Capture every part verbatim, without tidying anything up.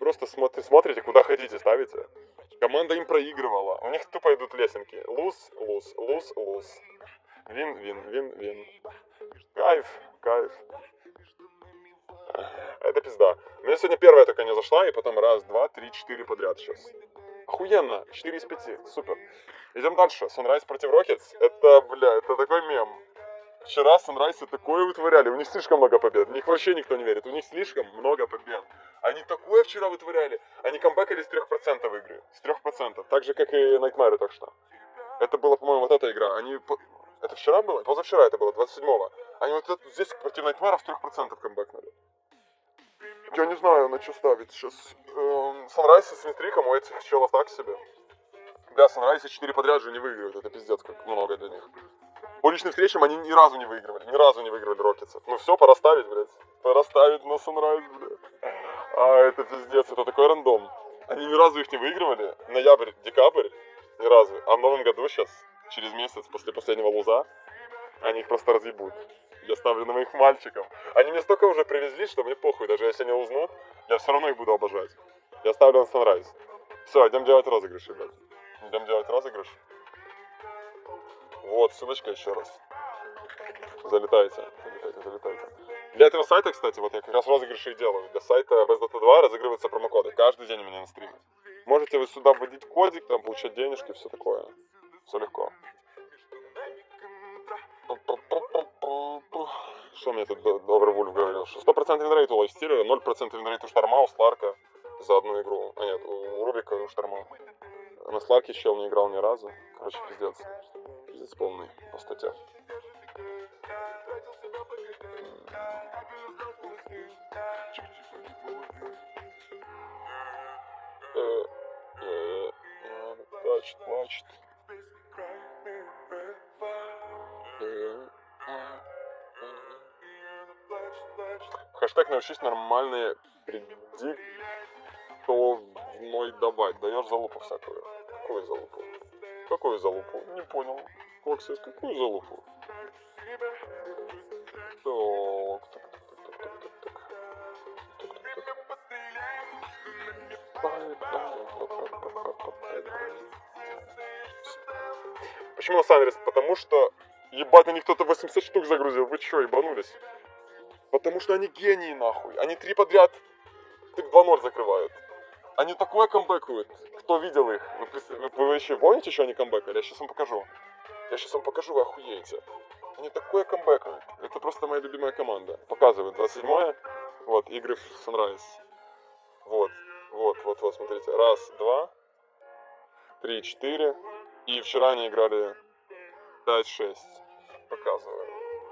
просто смотри, смотрите, куда хотите, ставите. Команда им проигрывала. У них тупо идут лесенки. Луз, луз, луз, луз. Вин, вин, вин, вин. Кайф, кайф. Это пизда. У меня сегодня первая только не зашла, и потом раз, два, три, четыре подряд сейчас. Охуенно. четыре из пяти. Супер. Идем дальше. Sunrise против Rockets. Это, бля, это такой мем. Вчера Sunrise такое вытворяли. У них слишком много побед. В них вообще никто не верит. У них слишком много побед. Они такое вчера вытворяли. Они камбэкали с трех процентов игры. С трех процентов. Так же, как и Nightmare так что. Это было, по-моему, вот эта игра. Они... Это вчера было? Позавчера это было, двадцать седьмого. Они вот это, здесь против Nightmare с трех процентов камбэкнули. Я не знаю, на что ставить сейчас. Эм, Sunrise с винстриком у этих челов так себе. Да, Sunrise четыре подряд же не выигрывают. Это пиздец, как много для них. По личным встречам они ни разу не выигрывали. Ни разу не выигрывали Рокетсов. Ну все, пора ставить, блядь. Пора ставить на Sunrise, блядь. А, это пиздец, это такой рандом. Они ни разу их не выигрывали. Ноябрь, декабрь. Ни разу. А в новом году сейчас, через месяц после последнего луза, они их просто разъебут. Я ставлю на моих мальчиков. Они мне столько уже привезли, что мне похуй. Даже если они узнут, я все равно их буду обожать. Я ставлю на Sunrise. Все, идем делать розыгрыш, ребят. Идем делать розыгрыш. Вот, ссылочка еще раз. Залетайте, залетайте, залетайте. Для этого сайта, кстати, вот я как раз розыгрыши и делаю. Для сайта Б С Дота два разыгрываются промокоды. Каждый день у меня на стриме. Можете вы сюда вводить кодик, там, получать денежки, все такое. Все легко. Что мне тут Добрый Вульф говорил? Что сто процентов винрейт у Лайфстиля, ноль процентов винрейт у Шторма, у Сларка за одну игру. А нет, у Рубика и у Шторма. На Сларке чел не играл ни разу. Короче, пиздец. Пиздец полный по статье. Плачет, плачет. Хэштег научись нормальные предиктовной давать. Даешь залупу всякую. Какую залупу? Какую залупу? Не понял. Коксис, какую залупу? Так, так, так, так, так, так, так. Почему Санрис? Потому что, ебать, на них кто-то восемьдесят штук загрузил. Вы чё, ебанулись? Потому что они гении, нахуй. Они три подряд два ноль закрывают. Они такое камбэкают. Кто видел их? Вы, вы, вы еще помните, что они камбэкали? Я сейчас вам покажу. Я сейчас вам покажу, вы охуеете. Они такое камбэкают. Это просто моя любимая команда. Показывают двадцать седьмое. Вот, игры в Sunrise. Вот, вот, вот, вот, смотрите. Раз, два, три, четыре. И вчера они играли пять шесть. Показываю.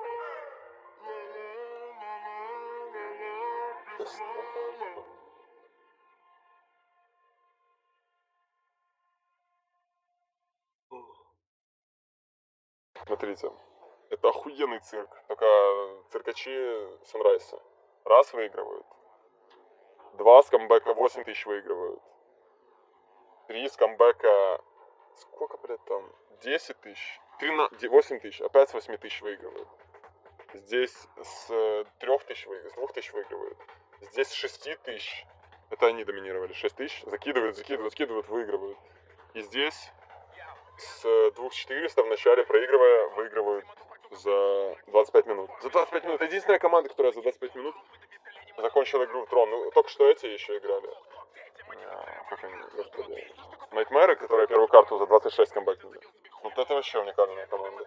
Смотрите, это охуенный цирк. Только циркачи Sunrise. Раз выигрывают. Два с камбэка восемь тысяч выигрывают. Три с камбэка... Сколько, блядь, там? десять тысяч. восемь тысяч. Опять с восьми тысяч выигрывают. Здесь с трех тысяч выигрывают. С двух тысяч выигрывают. Здесь с шести тысяч. Это они доминировали. шесть тысяч. Закидывают, закидывают, закидывают, выигрывают. И здесь с двух четырёхсот в начале, проигрывая, выигрывают за двадцать пять минут. За двадцать пять минут. Это единственная команда, которая за двадцать пять минут закончила игру в Трон. Ну, только что эти еще играли. Как они, господи. Nightmare, которая первую карту за двадцать шесть камбэкнули. Вот это вообще уникальная команда.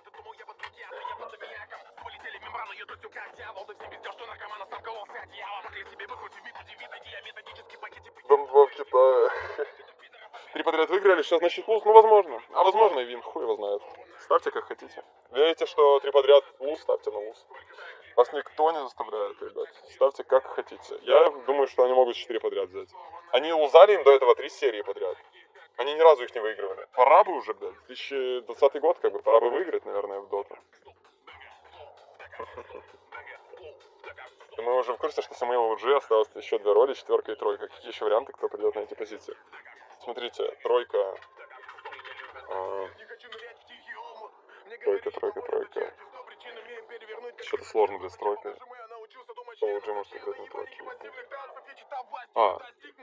Дом два в Китае. Три подряд выиграли, сейчас значит луз, ну возможно. А возможно и вин, хуй его знает. Ставьте как хотите. Верите, что три подряд луз, ставьте на луз. Вас никто не заставляет, ребят. Ставьте как хотите. Я думаю, что они могут четыре подряд взять. Они лузали им до этого три серии подряд. Они ни разу их не выигрывали. Пора бы уже, блядь. две тысячи двадцатый год, как бы, пора бы выиграть, наверное, в доту. Мы уже в курсе, что Самуилу Джи осталось еще две роли, четверка и тройка. Какие еще варианты, кто придет на эти позиции? Смотрите, тройка. А, тройка, тройка, тройка. Что-то сложно для с тройкой. Самуилу Джи может играть на тройке. А.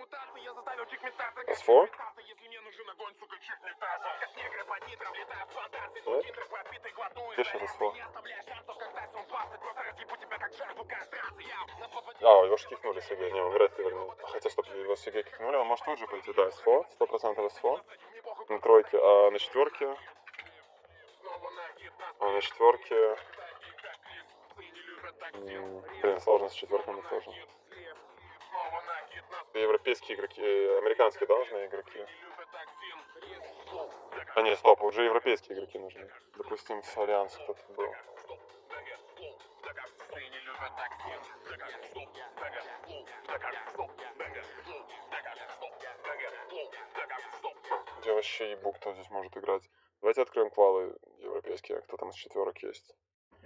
эс четыре? Нет? Где сейчас эс четыре? А, его же кикнули с ЕГЭ. Не, он вряд ли вернет. Хотя, стоп, его с ЕГЭ кикнули, он может тут же пойти. Да, эс четыре, сто процентов эс четыре. На тройке, а на четверке... А на четверке... Блин, сложно с четверками, сложно. Европейские игроки, э, американские должны игроки. А не, стоп, уже европейские игроки нужны. Допустим, с Альянс кто-то был. Я вообще ебу, кто здесь может играть. Давайте откроем квалы европейские, кто там из четверок есть.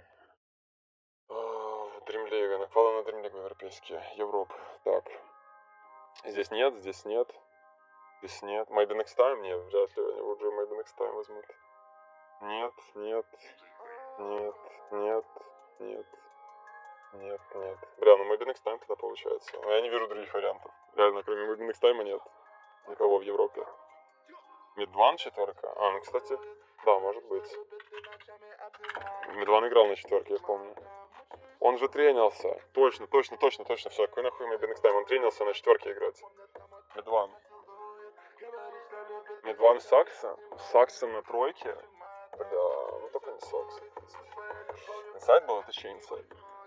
Дримлига, на квалы на Дримлигу европейские. Европ. Так. Здесь нет, здесь нет. Здесь нет. Maybe next time? Нет, вряд ли они уже maybe next time возьмут. Нет, нет, нет, нет, нет, нет, нет. Бля, ну maybe next time тогда получается. Но я не вижу других вариантов. Реально, кроме maybe next time нет никого в Европе. Медван четверка? А, ну кстати, да, может быть. Медван играл на четверке, я помню. Он же тренился. Точно, точно, точно, точно. Все, какой нахуй maybe next time? Он тренился на четверке играть. Медван. Медван Сакса? Сакса на тройке? Бля, ну только не Сакса. Инсайд был? Это еще инсайд.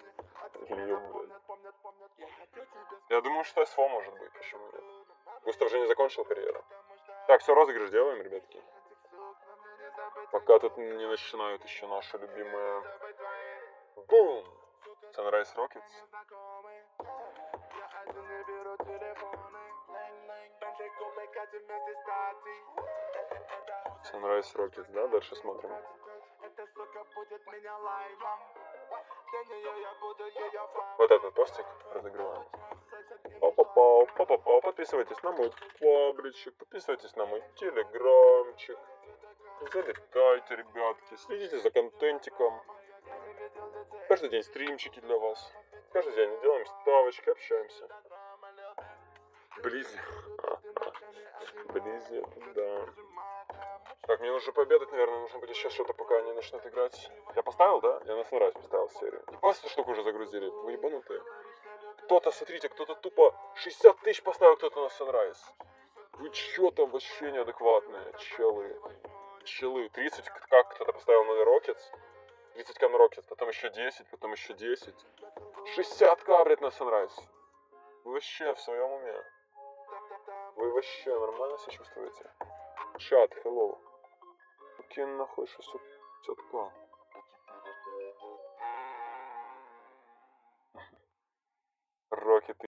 Я думаю, что эс четыре может быть. Почему нет? Густав же не закончил карьеру. Так, все, розыгрыш делаем, ребятки. Пока тут не начинают еще наши любимые... Бум! Sunrise Rockets. Sunrise Rockets, да? Дальше смотрим. Вот этот постик разыгрываем. Па-па-пау, па-па-пау. Подписывайтесь на мой пабличик, подписывайтесь на мой телеграмчик. Залетайте, ребятки, следите за контентиком. Каждый день стримчики для вас. Каждый день делаем ставочки, общаемся. Близи. Близи, да. Так, мне нужно пообедать, наверное, нужно будет сейчас что-то, пока они начнут играть. Я поставил, да? Я на Sunrise поставил серию. И просто штуку уже загрузили. Вы ебанутые. Кто-то, смотрите, кто-то тупо шестьдесят тысяч поставил кто-то на Sunrise. Вы чё там вообще неадекватные, челы? Челы. тридцать как кто-то поставил на Rockets. тридцать к на Rockets, потом еще десять, потом еще десять. шестьдесят к, блядь, на Sunrise. Вы вообще в своем уме? Вы вообще нормально себя чувствуете? Чат, hello. Какие нахуй шестьсот к? Рокеты.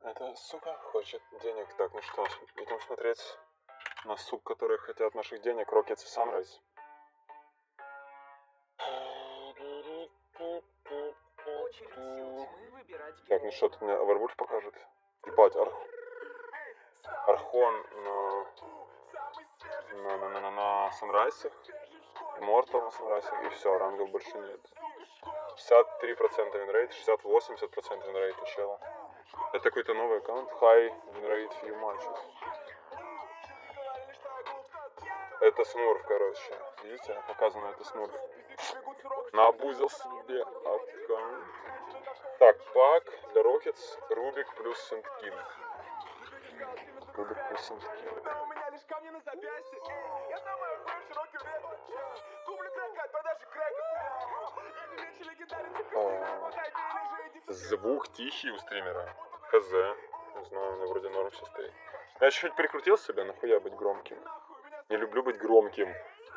Эта сука хочет денег. Так, ну что, идем смотреть на сук, которые хотят наших денег. Rockets и Sunrise. Так, ну что, тут мне Overwolf покажет. Ебать, Арх... Архон на... На, на, на, на, на Sunrise. Immortal на Sunrise. И все, рангов больше нет. шестьдесят три процента винрейт, шестьдесят-восемьдесят процентов винрейт у чела. Это какой-то новый аккаунт. High win few matches. Это Смурф, короче. Видите, показано это Смурф. Наобузил себе аккаунт. Так, пак для Rockets, Рубик плюс Сенткин. Рубик плюс Сенткин. Звук тихий у стримера. Хз. Не знаю, мне вроде норм все стоит. Я чуть-чуть перекрутил себя, нахуя быть громким. Не люблю быть громким.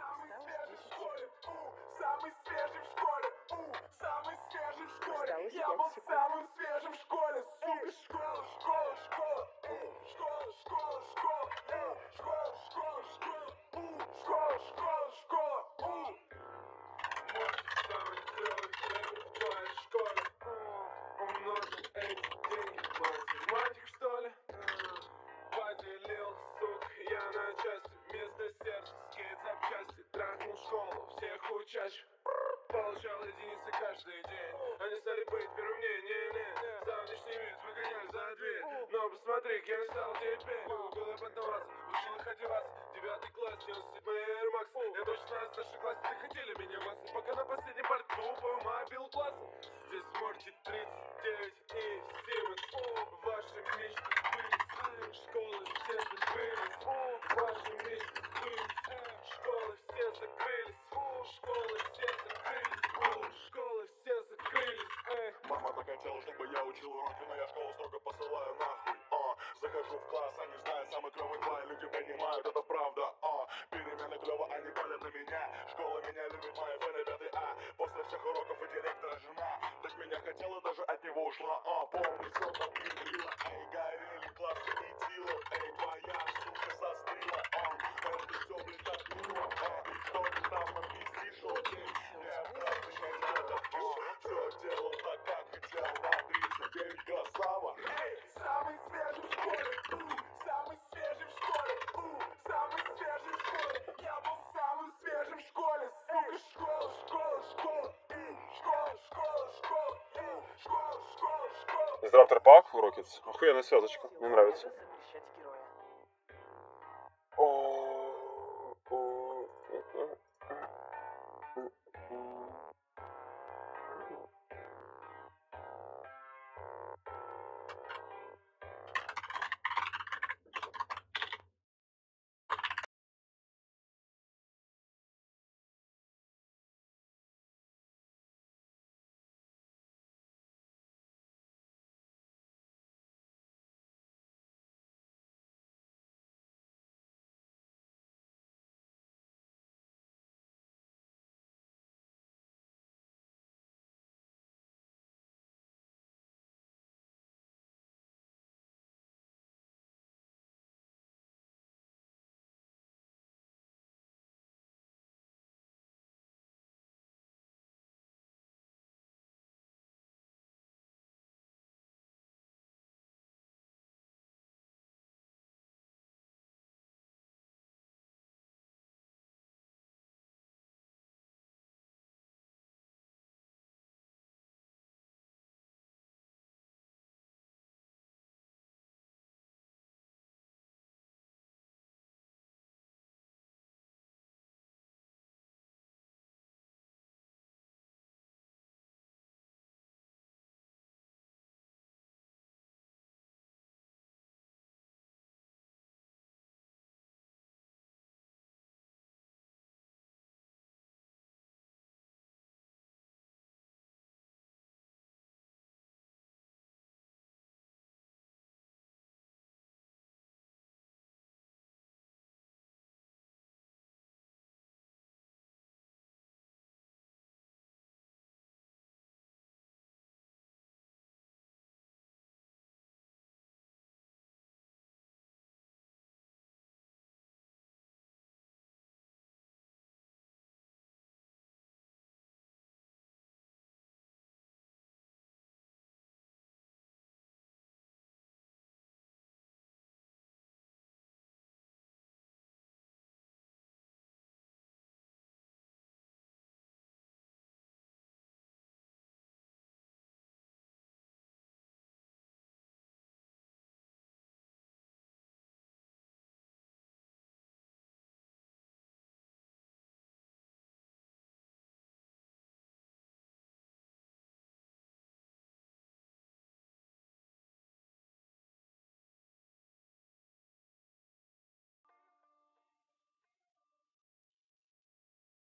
Я был самым свежим в школе, сука, школа, школа, школа, школа, школа, школа, школа, школа, школа, школа, школа, школа. Может, самый клёвый трек в твоей школе. Умножил эти деньги, математик, что ли? Поделил, сука, я на части, вместо сердца скейт запчасти. Трахнул школу, всех учащих. Получал единицы каждый день. Они стали быть первым, не-не-не. За внешний вид выгоняли за дверь. Но посмотри, кем я стал теперь. Было поддаваться, учил их одеваться. Девятый класс, девяносто седьмой Air Max. Я до шестнадцати старшеклассницы хотели меня вас. Пока на последнем борту мобил класс. Здесь Морти тридцать девять и Симмонс. Ваши мечты сбылись. Школы все закрылись. Ваши мечты сбылись. Школы все закрылись. Школы все закрылись. Школы все закрылись. Эй. Мама так хотела, чтобы я учил уроки, но я школу строго посылаю нахуй. А, захожу в класс, они знают, самый клевый класс, люди понимают, это правда. А, перемены клево, они палят на меня. Школа меня любит, мои фэны пятый А. После всех уроков и директора жена. Так меня хотела, даже от него ушла. А, помню, все там внедрила. Эй, горели классы и тила. Эй, твоя сука сострила. А, это все, блин, так мило. А, что ты там напиздишь, окей? Я правда не надо. Все делал так, как хотел на тридцать девять, красава. Эй, самый свежий в школе. Самый свежий в школе. Самый свежий в школе. Я был самым свежим в школе. Сука, школа, школа, школа. Школа, школа, школа. Школа, школа, школа. Дизраптор пак у Rockets. Охуенная связочка. Мне нравится.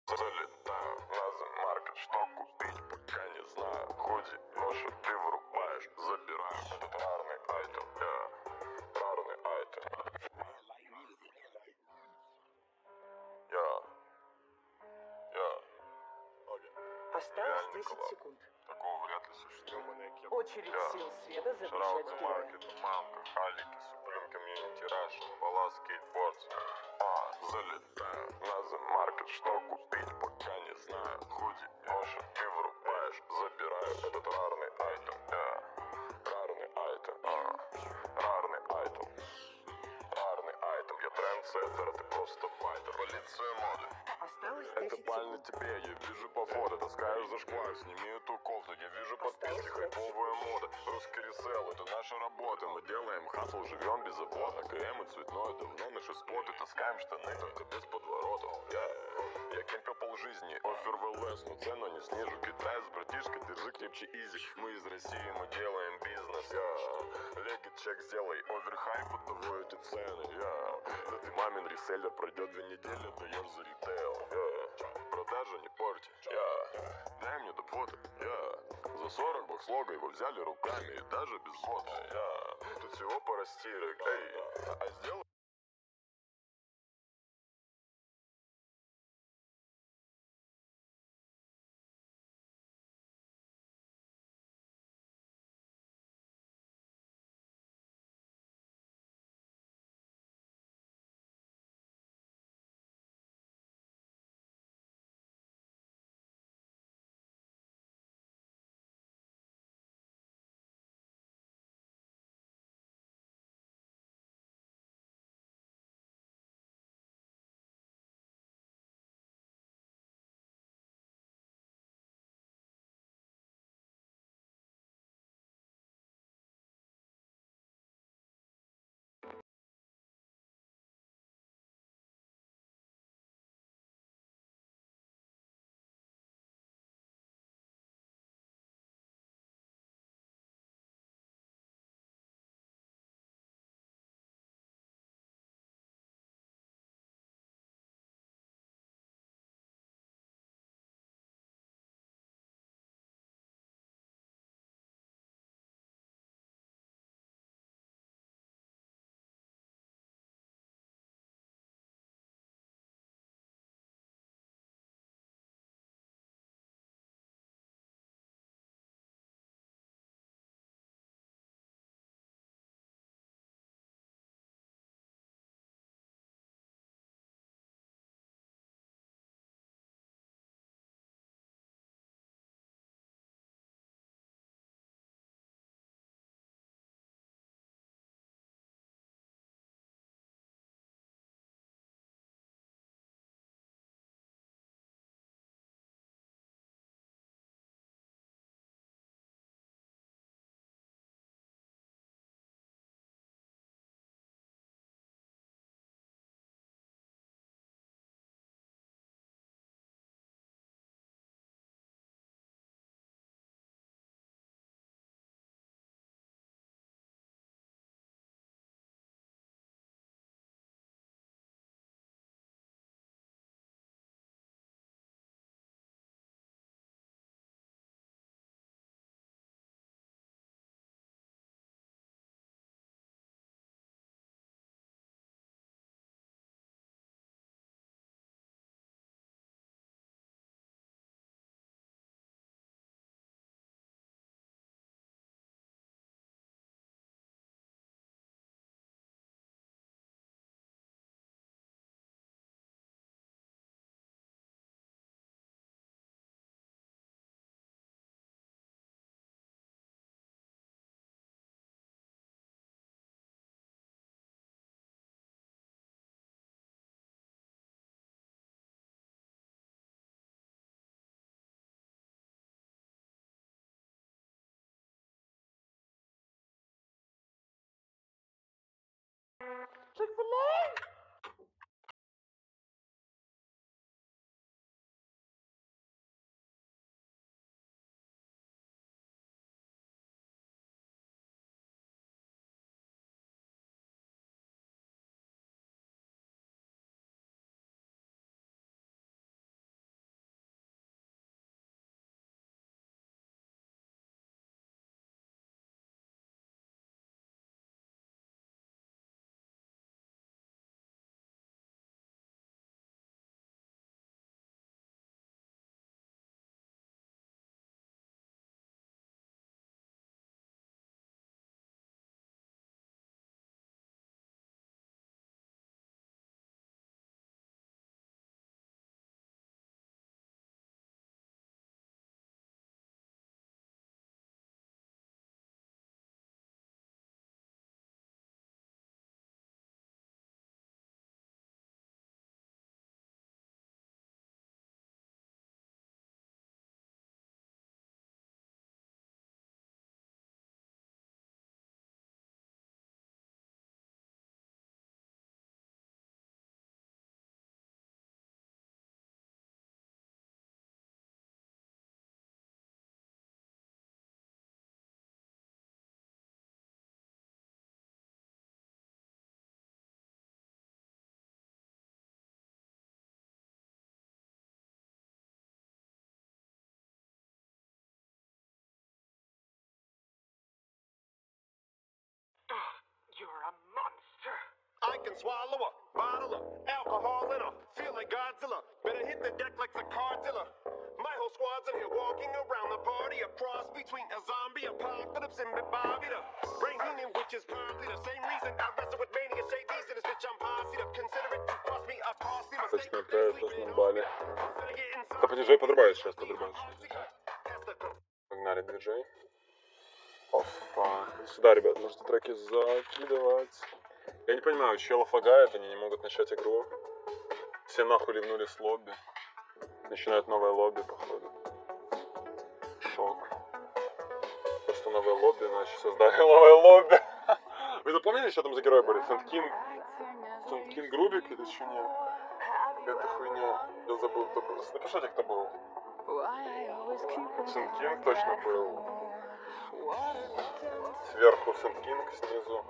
Залетаю на замаркет, что купить, пока не знаю. Худи, Гоша, ты вырубаешь, забираю. Этот рарный айтем, я, рарный айтем. Я, я, окей. Осталось Я десять Николай. секунд. Такого вряд ли существует. Очередь Я. сил света запрещать Шараут кидать. маркет, мамка, халики, суплин, комьюнити, раш, балла, скейтборд. А, залетаю на замаркет, что купить, пока не знаю. Худи, Гоша, ты вырубаешь, забираю. Этот рарный айтем, я, рарный айтем, а, рарный айтем. Рарный айтем, я трендсеттер, а ты просто файтер. Полиция моды. Осталось Это десять паль на секунд. тебе, я вижу по фото. Таскаешь за шквар, сними эту кофту. Я вижу подписки, Осталось хайповая мода. Русский ресел, это наша работа. Мы делаем хасл, живем без оплата. КМ и цветное, давно наши споты. Таскаем штаны, только без подворотов. Я, я кемпил полжизни, офер в ЛС, но цену не снижу. Китаец, братишка, держи крепче изи. Мы из России, мы делаем бизнес. Я, леги чек сделай, оверхайп, от того эти цены. Я, да ты мамин реселлер, пройдет две недели, даешь за ритейл. Я, продажа не порти. Я, дай мне доплаты. Я, за сорок бакс лого его взяли руками и даже без бота. Я, тут всего пара стирок. Эй, а сделай Chick-fil-A! can swallow a bottle of alcohol in her. Feel like Godzilla. Better hit the deck like the car dealer. My whole squad's in here walking around the party. A cross between a zombie apocalypse and Bobby the Brain Heenan, which is probably the same reason I wrestle with mania shades in this bitch. I'm posse up. Consider it to cost me a costly mistake. Точно отправить нас на Бали. Да по диджей подрубаешь сейчас, подрубаешь. Погнали диджей. Опа. Сюда, ребят, можете треки закидывать. Я не понимаю, челов лагает, они не могут начать игру. Все нахуй ливнули с лобби. Начинают новое лобби, походу. Шок. Просто новое лобби, значит, создали новое лобби. Вы запомнили, что там за герои были? Сент-Кинг? Сент-Кинг Рубик или что нет? Какая-то хуйня. Я забыл, кто был. Напишите, кто был. Сент-Кинг точно был. Сверху Сент-Кинг, снизу.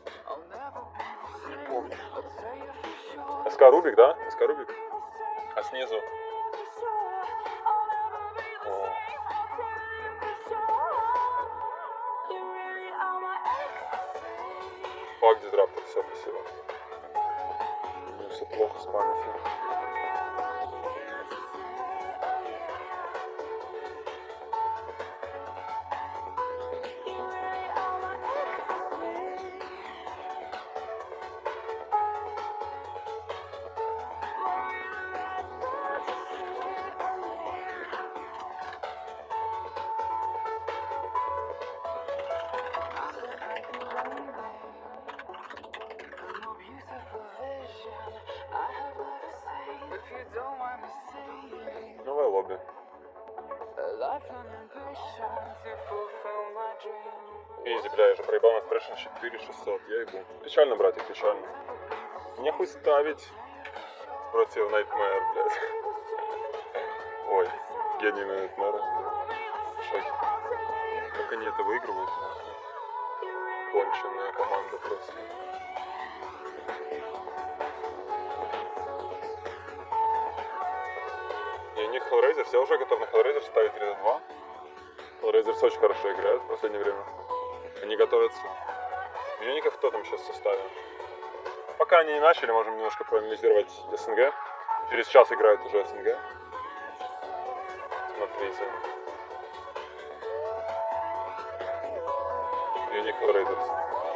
Не помню. СК Рубик, да? СК Рубик? А снизу? О. Фак дизраптор, все, спасибо. У меня все плохо с памятью. Новое лобби. Изи, бля, я же проебал на Expression четыре шестьсот, я ебу. Печально, братик, печально. Нехуй ставить против Nightmare, блядь. Ой, гений Nightmare. Шоки. Как они это выигрывают, нахуй. Конченая команда просто. И у них Hellraiser, все уже готовы на Hellraiser ставить три два. Hellraiser очень хорошо играет в последнее время. Они готовятся. Юников кто там сейчас в составе? Пока они не начали, можем немножко проанализировать СНГ. Через час играют уже СНГ. Смотрите. Юник Hellraiser.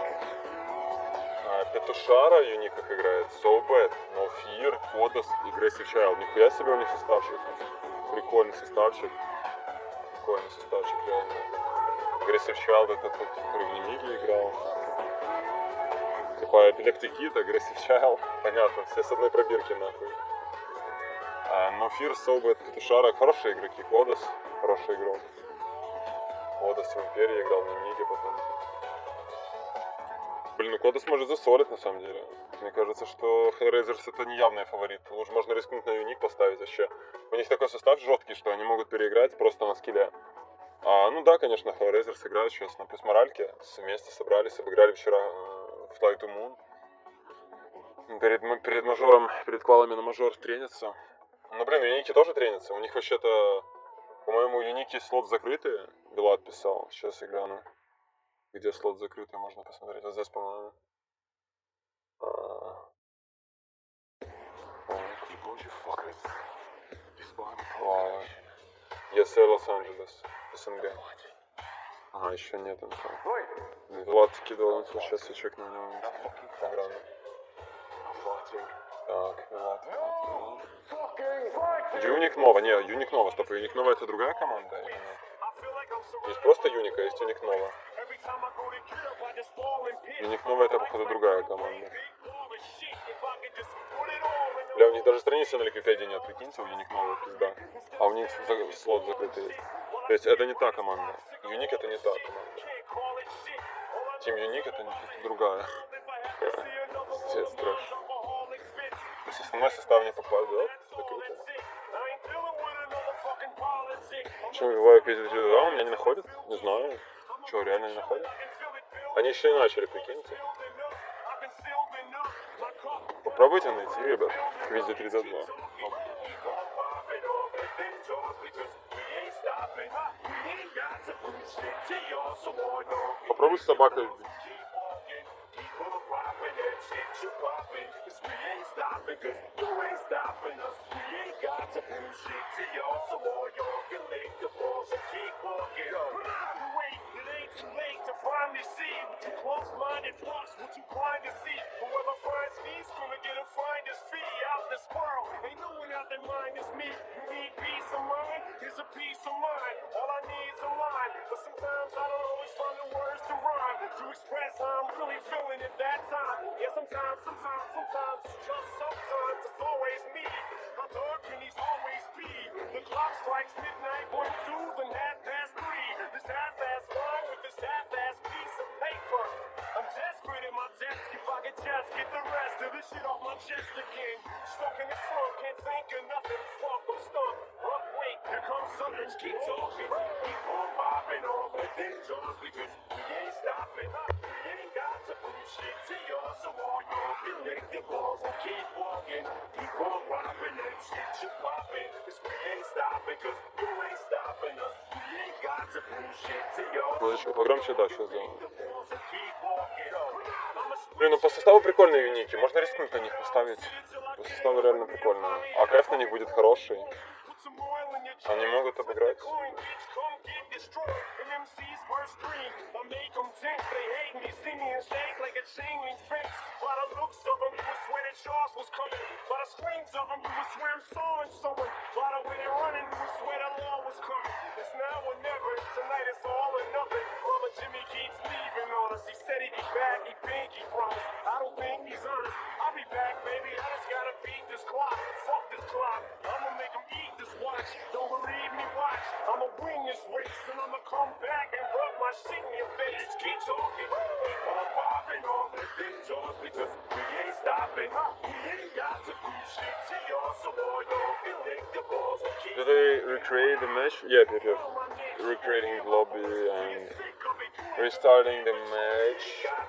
А, Петушара Юник как играет. So Bad, No Fear, Кодос и Aggressive Child. Нихуя себе у них составчик. Прикольный составчик. Прикольный составчик, реально. Aggressive Child это тот, который в Нимиге играл. Типа Epileptic Kid, Aggressive Child. Понятно, все с одной пробирки нахуй. А, No Fear, So Bad, Петушара. Хорошие игроки. Кодос, хороший игрок. Кодос в Империи играл в Нимиге потом. Блин, ну Кодос может засолить на самом деле. Мне кажется, что Hellraisers это не явный фаворит. Лучше можно рискнуть на Юник поставить вообще. У них такой состав жесткий, что они могут переиграть просто на скилле. А, ну да, конечно, Hellraisers играют сейчас на плюс-моральке. Вместе собрались, обыграли вчера э, Fly to Moon. Перед, перед мажором, перед квалами на мажор тренятся. Ну блин, Юники тоже тренятся. У них вообще-то, по-моему, Юники слот закрытый. Белат писал, сейчас я гляну. Где слот закрытый, можно посмотреть. Вот здесь, по-моему. А... Yes, Лос-Анджелес, СНГ. Ага, еще нет инфа. Влад кидал инфу, сейчас я чекну на него программу. Так, Влад, Влад. Юник Нова, не, Юник Нова, стоп, Юник Нова это другая команда или нет? Есть просто Юника, есть Юник Нова. Юник Нова это, походу, другая команда. Бля, у них даже страницы на Википедии нет, прикиньте, у Юник Нова пизда. А у них слот закрытый. То есть это не та команда. Юник это не та команда. Тим Юник это, это другая. Пиздец, трэш. То есть основной состав не попадет, закрытый. Почему бывает пиздец, да, у меня не находят? Не знаю. Чего, реально не находят? Они еще не начали, прикиньте. Попробуйте найти, ребят. Везде тридцать два. Попробуй с собакой. stopping, cause you ain't stopping us. We ain't got to prove shit to y'all, so all y'all can lick the balls and keep walking. Wait, it ain't too late to finally see. Too close-minded fucks, what you blind to see. Whoever finds me's gonna get a finder's fee out this world. Ain't no one out their mind is me. You need peace of mind? Here's a peace of mind. All I need's a line, but sometimes I don't always find the words to rhyme to express how I'm really feeling at that time. Yeah, sometimes, sometimes, sometimes, just sometimes it's always me. How dark can these always be? The clock strikes midnight, one, two, then half past three. This half-ass line with this half-ass piece of paper. I'm desperate at my desk if I could just get the rest of this shit off my chest again. Stuck in the slump, can't think of nothing. Fuck, I'm stuck. Oh, wait, here comes something. Keep talking, keep on popping off within jaws because we ain't stopping. We ain't got to prove shit to y'all, so all y'all can lick the balls and keep walking. Keep on popping that shit you popping, cause we ain't stopping, cause you ain't stopping us. We ain't got to prove shit to y'all. Музычку погромче, да, сейчас сделаю. Keep walking. I'ma Блин, ну по составу прикольные юники, можно рискнуть на них поставить. По составу реально прикольно. А кайф на них будет хороший. Они могут обыграть. Jimmy keeps leaving on us. He said he'd be back, he think he promised. I don't think he's honest. I'll be back, baby. I just gotta beat this clock. Fuck this clock. I'ma make him eat this watch. Don't believe me, watch. I'ma win this race and I'ma come back and rub my shit in your face. Keep talking, keep on popping off the big jaws because we ain't stopping. We ain't got to do shit to y'all, so all y'all can lick the balls and keep. Do they recreate the match? Yep, yep, yep. Recreating the lobby and restarting the match.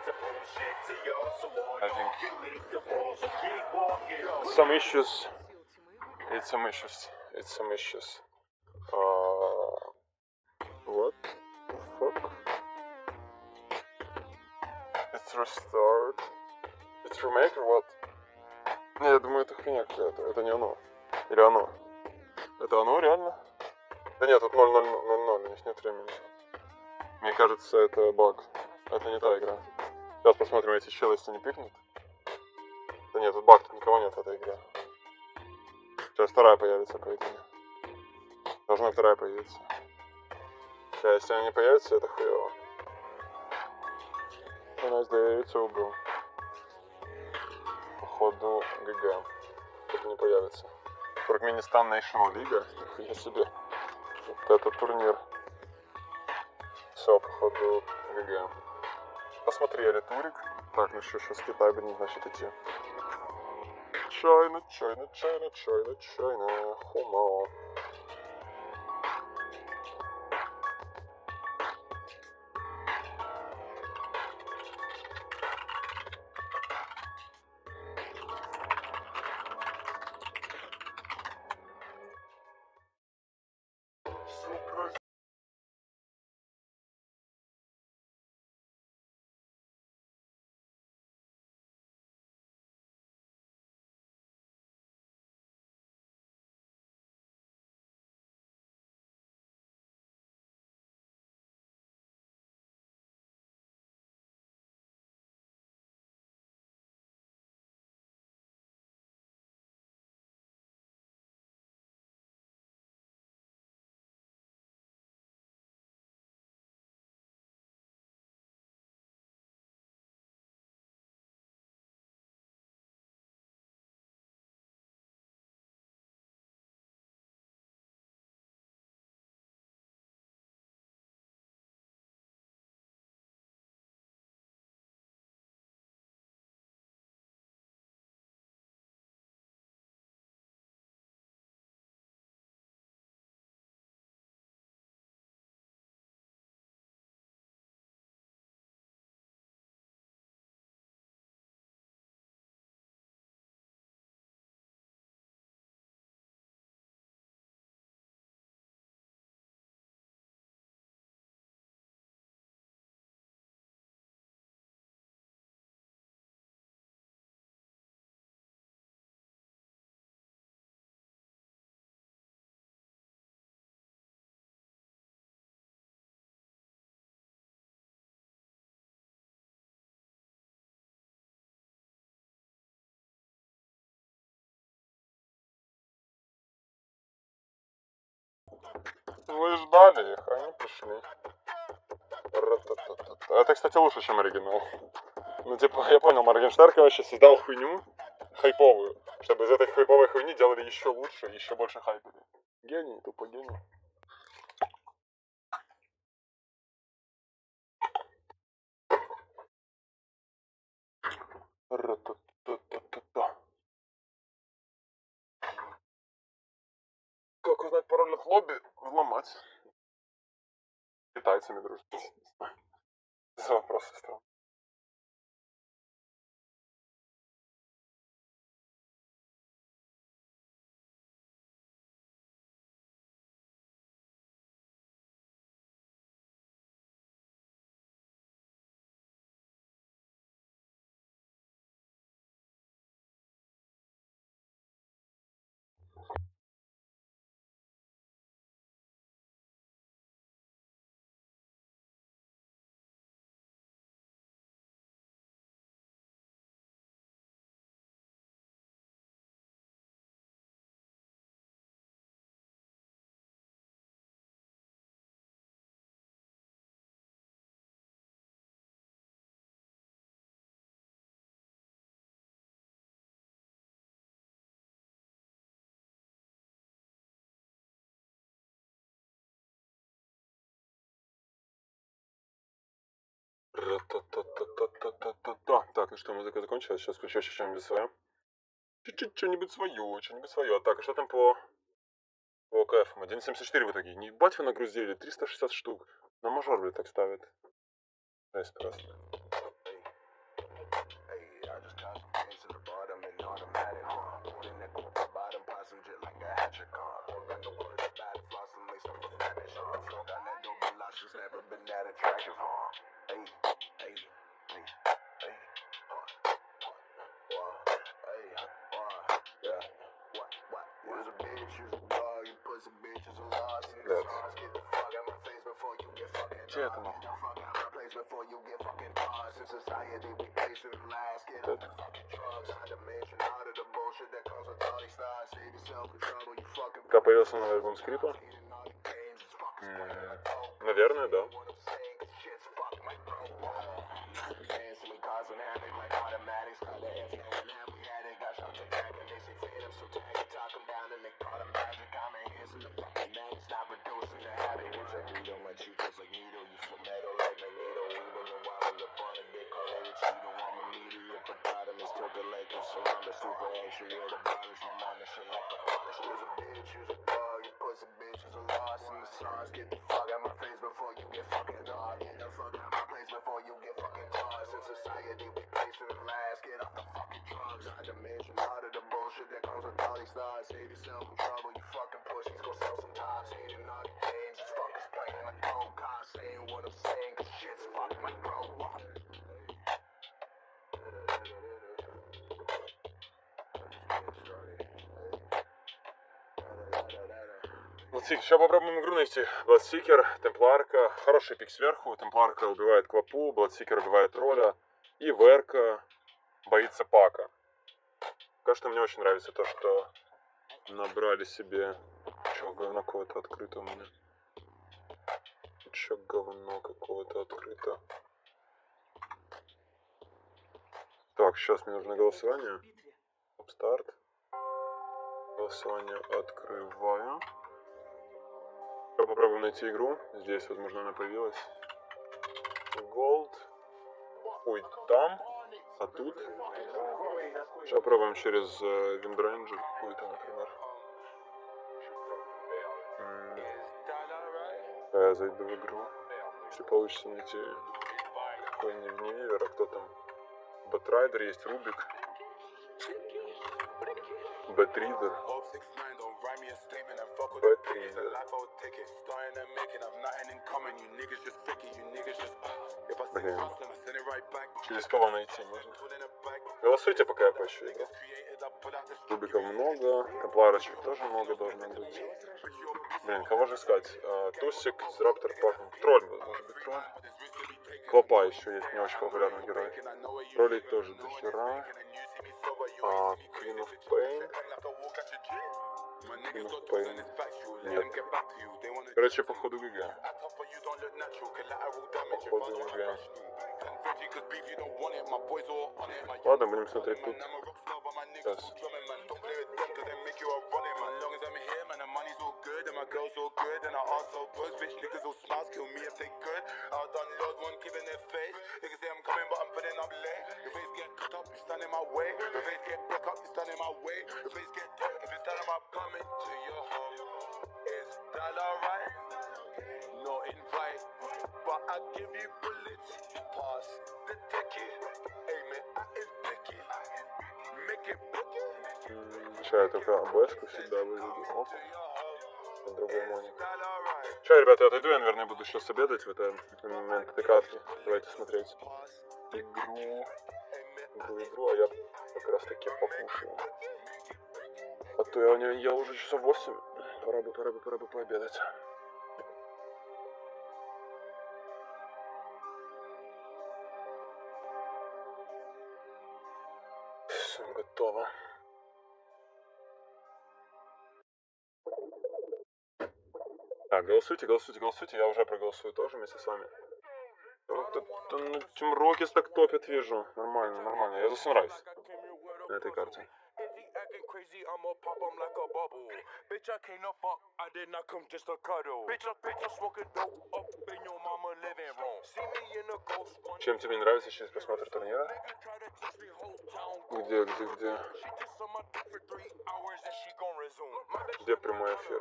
I think some issues. It's some issues. It's some issues. Uh, what the fuck? It's restart. It's remake or what? Не, я думаю, это хуйня какая-то. Это не оно. Или оно? Это оно реально? Да нет, тут ноль ноль ноль ноль, у них нет времени. Мне кажется, это баг. Это не та игра. Сейчас посмотрим, эти челы, если не пикнут. Да нет, тут баг, тут никого нет в этой игре. Сейчас вторая появится, по идее. Должна вторая появиться. Да, если она не появится, это хуево. У нас дается убыл. Походу ГГ. Это не появится. Туркменистан National League. Нихуя себе. Вот это турнир. Все, походу ГГ. Посмотрели турик. Так, ну что, сейчас Китай будет, значит, идти. Чайна, чайна, чайна, чайна, чайна. Хума. Вы ждали их, они пришли. Ра-та-та-та-та. Это, кстати, лучше, чем оригинал. Ну, типа, я понял, Моргенштерн, короче, создал хуйню хайповую, чтобы из этой хайповой хуйни делали еще лучше, еще больше хайпили. Гений, тупо гений. Ра-та-та-та-та-та. Как узнать пароль от лобби? Взломать. Китайцами дружить. Это вопрос странный. Ра-та-та-та-та-та-та-та. Так, ну что, музыка закончилась. Сейчас включу еще что-нибудь свое. Чуть-чуть что-нибудь свое, что-нибудь свое. Так, а что там по... по КФ? один семьдесят четыре в итоге. Не ебать вы нагрузили, триста шестьдесят штук. На мажор, блядь, так ставят. Жесть просто. Че это нахуй? Вот это. Когда появился новый альбом Скрипа? М-м, наверное, да. Сейчас попробуем игру найти. Бладсикер, Темпларка. Хороший пик сверху. Темпларка убивает Квапу, Бладсикер убивает Тролля. И ВРК боится Пака. Пока что мне очень нравится то, что набрали себе... Чё, говно какое-то открыто у меня. Чё, говно какого-то открыто. Так, сейчас мне нужно голосование. Старт. Голосование открываю. Попробуем найти игру. Здесь, возможно, она появилась. Gold. Ой, там. А тут. Сейчас попробуем через uh, Windranger какую-то, например. А я зайду в игру. Если получится найти какой-нибудь Невивер, а кто там? Бэтрайдер есть, Рубик. Бэтридер. Бэтридер. Блин. Через кого найти можно? Голосуйте, пока я поищу игру. Рубиков много, Темпларочек тоже много должно быть. Блин, кого же искать? А, Тусик, Раптор, Пакнинг. Тролль, может быть, Тролль. Квапа еще есть, не очень популярный герой. Троллей тоже до хера. А, Queen of Pain. Пейн. Нет. Короче, походу ГГ. Походу ГГ. Ладно, будем смотреть тут. Сейчас. No invite, but I give you bullets. Pass the ticket, aim it at his picket, make it boogie. Сейчас я только АБС-ку всегда выведу. Оп. На другой моник. Сейчас, ребята, я отойду, я, наверное, буду сейчас обедать в этот момент этой катки. Давайте смотреть игру. Игру, игру, а я как раз таки покушаю. А то я не ел уже часов восемь. Пора бы, пора бы, пора бы пообедать. Все готово. Так, голосуйте, голосуйте, голосуйте. Я уже проголосую тоже вместе с вами. Вот это, ну, Team Rockets так топит, вижу. Нормально, нормально. Я за Sunrise на этой карте. Crazy, I'ma pop 'em like a bubble. Bitch, I came to fuck, I did not come just to cuddle. Bitch, I, bitch, I'm smoking dope up in your mama living room. See me in a ghost one. Чем тебе нравится через просмотр турнира? Где, где, где? Где прямой эфир?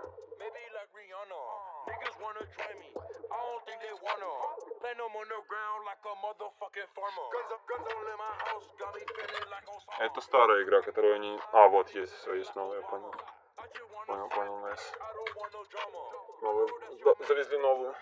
Это старая игра, которую они... А, вот есть, все, есть новая, я понял. Понял, понял, найс. Новую. Да, завезли новую.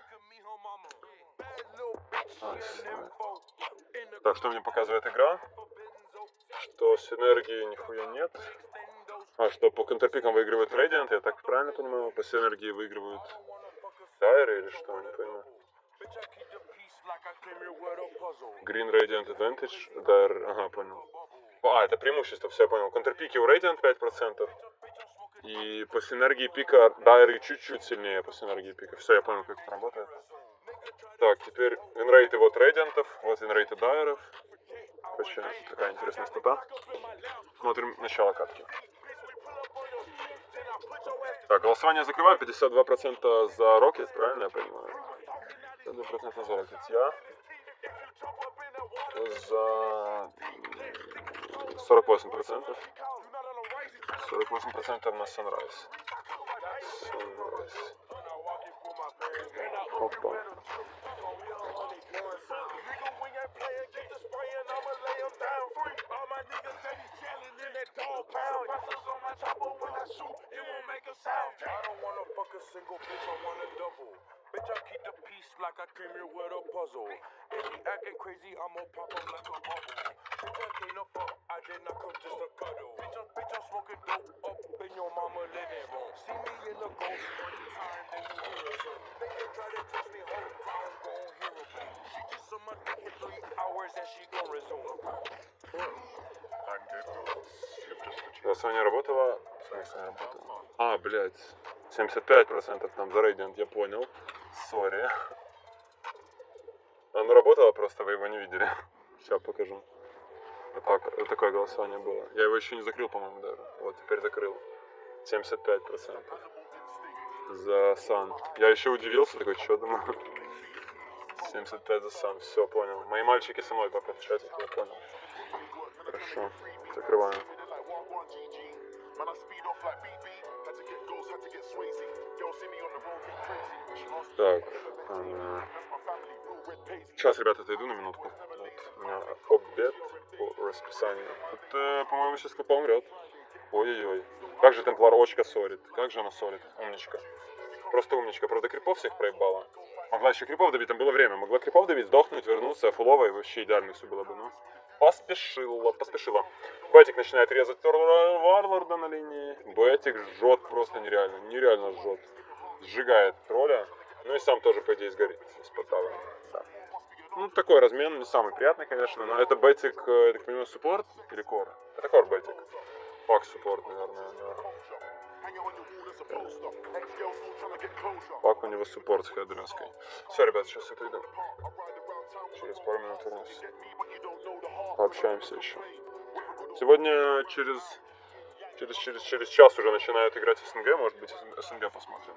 Найс, найс. Так, что мне показывает игра? Что синергии нихуя нет. А, что по контрпикам выигрывает Radiant, я так правильно понимаю? По синергии выигрывают Dire или что, не понимаю. Green Radiant Advantage, Dire, ага, понял. А, это преимущество, все, я понял. Контрпики у Radiant пять процентов. И по синергии пика Dire чуть-чуть сильнее по синергии пика. Все, я понял, как это работает. Так, теперь винрейты вот Radiant'ов, вот винрейты Dire'ов. Короче, такая интересная стата. Смотрим начало катки. Так, голосование закрываю. пятьдесят два процента за Rockets, правильно я понимаю? пятьдесят два процента за Rockets. Я за сорок восемь процентов. сорок восемь процентов на Sunrise. Sunrise. Опа. Single bitch, I want a double. Bitch, I keep the peace like I came here with a puzzle. If he acting crazy, I'ma pop him like a bubble. Bitch, I came to fuck, I did not come just to cuddle. Bitch, I, bitch, I'm smoking dope up in your mama living room. See me in the ghost one time, then you hear a boom. Nigga try to touch me, whole town gon' hear a boom. She just on my dick for three hours and she gon' resume. Голосование работало? В смысле не работало? А, блядь. семьдесят пять процентов там за Radiant, я понял. Сори. Оно работало, просто вы его не видели. Сейчас покажу. Вот, так, вот такое голосование было. Я его еще не закрыл, по-моему, даже. Вот, теперь закрыл. семьдесят пять процентов за Сан. Я еще удивился, такой, что думаю. семьдесят пять за Сан, все, понял. Мои мальчики со мной пока в чате, я понял. Хорошо, закрываем. Так. Сейчас, ребята, отойду на минутку. Вот, у меня обед по расписанию. Тут, э, по-моему, сейчас Клопа умрет. Ой-ой-ой. Как же Темплар очка сорит. Как же она сорит. Умничка. Просто умничка. Правда, крипов всех проебала. Могла еще крипов добить, там было время. Могла крипов добить, сдохнуть, вернуться, фуловой, вообще идеально все было бы, ну. Поспешила, поспешила. Бэтик начинает резать Варлорда на линии. Бэтик жжет просто нереально, нереально жжет. Сжигает тролля. Ну и сам тоже, по идее, сгорит с подавом. Да. Ну, такой размен, не самый приятный, конечно, но это Бэтик, я так понимаю, суппорт или кор? Это кор Бэтик. Фак суппорт, наверное, да. hanging on your wall as a poster. Ex-girl still trying to get closure. Пак у него суппорт с хедринской. Все, ребят, сейчас отойду. I ride around town with Через пару минут вернусь. get me, but you don't know the half. Пообщаемся еще. Сегодня через, через, через, через час уже начинают играть СНГ. Может быть, СНГ посмотрим.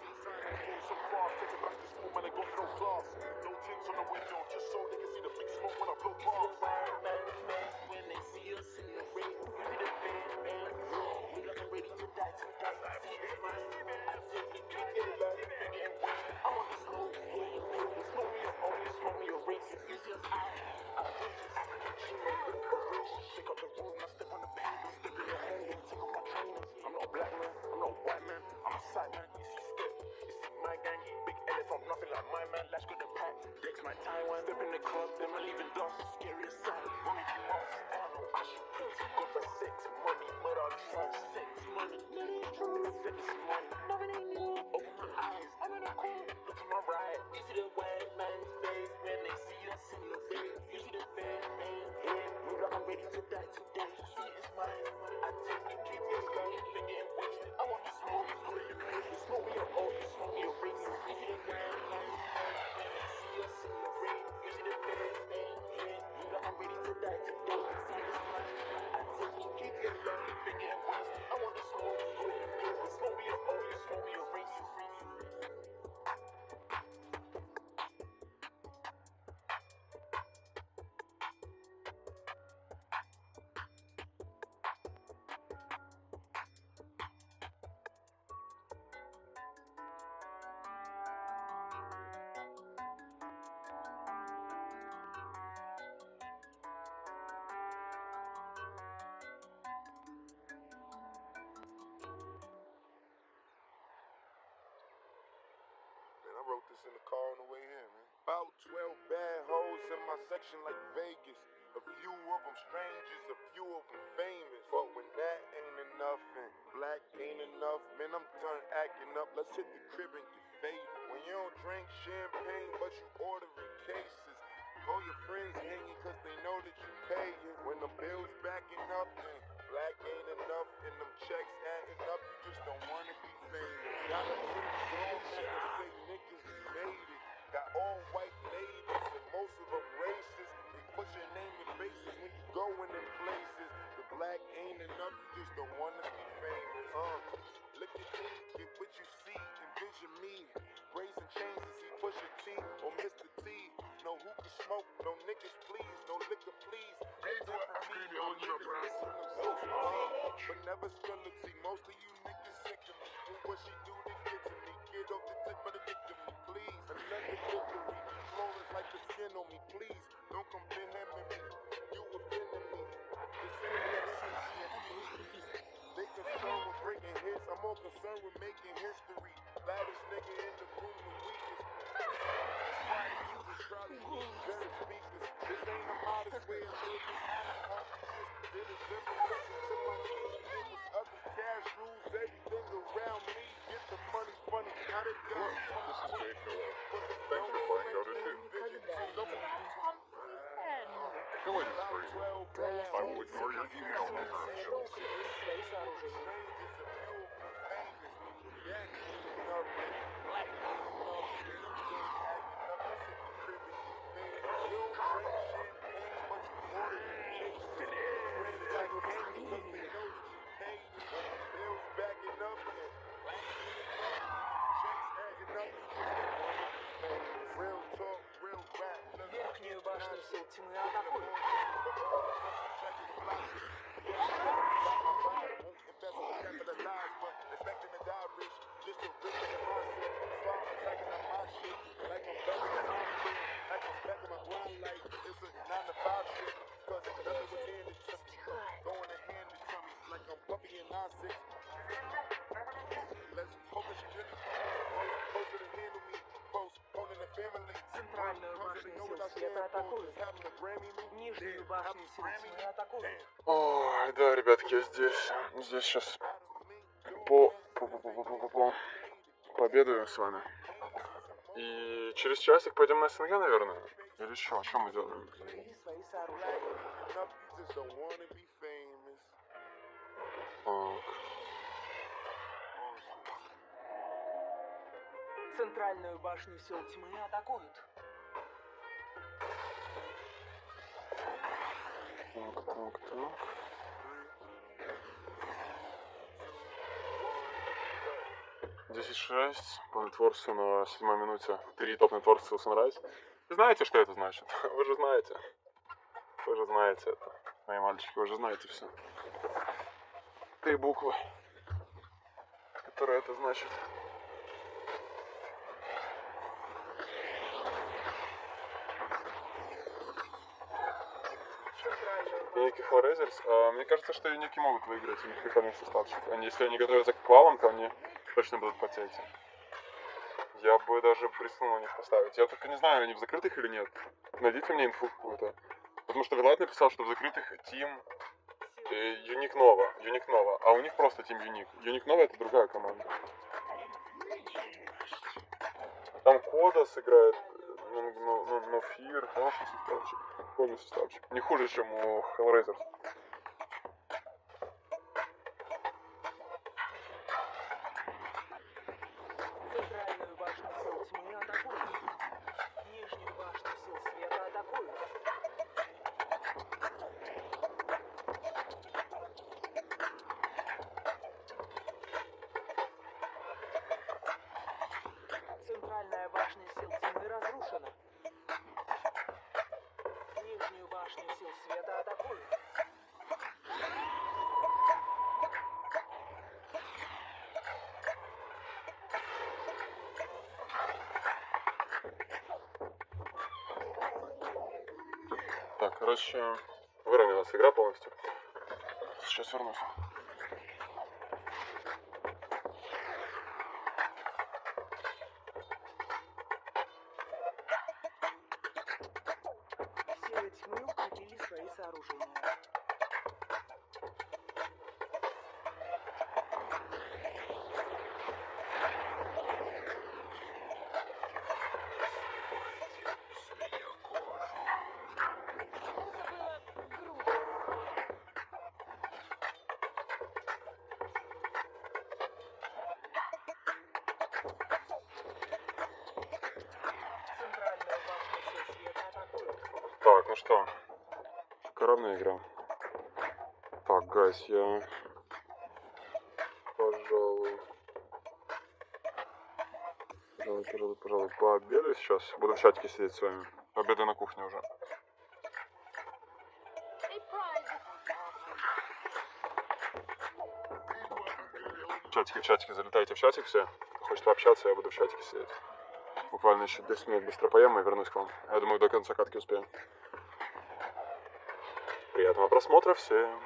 Step in the club, then I leave it dust. Scary sight, money too much. I don't know, I should pray to God for sex, money, murder, drugs, sex, money, sex, money. Open my eyes, I'm in a cool. Look to my right, you see the white man's face when they see us in the rain. You see the bad man's head, look like I'm ready to die today. See it's mine, I take it, keep it going, been getting wasted. I want to smoke, put it in the place, smoke me a old, smoke me a race. You see the white man's face when they see us in the rain. You see the bad man's head, look like I'm ready to die today. See it's mine, I take it, keep it going, been getting wasted. I want to smoke, put it in the place, smoke me a old, smoke me a race. Man, I wrote this in the car on the way here, man. About twelve bad hoes in my section like Vegas. A few of them strangers, a few of them famous. But when that ain't enough and black ain't enough, man, I'm done acting up. Let's hit the crib and get faded. When you don't drink champagne, but you order in cases. All your friends hanging cause they know that you pay it. When the bill's backing up and black ain't enough and them checks adding up, you just don't wanna be famous. Got a pretty dog that say niggas made it. Got all white neighbors and most of them racist. They put your name in faces when you going in places. The black ain't enough, you just don't wanna be famous. Uh, look at me, get what you see, envision me. Raising chains as he push a T or Mister T. No hookah smoke, no niggas please, no liquor please. But never spill a tea. Most of you niggas sick of me. Do what she do to get to me. Get off the tip of the dick to me, please. Another victory. Flawless like the skin on me, please. Don't compare him and me. You offending me. This ain't that they concerned with breaking hits. I'm more concerned with making history. Baddest nigga in the room, the weakest. Better speakers. This ain't a modest way of living. Did a demolition to my keys. Niggas, other cash rules, everything around me. Get the money funny. How they got it? This is Jake Miller. Thanks for playing Dota two. Killing spree. I will ignore your email interruptions. Свои сооружения. Верхнюю башню сил тьмы атакуют. Центральную башню сил света атакуют. Нижнюю башню сил тьмы атакуют. Ой, да, ребятки, я здесь. Здесь сейчас по, по, по, по, по, по, по, пообедаем с вами. И через часик пойдем на СНГ, наверное? Или что? Что мы делаем? Свои сооружения. Так. Центральную башню сил тьмы атакуют. Так, так, так. десять шесть по нетворсу на седьмой минуте. Три топ нетворса Sunrise. Вы знаете, что это значит? Вы же знаете. Вы же знаете это. Мои мальчики, вы же знаете все. Три буквы, которые это значит. Юники Hellraisers. А, мне кажется, что юники могут выиграть, у них прикольный составчик. Они, если они готовятся к квалам, то они точно будут потеть. Я бы даже рискнул на них поставить. Я только не знаю, они в закрытых или нет. Найдите мне инфу какую-то. Потому что Вилайт написал, что в закрытых Team Юник Нова. Юник Нова. А у них просто Team Юник. Юник Нова это другая команда. Там Кодас играет. Ну, ну, ну, ну Фир. Хороший составчик. Прикольный составчик. Не хуже, чем у Hellraisers. Центральную башню сил тьмы атакуют. Нижнюю башню сил света атакуют. Центральная башня сил тьмы разрушена. Нижнюю башню сил света атакуют. Так, короче, выровнялась игра полностью. Сейчас вернусь. Силы тьмы укрепили свои сооружения. Центральную башню сил света атакуют. Так, ну что, шикарная игра. Так, гайс, я, пожалуй, пожалуй, пожалуй, пожалуй, пообедаю сейчас. Буду в чатике сидеть с вами. Обедаю на кухне уже. В чатике, в чатике, залетайте в чатик все. Кто хочет пообщаться, я буду в чатике сидеть. Буквально еще десять минут быстро поем и вернусь к вам. Я думаю, до конца катки успею. Приятного просмотра всем.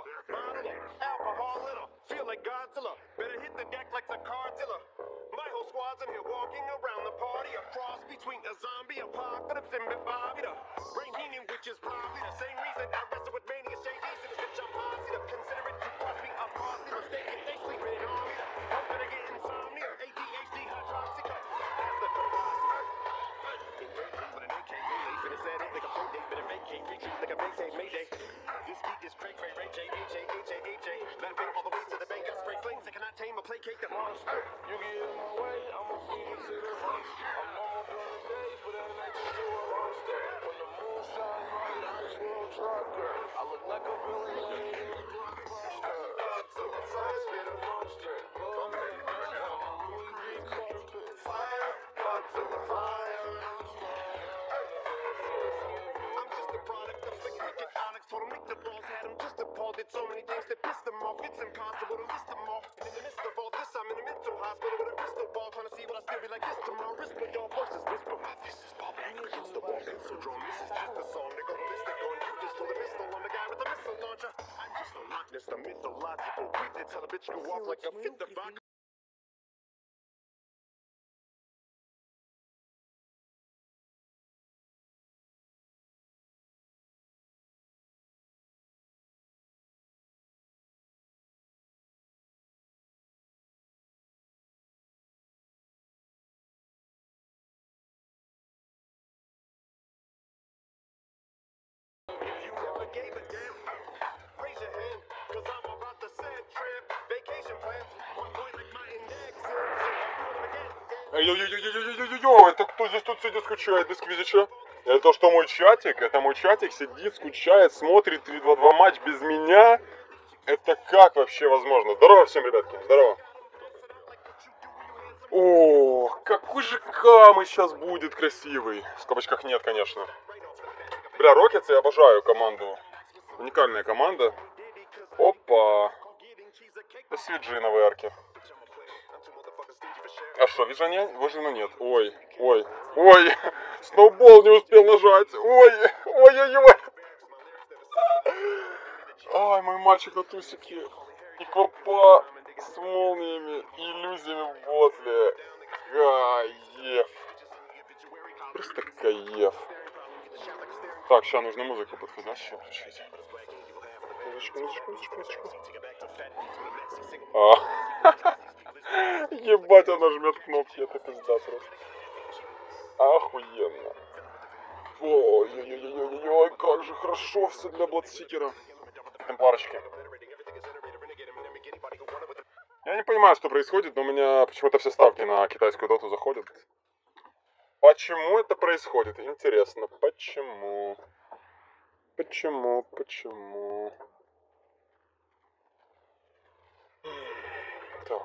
bottle of alcohol in her. Feel like Godzilla. Better hit the deck like the cardilla. My whole squad's in here walking around the party. A cross between a zombie apocalypse and Bobby. The brain healing, which is probably the same reason I wrestle with mania shades. And it's bitch, I'm positive. Consider it to cost me a costly mistake. If they sleeping on me, I'm gonna get insomnia. A D H D hydroxyco. That's the but an A K relay for the sad ain't like a pro day, but a vacate, retreat like a vacate, mayday. This beat is cray cray, Ray J, H A, H A, H A. Laughing all the way to the bank, I spray flames, I cannot tame or placate the monster. You get in my way, I'ma feed you to the monster. I'm normal during the day, but at night you do a monster. When the moon shines bright, I just will trucker. I look like a villain in a blockbuster. So the fire spit a monster. Come here, burn it on my Louis V carpet. Fire, fuck to the fire. I'm just a product of the wicked onyx. Told him make the balls, had him just appalled. Did so many things that pissed them off. It's impossible to list them all. And in the midst of all this, I'm in a mental hospital with a crystal ball, trying to see what I still be like this tomorrow. Whisper, y'all voices whisper. This is Bob Back against the wall. Pencil drawn. This is just a song. They go ballistic on you. Just throw the pistol on the guy with the missile launcher. I'm just a Loch Ness, the mythological creep that tell a bitch go off like a fit the vodka. You never gave a damn. Raise your hand, cause I'm about to set trip. Vacation plans, one point like my index. So I'm doing it again. Йо-йо-йо-йо-йо-йо-йо, это кто здесь тут сидит, скучает без квизича? Это что, мой чатик? Это мой чатик сидит, скучает, смотрит три два два матч без меня? Это как вообще возможно? Здорово всем, ребятки, здорово. О, какой же камы сейчас будет красивый. В скобочках нет, конечно. Бля, Рокетс, я обожаю команду. Уникальная команда. Опа. С Виджи на ВРке. А что, Виджа Вожина нет? Ой, ой, ой. Сноубол не успел нажать. Ой, ой-ой-ой. Ай, мой мальчик на тусике. И квапа с молниями и иллюзиями в ботле. Кайф. Просто кайф. Так, сейчас нужно музыку подходящую включить. Музычку, музычку, музычку, музычку. А. Ебать, она жмет кнопки, это пизда просто. Охуенно. Ой-ой-ой-ой-ой, как же хорошо все для Бладсикера. Темпларочки. Я не понимаю, что происходит, но у меня почему-то все ставки на китайскую доту заходят. Почему это происходит? Интересно, почему? Почему? Почему? Так.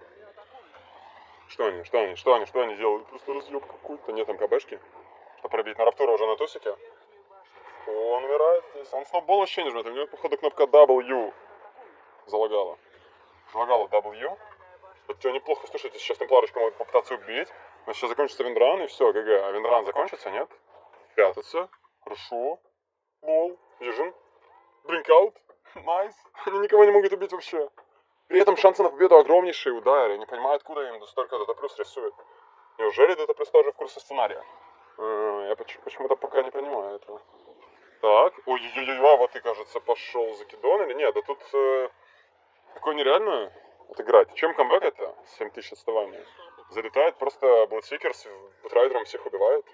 Что они? Что они? Что они? Что они делают? Просто разъеб какой-то. Нет там КБшки. Что пробить на Раптура уже на тусике? Он умирает здесь. Он сноубол вообще не жмет. У него, походу, кнопка W залагала. Залагала W. Это что, неплохо. Слушайте, сейчас темпларочку могут попытаться убить. Но сейчас закончится виндран и все, ГГ. А виндран закончится, нет? Прятаться. Хорошо. Лол. Ежин. Дринкаут. Найс. Они никого не могут убить вообще. При этом шансы на победу огромнейшие у Дайра. Я не понимаю, откуда им столько Dota Plus рисует. Неужели Dota Plus тоже в курсе сценария? Я почему-то пока не понимаю этого. Так. Ой-ой-ой, а вот ты, кажется, пошел закидон или нет? Да тут э, такое нереально отыграть. Чем камбэк это? семь тысяч отставания. Залетает просто Бладсикер с бутрайдером всех убивает.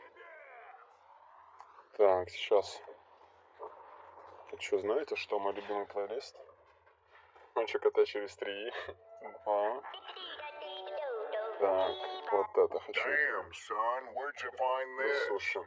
Так, сейчас. А что, знаете, что мой любимый плейлист? Кончик это через три. Два. Так, вот это хочу. Damn, son, where'd you find Ну, this? слушай.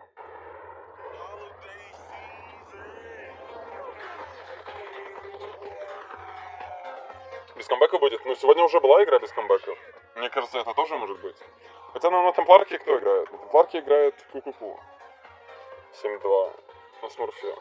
Без камбэка будет? Ну, сегодня уже была игра без камбэка. Мне кажется, это тоже может быть. Хотя ну, на Темпларке кто играет? На Темпларке играет Ку-Ку-Ку. семь два. На Смурфе.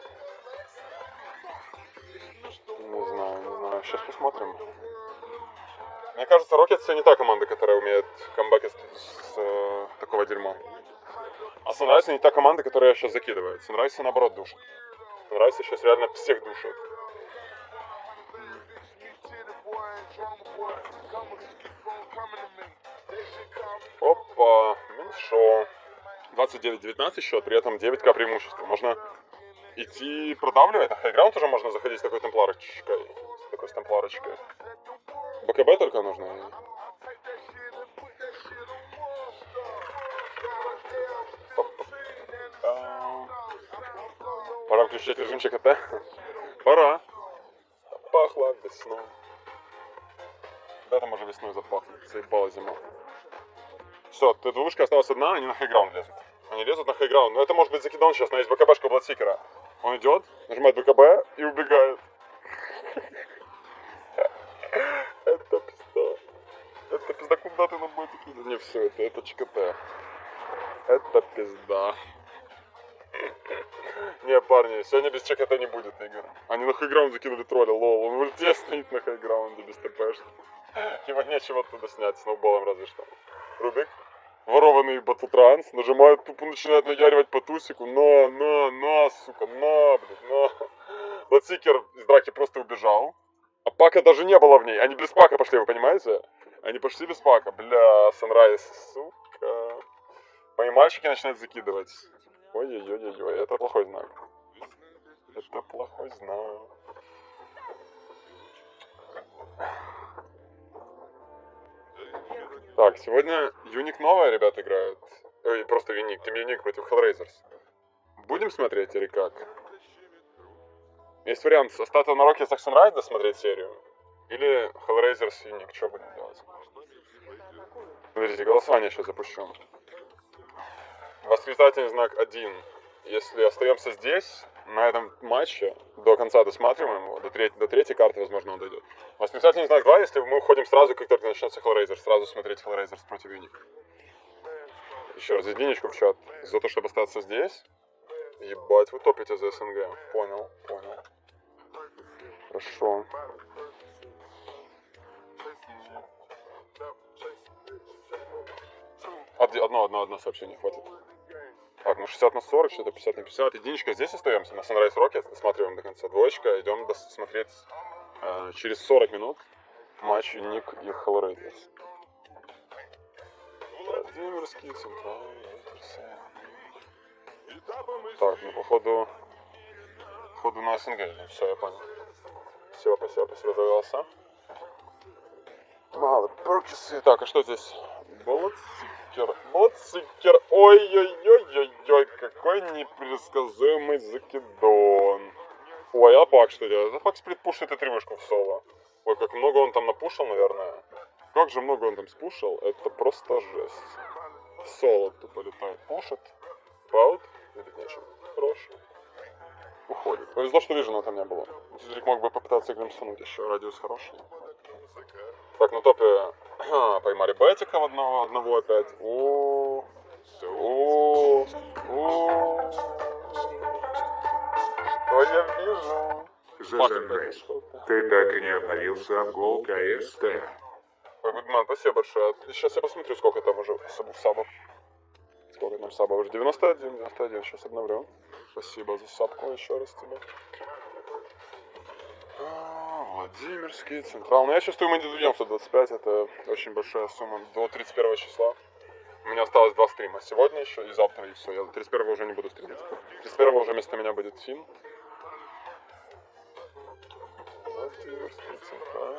Не знаю, не знаю. Сейчас посмотрим. Мне кажется, Рокетс не та команда, которая умеет камбэки с, с э, такого дерьма. А Санрайз не та команда, которая сейчас закидывает. Санрайз наоборот душит. Санрайз сейчас реально всех душит. Опа, меньшо. двадцать девять девятнадцать счет, при этом девять ка преимущество. Можно идти продавливать. На хайграунд уже можно заходить с такой темпларочкой. С такой с темпларочкой. БКБ только нужно. Пора включить режимчик АТ. Пора. Пахло весной. Да, там уже весной запахнет. Заебала зима. Все, ты двушка осталась одна, они на хайграунд лезут. Они лезут на хайграунд. Но это может быть закидон сейчас, но есть БКБшка у Бладсикера. Он идет, нажимает БКБ и убегает. Это пизда. Это пизда, куда ты на бой закидываешь? Не, все, это, это ЧКТ. Это пизда. Не, парни, сегодня без ЧКТ не будет игр. Они на хайграунд закинули тролля, лол. Он в ульте стоит на хайграунде без ТПшки. Ему нечего оттуда снять, сноуболом разве что. Рубик. Ворованный батлтранс. Нажимает, тупо начинает наяривать по тусику. На, на, на, сука, на, блядь, на. Бладсикер из драки просто убежал. А пака даже не было в ней. Они без пака пошли, вы понимаете? Они пошли без пака. Бля, Санрайз, сука. Мои мальчики начинают закидывать. Ой-ой-ой-ой, это плохой знак. Это плохой знак. Так, сегодня Юник новая, ребята, играют. Ой, просто Юник, Team Юник против Hellraisers. Будем смотреть или как? Есть вариант остаться на Rocket Sunrise досмотреть серию. Или Hellraisers Юник, что будем делать? Подождите, голосование сейчас запущу. Восклицательный знак один. Если остаемся здесь, на этом матче, до конца досматриваем его, до, треть, до третьей карты, возможно, он дойдет. Восклицательный знак два, если мы уходим сразу, как только начнется Hellraiser, сразу смотреть Hellraisers против Юник. Еще раз, единичку в чат. За то, чтобы остаться здесь. Ебать, вы топите за СНГ. Понял, понял. Хорошо. Одно, одно, одно сообщение хватит. Так, ну шестьдесят на сорок, что-то пятьдесят на пятьдесят. Единичка, здесь остаемся, на Sunrise Rocket, досматриваем до конца. Двоечка, идем досмотреть э, через сорок минут матч Юник и Hellraisers. Владимирский центральный. Так, ну походу, походу на СНГ. Все, я понял. Все, спасибо, спасибо за голоса. Мало перкисы. Так, а что здесь? Бладсикер. Бладсикер. Ой-ой-ой-ой-ой. Какой непредсказуемый закидон. Ой, а Пак что делает? А Пак сплитпушит и тривышку в соло. Ой, как много он там напушил, наверное. Как же много он там спушил. Это просто жесть. В соло тупо летает. Пушит. Паут. Видеть нечего. Хорош. Уходит. Повезло, что вижена там не было. Тизрик мог бы попытаться глимсунуть еще. Радиус хороший. Так, на топе поймали Бетика в одного, одного опять. О, о, о. Что я вижу? Зазенрейс, ты так и не обновился в гол КСТ. Ой, Гудман, спасибо большое. Сейчас я посмотрю, сколько там уже сабов. Сколько там сабов уже? девяносто один, девяносто один. Сейчас обновлю. Спасибо за сабку еще раз тебе. Владимирский централ. Ну я чувствую, мы не дойдем двадцать пять. Это очень большая сумма. До тридцать первого числа. У меня осталось два стрима. Сегодня еще и завтра, и все. Я тридцать первого уже не буду стримить. тридцать первого уже вместо меня будет Фин. Владимирский централ.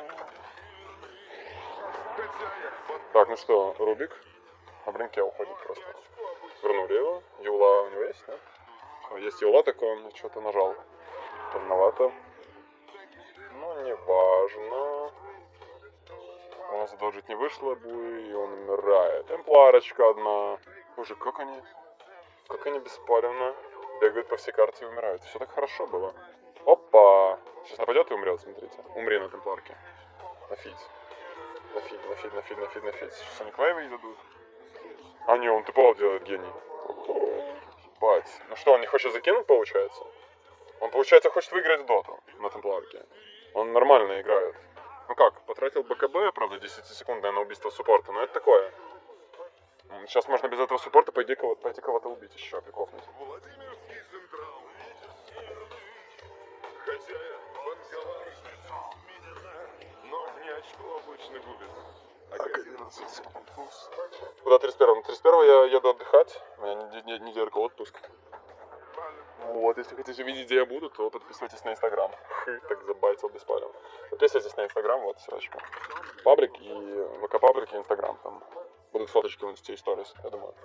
Так, ну что, Рубик на бринке уходит просто. Вернули его. Юла у него есть, да? Есть Юла такой, он что-то нажал. Трудновато. Ну, не важно. У нас задолжить не вышло бы, и он умирает. Темпларочка одна. Боже, как они... Как они беспалевно бегают по всей карте и умирают. Все так хорошо было. Опа! Сейчас нападет и умрет, смотрите. Умри на темпларке. На фид. На фид, на фид, на фид, на фид, на фид. Сейчас они клейвы дадут. А не, он тупо делает, гений. Бать. Ну что, он не хочет закинуть, получается? Он, получается, хочет выиграть доту на темпларке. Он нормально играет. Ну как, потратил БКБ, правда, десятисекундное на убийство суппорта, но это такое. Сейчас можно без этого суппорта пойти кого-то, пойти кого-то убить еще, прикофнуть. Владимирский централ. Хозяин Бангалар. Но ни о что обычно губит? одиннадцать. Куда тридцать первого? На тридцать первого я еду отдыхать. У меня нед- нед- неделька отпуск. Вот, если хотите увидеть, где я буду, то подписывайтесь на Инстаграм. Хы, так забайтил беспален. Подписывайтесь на Инстаграм, вот ссылочка. Паблик и ВК-паблик и Инстаграм. Там будут фоточки в Инсте и сторис, я думаю.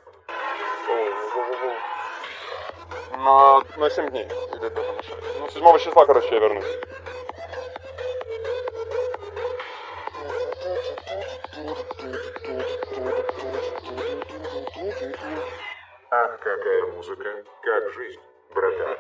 На, на семь дней. Или даже на шесть. Ну, седьмого числа, короче, я вернусь. Ах, какая музыка, как жизнь, братан.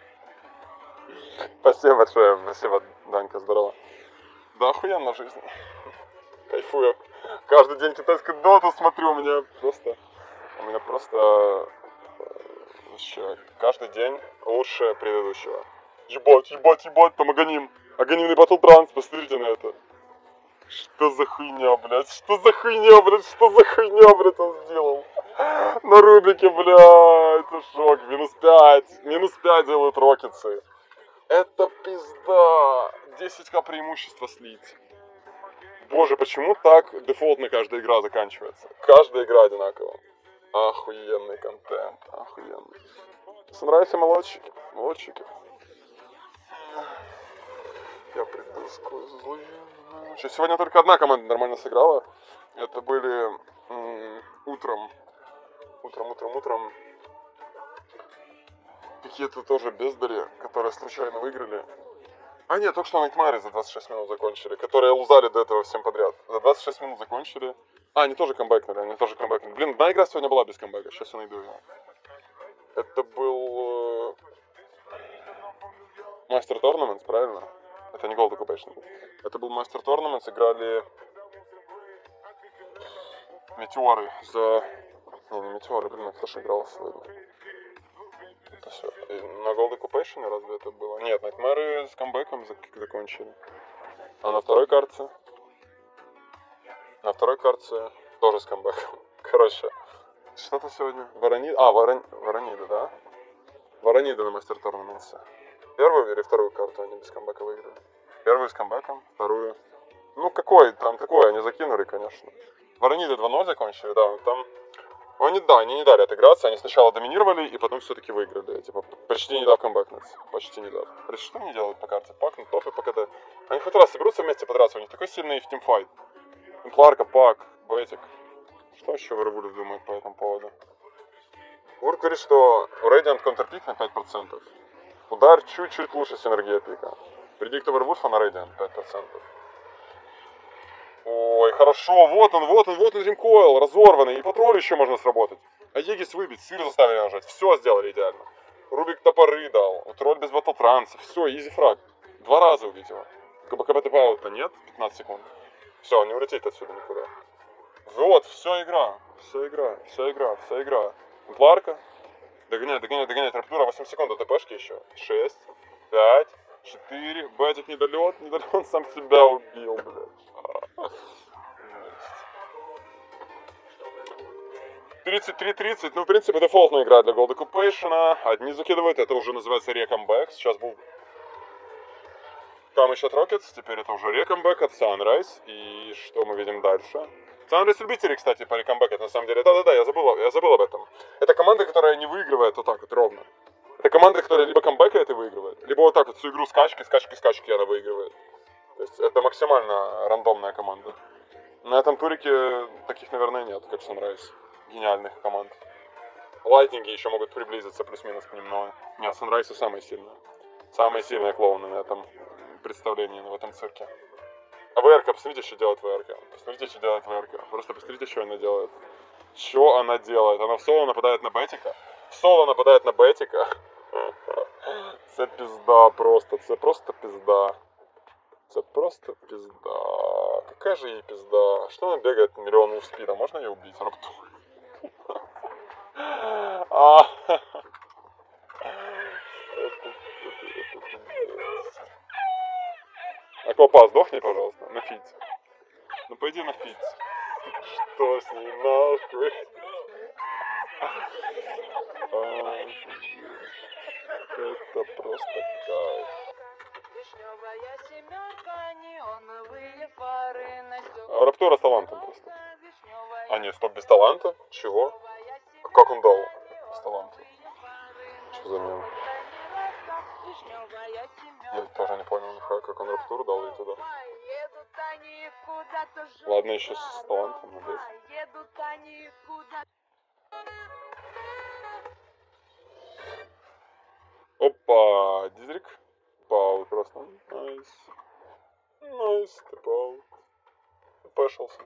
Спасибо большое, спасибо, Данька, здорово. Да, охуенно жизнь. Кайфую. Каждый день китайскую доту смотрю, у меня просто... У меня просто... э, Вообще, каждый день лучше предыдущего. Ебать, ебать, ебать, там Аганим. Аганимный батл транс, посмотрите на это. Что за хуйня, блядь, что за хуйня, блядь, что за хуйня, блядь, он сделал? На рубике, блядь, это шок, минус пять, минус пять делают рокетсы. Это пизда, десять ка преимущества слить. Боже, почему так дефолтно каждая игра заканчивается? Каждая игра одинаково. Охуенный контент, охуенный. Нравятся молодчики, молодчики. Я приду сквозь злые ночи. Сегодня только одна команда нормально сыграла. Это были м- утром, утром, утром, утром какие-то тоже бездари, которые случайно выиграли. А нет, только что Найтмары за двадцать шесть минут закончили, которые лузали до этого всем подряд. За двадцать шесть минут закончили. А, они тоже камбэкнули, они тоже камбэкнули. Блин, одна игра сегодня была без камбэка, сейчас я найду ее. Это был... Мастер Торнаментс, правильно? Это не Gold Occupation. Это был Мастер Торнаментс, играли... Метеоры за... Не, не Метеоры, блин, кто же играл сегодня? Это все. И на Gold Occupation разве это было? Нет, Найтмары с камбэком закончили. А на второй карте? На второй карте тоже с камбэком. Короче, что-то сегодня... Воронида... А, Ворон... Воронида, да? Воронида на Мастер Торнаменте. Первую или вторую карту они без камбэка выиграли? Первую с камбэком, вторую... Ну, какой там такой, они закинули, конечно. Ворониды два ноль закончили, да, там... Они, да, они не дали отыграться, они сначала доминировали, и потом все-таки выиграли. Типа, почти не дав камбэкнуть. Почти не дав. Что они делают по карте? Пак, ну, топ и ПКД. Они хоть раз соберутся вместе подраться, у них такой сильный в тимфайт. Темпларка, Пак, Бетик. Что еще Вырвулев думает по этому поводу? Вурк говорит, что у Radiant контрпик на пять процентов. Удар чуть-чуть лучше синергия пика. Предикт Вырвульфа на Radiant пять процентов. Ой, хорошо, вот он, вот он, вот он, Дримкойл, разорванный, и патруль еще можно сработать. А Егис выбить, сыр заставили нажать, все сделали идеально. Рубик топоры дал, тролль без батл транса, все, изи фраг. Два раза убить его. КБ ТП-аута нет, пятнадцать секунд. Все, он не улетит отсюда никуда. Вот, все игра, все игра, все игра, все игра. Темпларка, догоняет, догоняет, догоняет, Раптура, восемь секунд до ТПшки еще. шесть, пять, четыре, Бэтик недолет, недолет, он сам себя убил, блядь. тридцать три тридцать, ну, в принципе, дефолтная игра для Gold Occupation. Одни закидывают, это уже называется рекомбэк. Сейчас был... Там еще Rockets, теперь это уже рекомбэк от Sunrise. И что мы видим дальше? Sunrise любители, кстати, по рекомбэкать, на самом деле. Да-да-да, я забыл, я забыл об этом. Это команда, которая не выигрывает вот так вот ровно. Это команда, которая либо камбэкает и выигрывает, либо вот так вот всю игру скачки, скачки, скачки она выигрывает. То есть это максимально рандомная команда. На этом турике таких, наверное, нет, как Sunrise. Гениальных команд. Лайтнинги еще могут приблизиться плюс-минус к ним, но нет, Sunrise самые сильные. Самые сильные клоуны на этом представлении, в этом цирке. А ВРК, посмотрите, что делает ВРК. Посмотрите, что делает ВРК. Просто посмотрите, что она делает. Что она делает? Она в соло нападает на Бетика. В соло нападает на Бетика. Це пизда просто. Це просто пизда. Це просто пизда. Какая же ей пизда? Что она бегает миллион у спида? Можно ее убить? Раптур. А, Аквапа, сдохни, пожалуйста, на фит. Ну пойди на фит. Что с ней нахуй? А, это просто кайф. Вишневая семерка, неоновые фары на А Раптора с талантом просто. А нет, стоп, без таланта? Чего? А как он дал с талантом? Что за мем? Я тоже не понял нихуя, как он Раптуру дал и туда. Ладно, еще с талантом, надеюсь. Опа, Дизрик. Паул просто. Найс. Найс, ты Паул. Пошелся.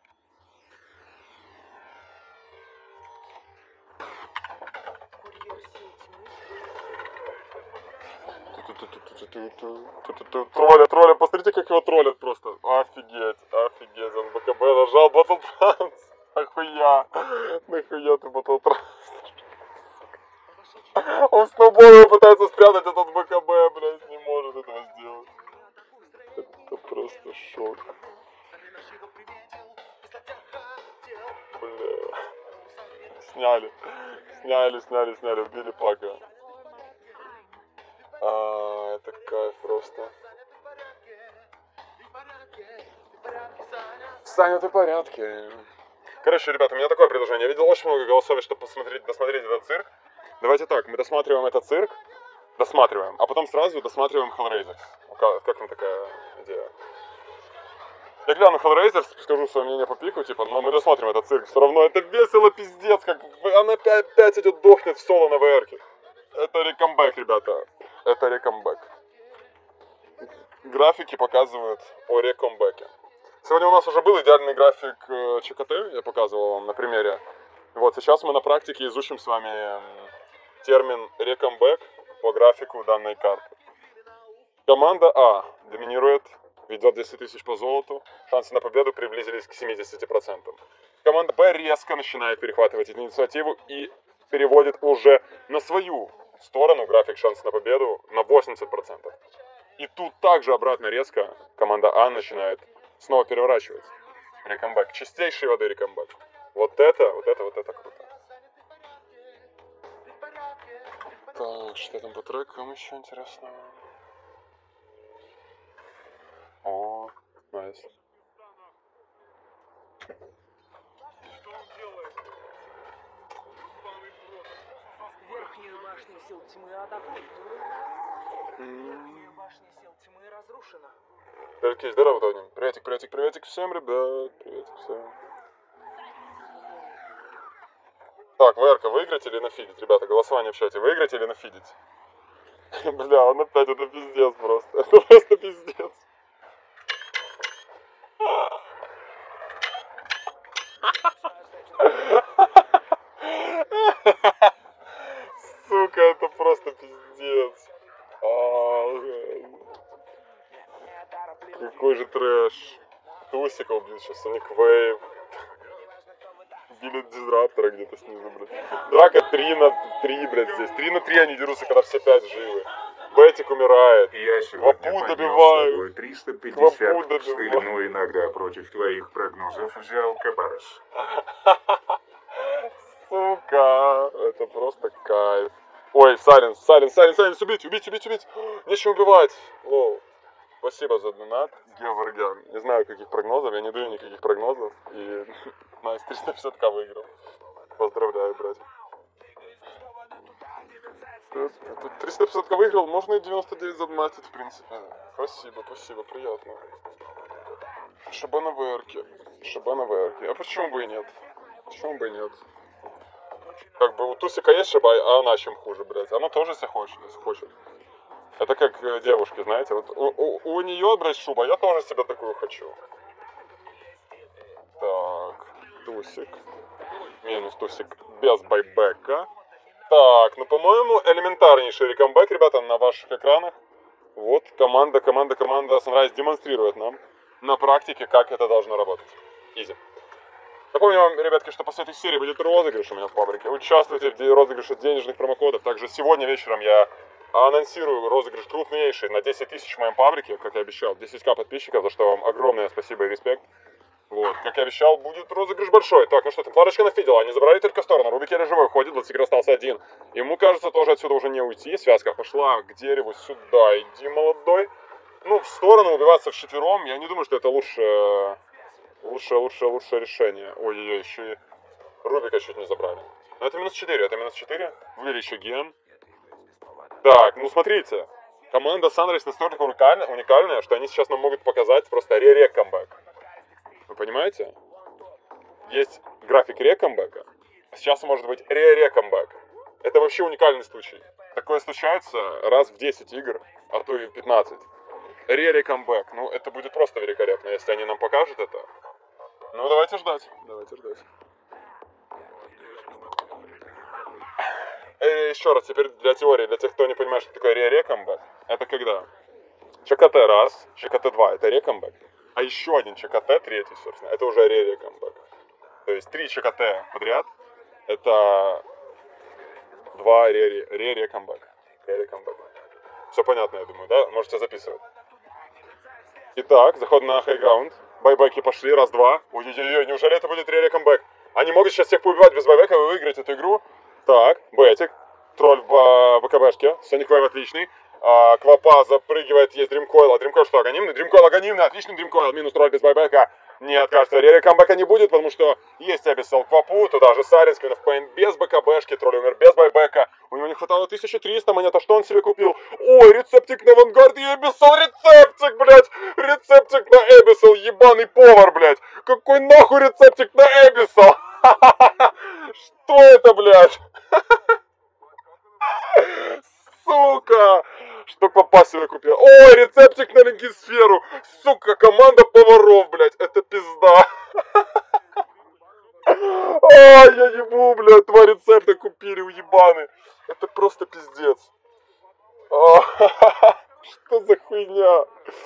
Тролля, тролля, посмотрите, как его троллят просто. Офигеть, офигеть, он БКБ нажал Battle Trance. Нахуя, нахуя ты Battle Trance? Он сноуболом пытается спрятать этот БКБ, блядь, не может этого сделать. Это просто шок. Бля. Сняли, сняли, сняли, сняли, убили Пака. А, это кайф просто. Саня, ты в порядке? Короче, ребята, у меня такое предложение. Я видел очень много голосовых, чтобы посмотреть, досмотреть этот цирк. Давайте так, мы досматриваем этот цирк, досматриваем, а потом сразу досматриваем Hellraiser. Как, как вам такая идея? Я гляну Hellraiser, скажу свое мнение по пику, типа, но мы досматриваем этот цирк. Все равно это весело, пиздец, как она опять, опять идет, дохнет в соло на ВРке. Это рекомбэк, ребята. Это рекомбэк. Графики показывают о рекомбэке. Сегодня у нас уже был идеальный график ЧКТ, я показывал вам на примере. Вот, сейчас мы на практике изучим с вами термин рекомбэк по графику данной карты. Команда А доминирует, ведет десять тысяч по золоту, шансы на победу приблизились к семидесяти процентам. Команда Б резко начинает перехватывать инициативу и переводит уже на свою сторону график шансов на победу на восемьдесят процентов. И тут также обратно резко команда А начинает снова переворачивать. Рекомбэк. Чистейшей воды рекомбэк. Вот это, вот это, вот это круто. Так, что там по трекам еще интересного? О, найс. Верхнюю башню сил тьмы атакуют. Верхняя башня сил тьмы разрушена. Дорогие, здорово, Тони. Приветик, приветик, приветик всем, ребят. Приветик всем. Так, ВРК, выиграть или нафидить? Ребята, голосование в чате. Выиграть или нафидить? Бля, он опять, это пиздец просто. Это просто пиздец. Сука, это просто пиздец. Какой же трэш. Тусика убил сейчас, Соник Вейв. Убили Дизраптора где-то снизу, блядь. Драка три на три, блядь, здесь. три на три они дерутся, когда все пять живы. Бетик умирает. Я сегодня Квапу поднял добиваю. с собой триста пятьдесят Квапу пустых, добиваю. но иногда против твоих прогнозов взял Кабарас. Сука, это просто кайф. Ой, Сайленс, Сайленс, Сайленс, Сайленс, убить, убить, убить, убить. Нечем убивать. Лоу. Спасибо за донат, Геворгян. Не знаю, каких прогнозов, я не даю никаких прогнозов. И Найс, триста пятьдесят тысяч выиграл. Поздравляю, братья. триста пятьдесят тысяч выиграл, можно и девяносто девять задонатить, в принципе. Спасибо, спасибо, приятно. Шаба на ВРке. Шаба на ВРке. А почему бы и нет? Почему бы и нет? Как бы у Тусика есть шаба, а она чем хуже, блядь. Она тоже себя хочет, если хочет. Это как э, девушки, знаете, вот у, у, у нее, блядь, шуба, я тоже себе такую хочу. Так, Тусик. Минус Тусик без байбека. Так, ну, по-моему, элементарнейший рекомбэк, ребята, на ваших экранах. Вот, команда, команда, команда Sunrise демонстрирует нам на практике, как это должно работать. Изи. Напомню вам, ребятки, что после этой серии будет розыгрыш у меня в фабрике. Участвуйте в розыгрыше денежных промокодов. Также сегодня вечером я анонсирую розыгрыш крупнейший на десять тысяч в моем фабрике, как я обещал. десять тысяч подписчиков, за что вам огромное спасибо и респект. Вот, как я обещал, будет розыгрыш большой. Так, ну что, темпларочка нафидела, они забрали только сторону. Рубик еле живой ходит, Блацигр остался один. Ему кажется, тоже отсюда уже не уйти. Связка пошла к дереву сюда. Иди, молодой. ну, в сторону убиваться вчетвером, я не думаю, что это лучшее, лучшее, лучшее, лучшее решение. Ой-ой-ой, еще и Рубика чуть не забрали. Но это минус четыре, это минус четыре. Вывели еще ген. Так, ну смотрите. Команда Sunrise настолько уникальна, уникальная, что они сейчас нам могут показать просто ре-рек камбэк. Вы понимаете? Есть график рекамбэка, а сейчас может быть ре-рекамбэк. Это вообще уникальный случай. Такое случается раз в десять игр, а то и в пятнадцать. Ре-рекамбэк. Ну, это будет просто великолепно, если они нам покажут это. Ну, давайте ждать. Давайте ждать. И еще раз, теперь для теории, для тех, кто не понимает, что такое ре-рекамбэк. Это когда ЧКТ раз, ЧКТ два, это рекамбэк. А еще один ЧКТ, третий, собственно, это уже ре-рекамбэк. То есть три ЧКТ подряд, это два ре-рекамбэк. Ре-рекамбэк. Все понятно, я думаю, да? Можете записывать. Итак, заход на хайграунд. Байбеки пошли, раз-два. Ой-ой-ой, неужели это будет ре-рекамбэк? Они могут сейчас всех поубивать без байбека, вы выиграете эту игру. Так, Бэтик, тролль в БКБшке, Соник Вейв отличный. А, Квапа запрыгивает, есть Дримкойл. А Дримкойл что, анонимный? Дримкойл анонимный, отличный Дримкойл. Минус тролль без байбека. Нет, кажется, ре-рекамбэка не будет, потому что есть Абиссал Квапу, туда же Сарин, Сквин оф Пейн без БКБшки, тролль умер без байбека. У него не хватало тысяча триста монет, а что он себе купил? Ой, рецептик на Вангард и Абиссал, рецептик, блядь! Рецептик на Абиссал, ебаный повар, блядь! Какой нахуй рецептик на Абиссал? Что это, блядь? Сука! Что Квапа себе купил? Ой, рецептик на Лингисферу! Сука, команда поваров, блядь! Это пизда! Ай, я ебу, блядь! Два рецепта купили, уебаны! Это просто пиздец! Что за хуйня?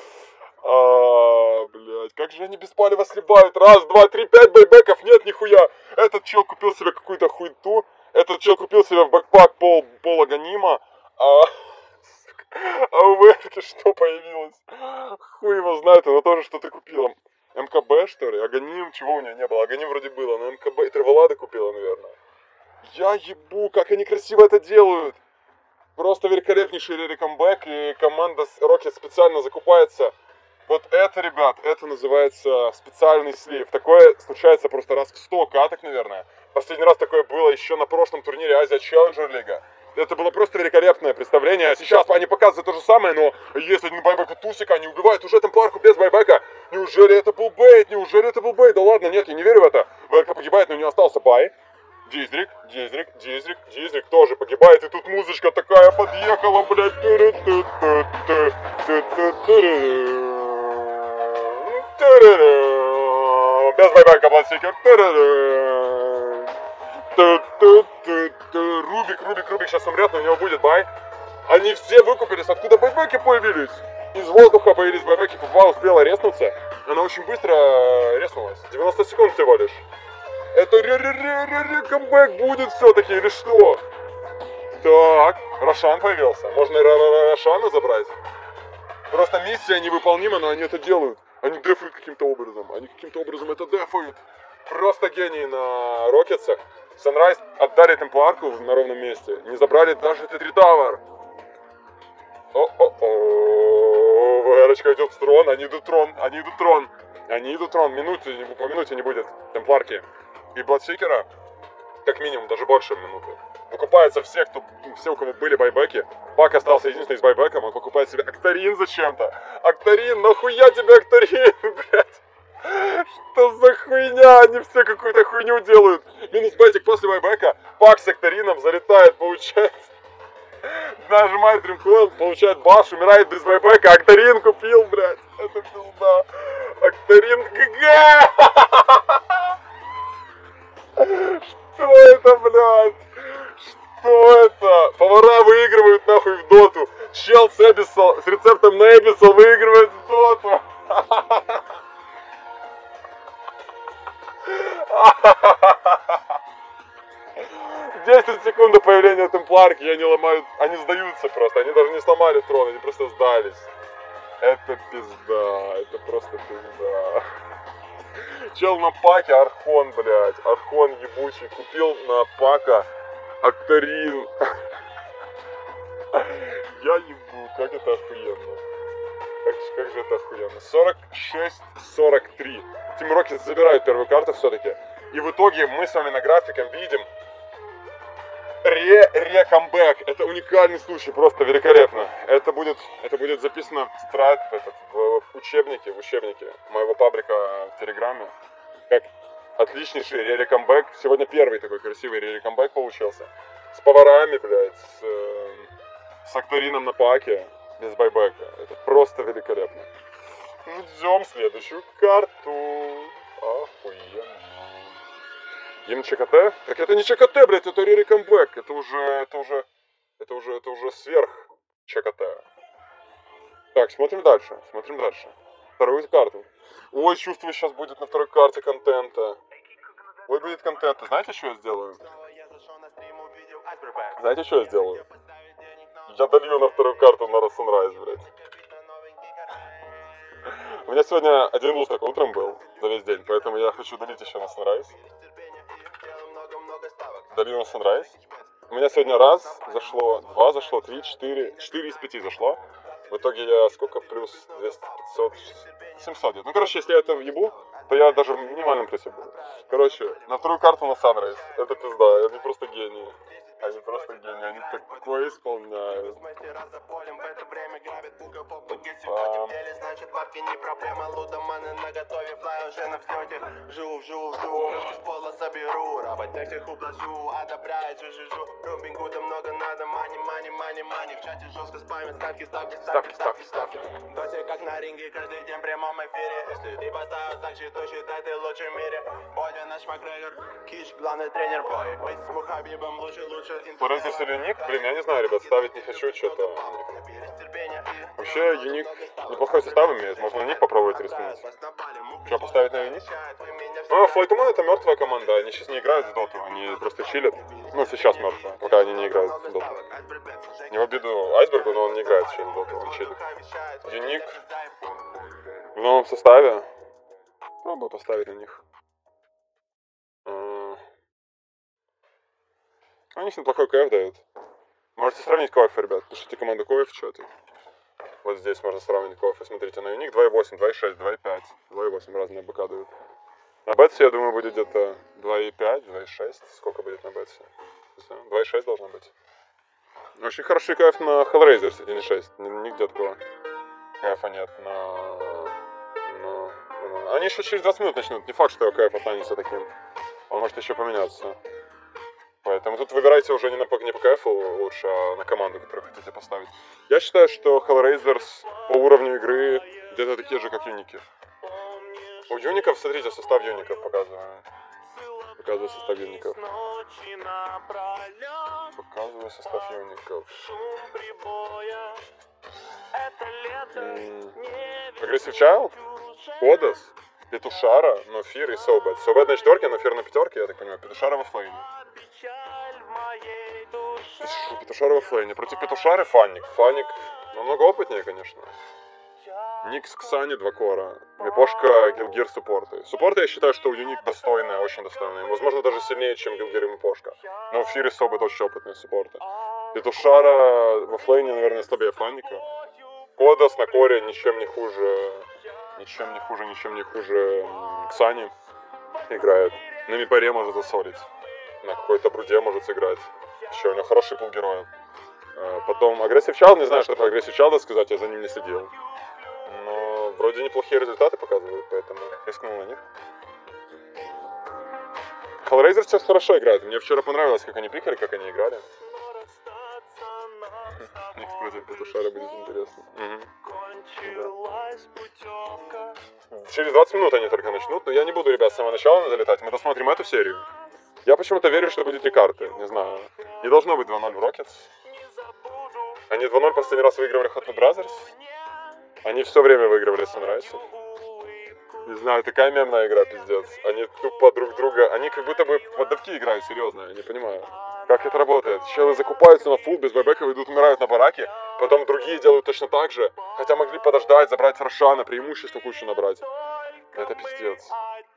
А, блядь, как же они беспалево сливают? Раз, два, три, пять байбеков, нет, нихуя! Этот чел купил себе какую-то хуйту, этот чел купил себе в бэкпак пол, пол аганима, а, а у Верки что появилось? Хуй его знает, она тоже что-то купила. МКБ, что ли? Аганим, чего у нее не было? Аганим вроде было, но МКБ и Треволада купила, наверное. Я ебу, как они красиво это делают! Просто великолепнейший рекамбэк, и команда Rocket специально закупается. Вот это, ребят, это называется специальный слив. Такое случается просто раз в сто каток, наверное. Последний раз такое было еще на прошлом турнире Азия Челленджер Лига. Это было просто великолепное представление. А сейчас они показывают то же самое, но есть один байбек от Тусика, они убивают уже темпларку без байбека. Неужели это был бейт? Неужели это был бейт? Да ладно, нет, я не верю в это. ВРК погибает, но у него остался бай. Дизрик, Дизрик, Дизрик, Дизрик тоже погибает, и тут музычка такая подъехала, блядь. Без байбека, Бладсикер. Рубик, Рубик, Рубик сейчас умрет, но у него будет бай. Они все выкупились, откуда байбеки появились? Из воздуха появились байбеки, Купа успела резнуться. Она очень быстро резнулась, девяносто секунд всего лишь. Это ре-ре-ре-ре-ре-камбэк будет все-таки или что? Так, Рошан появился. Можно и Рошана забрать. Просто миссия невыполнима, но они это делают. Они дефают каким-то образом. Они каким-то образом это дефают. Просто гении на Рокетсах. Sunrise отдали темпларку на ровном месте. Не забрали даже Т три Тавер. О-о-о. ВРочка идет в трон. Они идут в трон. Они идут в трон. Они идут в трон. Минуты, по минуте не будет темпларки. И Бладсикера, как минимум, даже больше минуты. Выкупаются все, кто, все, у кого были байбеки. Пак остался единственный с байбеком, он покупает себе Акторин зачем-то. Акторин, нахуя тебе Акторин, блядь? Что за хуйня? Они все какую-то хуйню делают. Минус бетик после байбека. Пак с Акторином залетает, получается. Нажимает Дримкойл, получает баш, умирает без байбека. Акторин купил, блядь. Это пизда. Акторин ГГ. Что это, блядь? Что это? Повара выигрывают нахуй в доту. Чел с Эбиссал, с рецептом на Эбиссал выигрывает в доту. десять секунд до появления темпларки, и они ломают, они сдаются просто, они даже не сломали трон, они просто сдались. Это пизда, это просто пизда. Чел на паке Архон, блядь, Архон ебучий, купил на пака Акторин. Я ебу, как это охуенно. Как, же- как же это охуенно. сорок шесть сорок три. Тим Рокетс забирают первую карту все-таки. И в итоге мы с вами на графиком видим ре-ре-камбэк. Это уникальный случай, просто великолепно. Это будет, это будет записано в тетрадь, в, этот, в учебнике, в учебнике моего паблика в Телеграме. Как отличнейший ре-ре-камбэк. Сегодня первый такой красивый ре-ре-камбэк получился. С поварами, блядь, с, э, с акторином на паке, без байбека. Это просто великолепно. Ждем следующую карту. Охуенно. Им ЧКТ? Так это не ЧКТ, блядь, это Рири Камбэк. Это уже, это уже, это уже, это уже сверх ЧКТ. Так, смотрим дальше, смотрим дальше. Вторую карту. Ой, чувствую, сейчас будет на второй карте контента. Ой, будет контента. Знаете, что я сделаю? Знаете, что я сделаю? Я долью на вторую карту на Sunrise, блядь. У меня сегодня один луз такой утром был за весь день, поэтому я хочу долить еще на Sunrise. Долью на Sunrise. У меня сегодня раз зашло, два зашло, три, четыре, четыре из пяти зашло. В итоге я сколько? Плюс двести, пятьсот, семьсот где-то. Ну, короче, если я это въебу, то я даже в минимальном плюсе буду. Короче, на вторую карту на Sunrise. Это пизда, они просто гении. Они просто гении, они такое исполняют. Пам. Значит, бабки не проблема, лудоманы на готове, флай уже на взлете. Живу, живу, живу, с пола соберу, работать всех ублажу, одобряет, жу-жу-жу. Рубинку да много надо, мани, мани, мани, мани. В чате жестко спамят, ставки, ставки, ставки, ставки, ставки. Доте как на ринге, каждый день в прямом эфире. Если ты поставил так же, то считай ты лучший в мире. Бодя наш Макгрегор, Киш, главный тренер, бой. Быть с Мухабибом лучше, лучше. Форезерс или Юник? Блин, я не знаю, ребят, ставить не хочу, что-то. Вообще, Юник неплохой состав имеет, можно на них попробовать рискнуть. Что, поставить на Юник? А, Флайтуман это мертвая команда, они сейчас не играют в доту, они просто чилят. Ну, сейчас мертвая, пока они не играют в доту. Не в обиду Айсбергу, но он не играет сейчас в доту, он чилит. Юник в новом составе. Пробую поставить на них. Они неплохой КФ дают. Можете сравнить КФ, ребят. Пишите команду КФ в чате. Вот здесь можно сравнить КФ. Смотрите, на Юник два и восемь, два и шесть, два и пять. два и восемь разные БК дают. На Бетсе, я думаю, будет где-то два и пять, два и шесть. Сколько будет на Бетсе? два и шесть должно быть. Очень хороший КФ на Hellraisers один и шесть. Нигде такого КФа нет на... на... на... Они еще через двадцать минут начнут. Не факт, что КФ останется таким. Он может еще поменяться. Поэтому тут выбирайте уже не, на, не по КФ лучше, а на команду, которую хотите поставить. Я считаю, что Hellraisers по уровню игры где-то такие же, как Юники. У Юников, смотрите, состав Юников показываю. Показываю состав Юников. Показываю состав Юников. Агрессив Чайлд, Кодас, Петушара, Нофир и Собет. Собет на четверке, Нофир на пятерке, я так понимаю. Петушара во флейне. Петушара во флейне. Против Петушары Фанник. Фанник намного опытнее, конечно. Никс Ксани, два кора. Мипошка, Гилгир, суппорты. Суппорты я считаю, что у Юник достойные, очень достойные. Возможно, даже сильнее, чем Гилгир и Мипошка. Но в Фире Собет очень опытные суппорты. Петушара во флейне, наверное, слабее Фанника. Кодас на коре ничем не хуже. Ничем не хуже, ничем не хуже Ксани играет. На Мипаре может засолить. На какой-то бруде может сыграть. Еще у него хороший пул героев. Потом Агрессив Чайлд, не знаю, что про Агрессив Чайлда сказать, я за ним не следил. Но вроде неплохие результаты показывают, поэтому рискнул на них. Hellraiser сейчас хорошо играет. Мне вчера понравилось, как они пикали, как они играли. Никс против Петушара будет интересно. Угу. Да. Через двадцать минут они только начнут, но я не буду, ребят, с самого начала залетать. Мы досмотрим эту серию. Я почему-то верю, что будет три карты. Не знаю. Не должно быть два ноль в Rockets. Они два ноль последний раз выигрывали Hotwood Brothers. Они все время выигрывали Sunrise. Не знаю, такая мемная игра, пиздец. Они тупо друг друга... Они как будто бы в поддавки играют, серьезно. Я не понимаю. Как это работает? Челы закупаются на фул, без байбеков идут, умирают на бараке. Потом другие делают точно так же. Хотя могли подождать, забрать Рошана, преимущество кучу набрать. Это пиздец.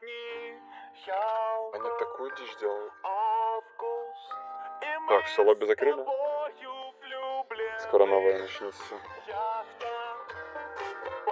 Они такую дичь делают. Так, все, лобби закрыли. Скоро новое начнется.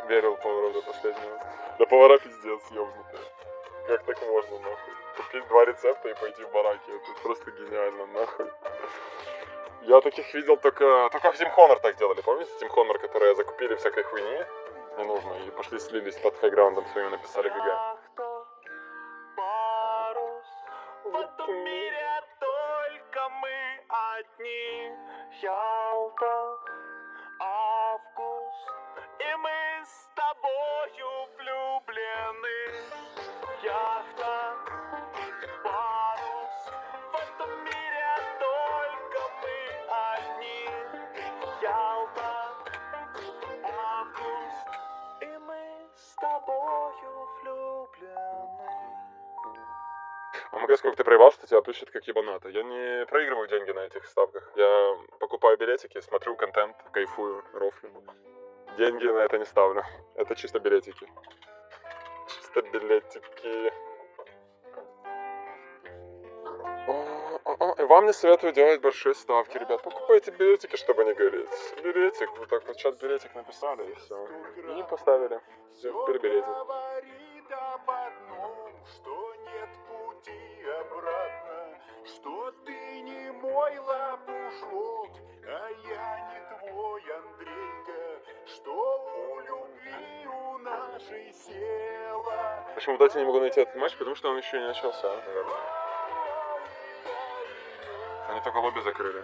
Верил повару до последнего. Да повара пиздец, ёбнутые. Как так можно, нахуй? Купить два рецепта и пойти в бараки. Это просто гениально, нахуй. Я таких видел только... Только в Team Honor так делали. Помните Team Honor, которые закупили всякой хуйни ненужной и пошли слились под хайграундом своим и написали ГГ? Яхта, парус, в этом мире только мы одни. Ялта, август, и мы с тобою влюблены. Яхта, парус, в этом мире только мы одни. Ялта, август, и мы с тобою влюблены. А могу сколько ты проебал, что тебя пишет как ебаната? Я не проигрываю деньги на этих ставках. Я покупаю билетики, смотрю контент, кайфую, рофлю. Деньги на это не ставлю. Это чисто билетики. Чисто билетики. О, о, о, и вам не советую делать большие ставки, ребят. Покупайте билетики, чтобы не гореть. Билетик, вот так вот чат билетик написали и все. И поставили. Все, теперь билетик. Говорит об одном, что нет пути обратно, что ты не мой лопушок, а я не твой Андрейка, что у любви у нашей села. Почему в доте не могу найти этот матч? Потому что он еще не начался, наверное. Они только лобби закрыли.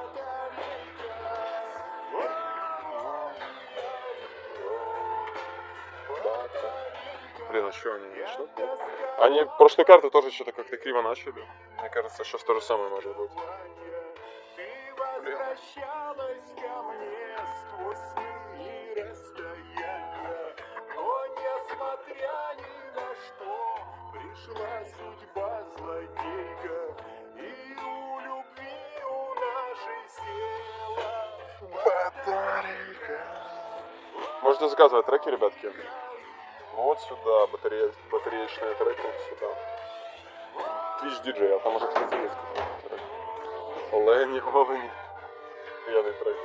Блин, а что они не начнут? Они прошлые карты тоже что-то как-то криво начали. Мне кажется, сейчас то же самое может быть. Ты возвращалась ко мне сквозь сны и расстояния, но несмотря ни на что, пришла судьба злодейка, и у любви у нашей села батарейка. Можете заказывать треки, ребятки. Вот сюда, батарея, батареечные треки, вот сюда. Twitch диджей, а там уже, кстати, есть какой-то трек. Олені, олені. Пьяный трек.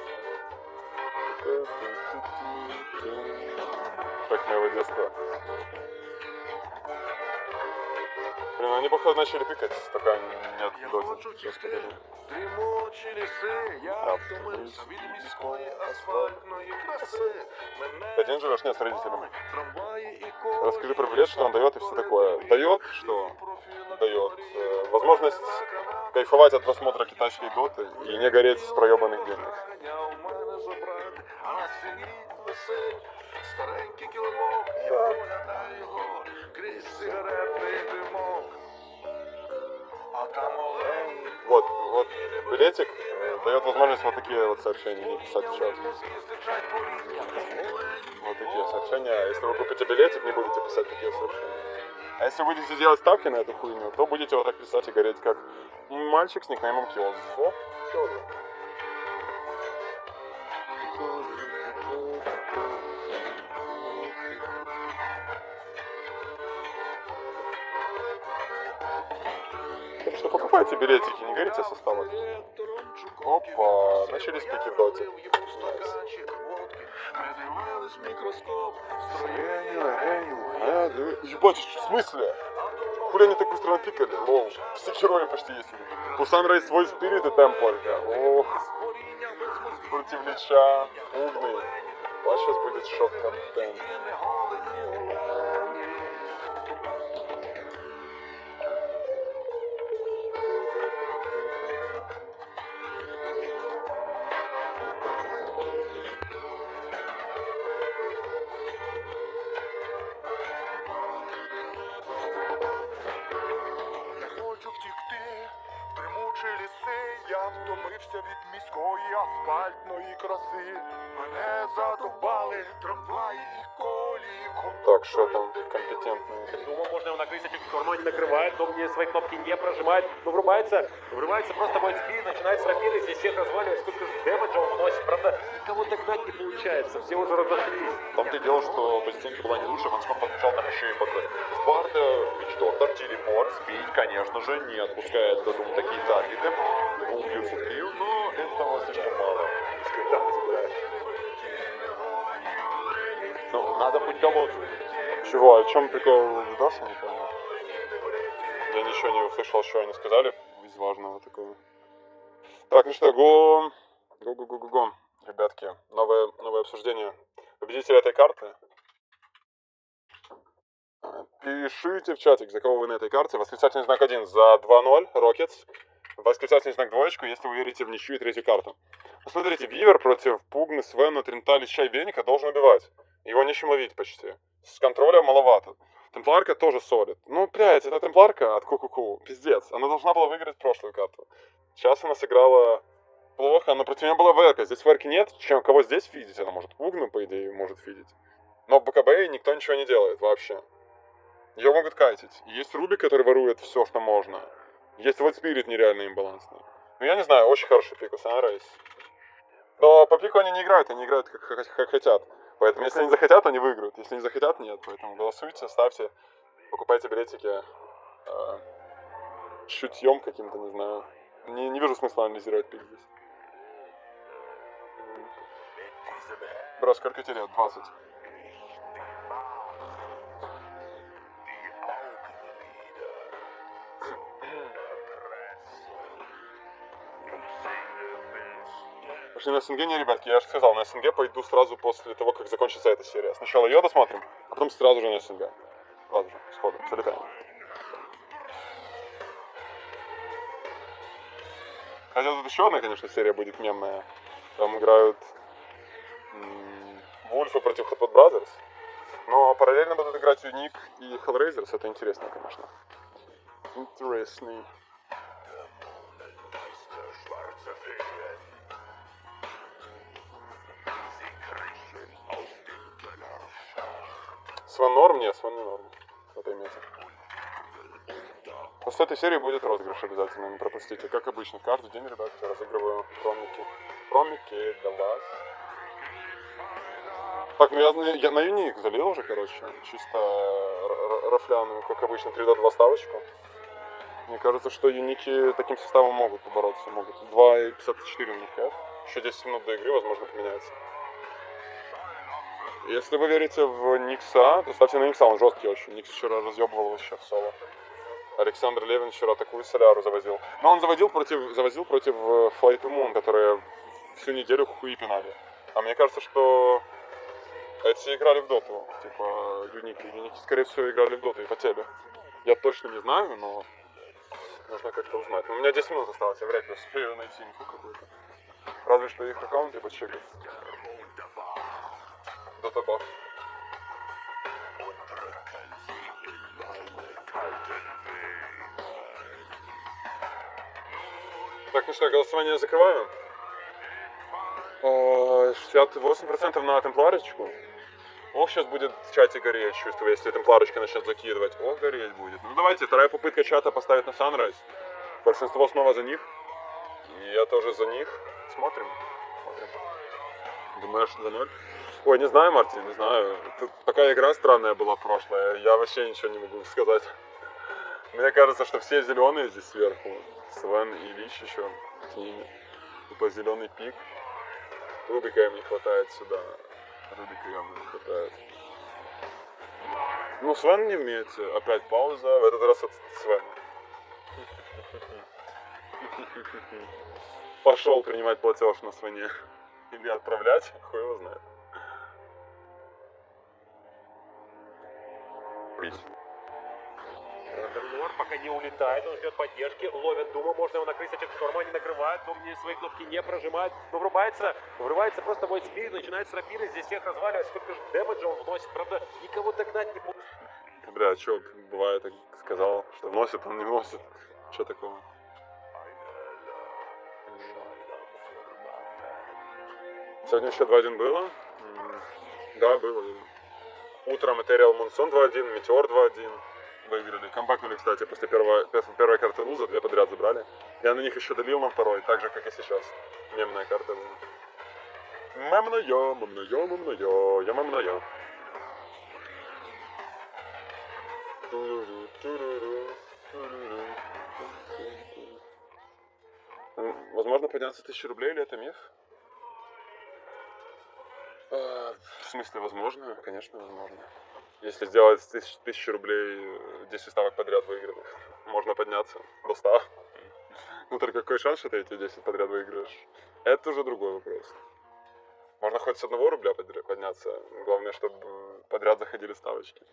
Трек моего детства. Блин, они, походу, начали пикать, пока нет доти. Сейчас покажу. Дрімучі ліси, я втомився від міської асфальтної краси. Мене Один живешь? Нет, с родителями. трамваї і колії. Расскажи про билет, что он дает и все такое. Дает, что дает э, возможность кайфовать от просмотра китайской доты и не гореть с проебанных денег. У мене забрати, а на стіні висить старенький килимок. Я поглядаю його крізь сигаретний димок. А там олені. Вот, вот билетик э, дает возможность вот такие вот сообщения не писать в чат. Вот такие сообщения. Если вы купите билетик, не будете писать такие сообщения. А если будете делать ставки на эту хуйню, то будете вот так писать и гореть, как мальчик с никнеймом Киоз. О, Киоз. Так что покупайте билетики, не горите со ставок. Опа, начались пики в доте. Ебать, в смысле? Хули они так быстро напикали? Лоу, все герои почти есть. У Sunrise свой спирит и темпор. Ох, против Лича, умный. У вас сейчас будет шок-контент. Хочу втікти, тримучі ліси, я втомився від міської асфальтної краси. Мене задовбали трамваї і колії. Так, что там компетентные? Думал, можно его накрыть, этих все не накрывает, но мне свои кнопки не прожимает. Но врубается, врубается просто мой спин, начинает с рапиры, здесь всех разваливать, сколько же дэмэджа он наносит. Правда, никого догнать не получается, все уже разошлись. В том-то и дело, что позиционка была не лучше, Ванскоп подключал там еще и под Барда, Вичтортер, телепорт, спить, конечно же, не отпускает до Doom такие таргеты. Он бьется килл, но этого слишком мало. Ну, Надо путем... Чего? О чем прикол видоса? Не понял. Я ничего не услышал, что они сказали из важного такого. Так, ну что, го... Го-го-го-го-го. Ребятки, новое, новое обсуждение. Победитель этой карты. Пишите в чатик, за кого вы на этой карте. Восклицательный знак один за два ноль, Rockets. Восклицательный знак двоечку, если вы верите в ничью и третью карту. Посмотрите, Вивер против Пугны, Свена, Трента, Леща и Веника должен убивать. Его нечем ловить почти. С контроля маловато. Темпларка тоже солит. Ну, блядь, эта темпларка от Ку-Ку-Ку. Пиздец. Она должна была выиграть прошлую карту. Сейчас она сыграла плохо, но против нее была Верка. Здесь Верки нет. Чем, кого здесь фидить? Она может Пугну, по идее, может фидить. Но в БКБ никто ничего не делает вообще. Ее могут кайтить. Есть Руби, который ворует все, что можно. Есть вот Спирит нереально имбалансный. Ну, я не знаю, очень хороший пик у Sunrise. Но по пику они не играют, они играют как, как, как хотят. Поэтому, если они захотят, они выиграют. Если не захотят, нет. Поэтому голосуйте, ставьте, покупайте билетики. Э, чутьем каким-то, не знаю. Не, не вижу смысла анализировать пик здесь. Бро, сколько тебе лет? двадцать. Пошли на СНГ, не, ребятки, я же сказал, на СНГ пойду сразу после того, как закончится эта серия. Сначала ее досмотрим, а потом сразу же на СНГ. Сразу же, сходу, залетаем. Хотя тут еще одна, конечно, серия будет мемная. Там играют м- Вульфа против Hotpot Brothers. Но параллельно будут играть Юник и Hellraisers. Это интересно, конечно. Интересный. Сван норм? Нет, Сван не норм. Это имеется. После этой серии будет розыгрыш обязательно, не пропустите. Как обычно, каждый день, ребят, я разыгрываю промики. Промики для вас. Так, ну я, я на Юник залил уже, короче. Чисто рафляную, как обычно, три до два ставочку. Мне кажется, что Юники таким составом могут побороться. Могут. два пятьдесят четыре у них F. Еще десять минут до игры, возможно, поменяется. Если вы верите в Никса, то ставьте на Никса, он жесткий очень. Никс вчера разъебывал вообще в соло. Александр Левин вчера такую соляру завозил. Но он заводил против, завозил против Flight to Moon, которые всю неделю хуи пинали. А мне кажется, что эти играли в доту, типа Юники. Юники, скорее всего, играли в доту и потели. Я точно не знаю, но нужно как-то узнать. У меня десять минут осталось, я вряд ли успею найти инфу какую-то. Разве что их аккаунты почекать. Дота-баф. Так, ну что, голосование закрываем. шестьдесят восемь процентов на темпларочку. Ох, сейчас будет в чате гореть, чувствую, если темпларочка начнет закидывать. Ох, гореть будет. Ну давайте, вторая попытка чата поставить на Sunrise. Большинство снова за них. И я тоже за них. Смотрим. Смотрим. Думаешь, за ноль? Ой, не знаю, Мартин, не знаю. Тут такая игра странная была прошлая. Я вообще ничего не могу сказать. Мне кажется, что все зеленые здесь сверху. Свен и Лич еще с ними. Тупо зеленый пик. Рубика им не хватает сюда. Рубика явно не хватает. Ну, Свен не вместе. Опять пауза. В этот раз от Свена. Пошел принимать платеж на Свене. Или отправлять. Хуй его знает. Рандомнор пока не улетает, он ждет поддержки, ловят Дума, можно его накрыть, значит, Шторма они накрывают, Дум не свои кнопки не прожимает, но врубается, врывается просто Void Spirit, начинает с рапиры, здесь всех разваливать, сколько же дэмэджа он вносит, правда, никого догнать не будет. Бля, чё, бывает, так сказал, что вносит, он не вносит, чё такого? Сегодня еще два один было? Да, было. Утром Ethereal Monsoon два один, Meteor два один. Выиграли. Компактнули, кстати, после первой, первой карты луза, две подряд забрали. Я на них еще долил на второй, так же, как и сейчас. Мемная карта была. Мемная, мемная, мемная, я мемная. Возможно, подняться тысячу рублей, или это миф? Э, В смысле, возможно? Конечно, возможно. Если сделать с тысяч, тысячи рублей десять ставок подряд выигранных, можно подняться до ста. Ну, только какой шанс, что ты эти десять подряд выиграешь? Это уже другой вопрос. Можно хоть с одного рубля подр- подняться. Главное, чтобы подряд заходили ставочки.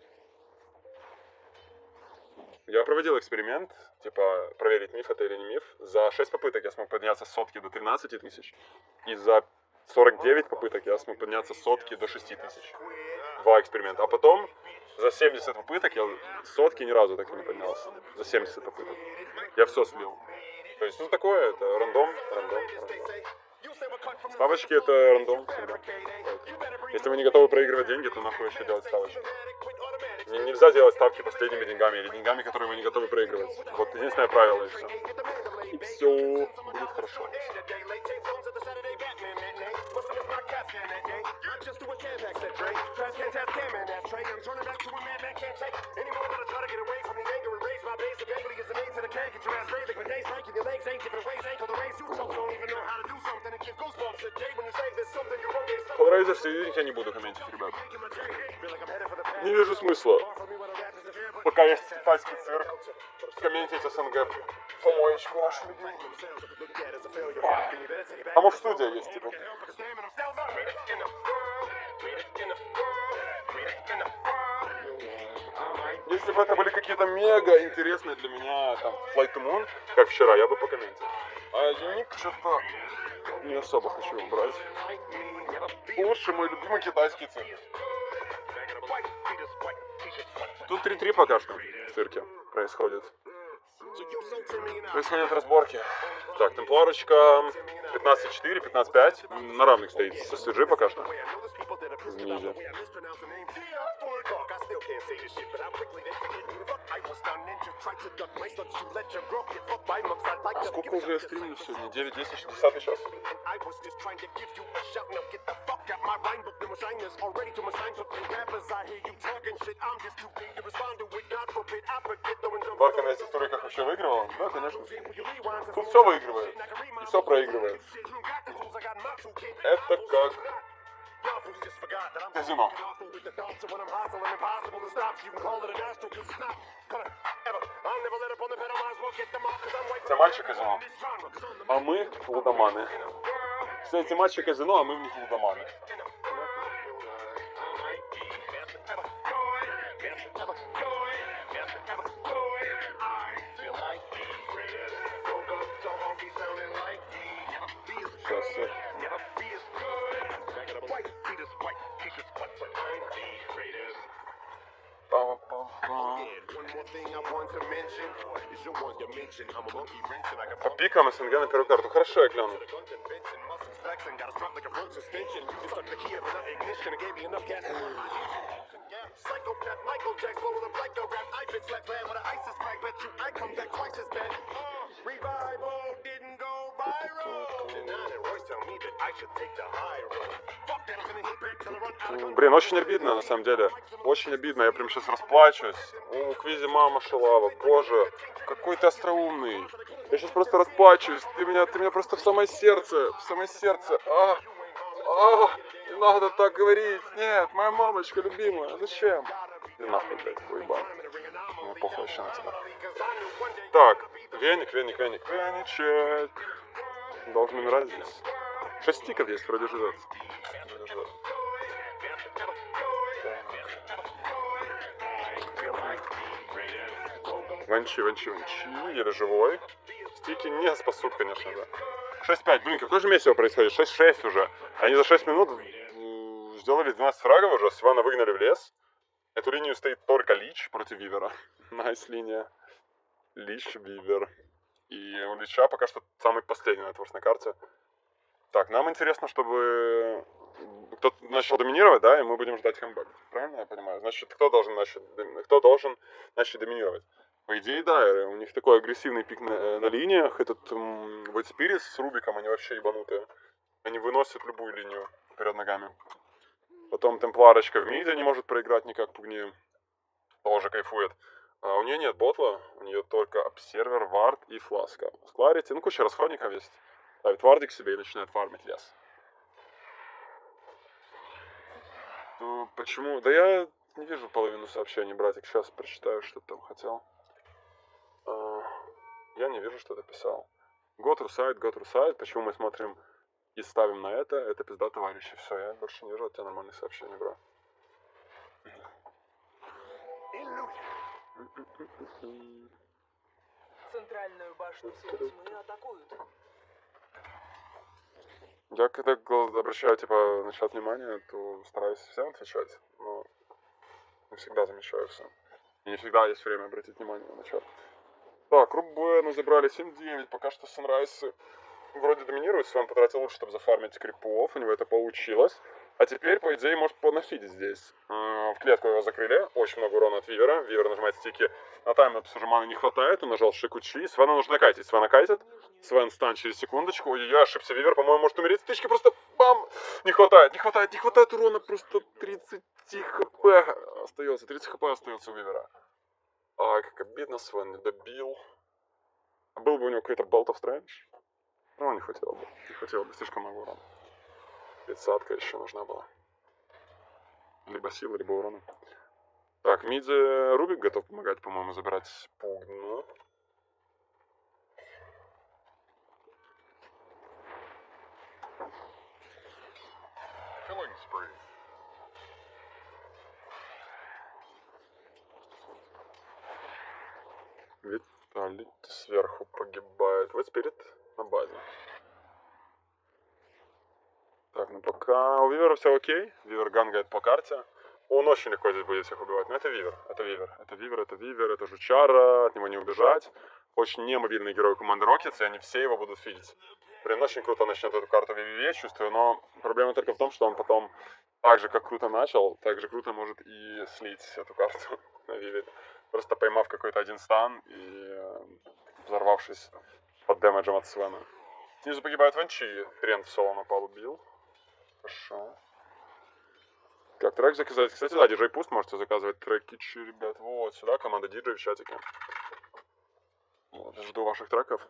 Я проводил эксперимент, типа, проверить, миф это или не миф. За шесть попыток я смог подняться с сотки до тринадцати тысяч. И за сорок девять попыток я смог подняться с сотки до шести тысяч. Два эксперимента. А потом за семьдесят попыток я с сотки ни разу так и не поднялся. За семьдесят попыток. Я все слил. То есть, ну, такое, это рандом, рандом, рандом. Ставочки это рандом всегда. Если вы не готовы проигрывать деньги, то нахуй еще делать ставочки. Не- Нельзя делать ставки последними деньгами или деньгами, которые вы не готовы проигрывать. Вот единственное правило и все. И все будет хорошо. Hellraiser соединить я не буду комментить, ребят. Не вижу смысла. Пока есть китайский цирк, комментить СНГ помоечку нашу любимую. А мы в студии есть, типа. Если бы это были какие-то мега интересные для меня, там, Flight to Moon, как вчера, я бы покомментил. А Юник что-то не особо хочу брать. Лучше мой любимый китайский цирк. Тут три-три пока что в цирке происходит. Происходят разборки. Так, темпларочка пятнадцать четыре, пятнадцать пять. На равных стоит с эс си джи пока что. В низе. Сколько уже я стримлю сегодня? девять, десять, шестьдесят час. Варка на этих туриках вообще выигрывала? Да, конечно. Тут все выигрывает. И все проигрывает. Это как казино. Це матчи казино. А мы лудоманы. Все эти матчи казино, а мы в них лудоманы. Сейчас все. По пикам СНГ на первую карту. Хорошо, я гляну. Блин, очень обидно, на самом деле. Очень обидно, я прям сейчас расплачусь. О, Квизи мама Шалава, боже, какой ты остроумный. Я сейчас просто расплачусь. Ты меня, ты меня просто в самое сердце, в самое сердце. А, а, не надо так говорить. Нет, моя мамочка любимая, зачем? Ты нахуй, блядь, уебан. Мне похуй вообще на тебя. Так, веник, веник, веник, веничек. Должен умирать здесь. Шесть стиков есть, вроде живет. Ванчи, ванчи, ванчи. Еле живой. Стики не спасут, конечно, да. шесть пять. Блин, какое же месиво происходит? шесть шесть уже. Они за шесть минут сделали двенадцать фрагов уже. Свана выгнали в лес. Эту линию стоит только Лич против Вивера. Найс линия. Лич, Вивер. И у Лича пока что самый последний нетворс на карте. Так, нам интересно, чтобы кто-то начал доминировать, да, и мы будем ждать камбэк. Правильно я понимаю? Значит, кто должен начать, кто должен начать доминировать? По идее, да, у них такой агрессивный пик на, на линиях. Этот Void Spirit с Рубиком, они вообще ебанутые. Они выносят любую линию перед ногами. Потом Темпларочка в миде не может проиграть никак Пугни. Тоже кайфует. А у нее нет ботла, у нее только обсервер, вард и фласка. С Кларити, ну куча расходников есть. Ставит вардик себе и начинает фармить лес. То почему? Да я не вижу половину сообщений, братик. Сейчас прочитаю, что ты там хотел. А, я не вижу, что ты писал. Go to site, go to site. Почему мы смотрим и ставим на это? Это пизда, товарищи. Все, я больше не вижу от тебя нормальных сообщений, бро. Центральную башню сил тьмы атакуют. Я когда гл- обращаю, типа, на чат внимание, то стараюсь всем отвечать, но не всегда замечаю все. И не всегда есть время обратить внимание на чат. Так, Руб Буэна забрали семь девять, пока что Санрайз вроде доминирует, Свен потратил лучше, чтобы зафармить крипов, у него это получилось. А теперь, по идее, может понафидить здесь. Э, В клетку его закрыли, очень много урона от Вивера, Вивер нажимает стики, на таймлапс уже маны не хватает, он нажал Шикучи, Свена нужно кайтить, Свена кайтит, Свен стан через секундочку, ой, я ошибся, Вивер, по-моему, может умереть, стычки просто бам! Не хватает, не хватает, не хватает урона, просто тридцать хп остается, тридцать хп остается у Вивера. Ай, как обидно, Свен не добил. А был бы у него какой-то Bolt of Strange? Ну, не хотел бы. Не хотел бы, слишком много урона. Тридцатка еще нужна была. Либо сила, либо урона. Так, миди Рубик готов помогать, по-моему, забирать Пугну. Killing spree. Виталий сверху погибает. Вот спирит на базе. Так, ну пока у Вивера все окей. Вивер гангает по карте. Он очень легко здесь будет всех убивать. Но это Вивер, это Вивер, это Вивер, это Вивер, это Жучара, от него не убежать. Очень немобильный герой команды Rockets, и они все его будут фидить. Блин, очень круто начнет эту карту ви ви ви, чувствую, но проблема только в том, что он потом, так же как круто начал, так же круто может и слить эту карту на Виве. Просто поймав какой-то один стан и э, взорвавшись под дэмэджем от Свена. Снизу погибает Ванчи, Рент в соло напал, убил. Хорошо. Как трек заказать? Кстати, да, диджей Пуст можете заказывать треки, че, ребят. Вот, сюда команда диджей в чатике. Вот, жду ваших треков.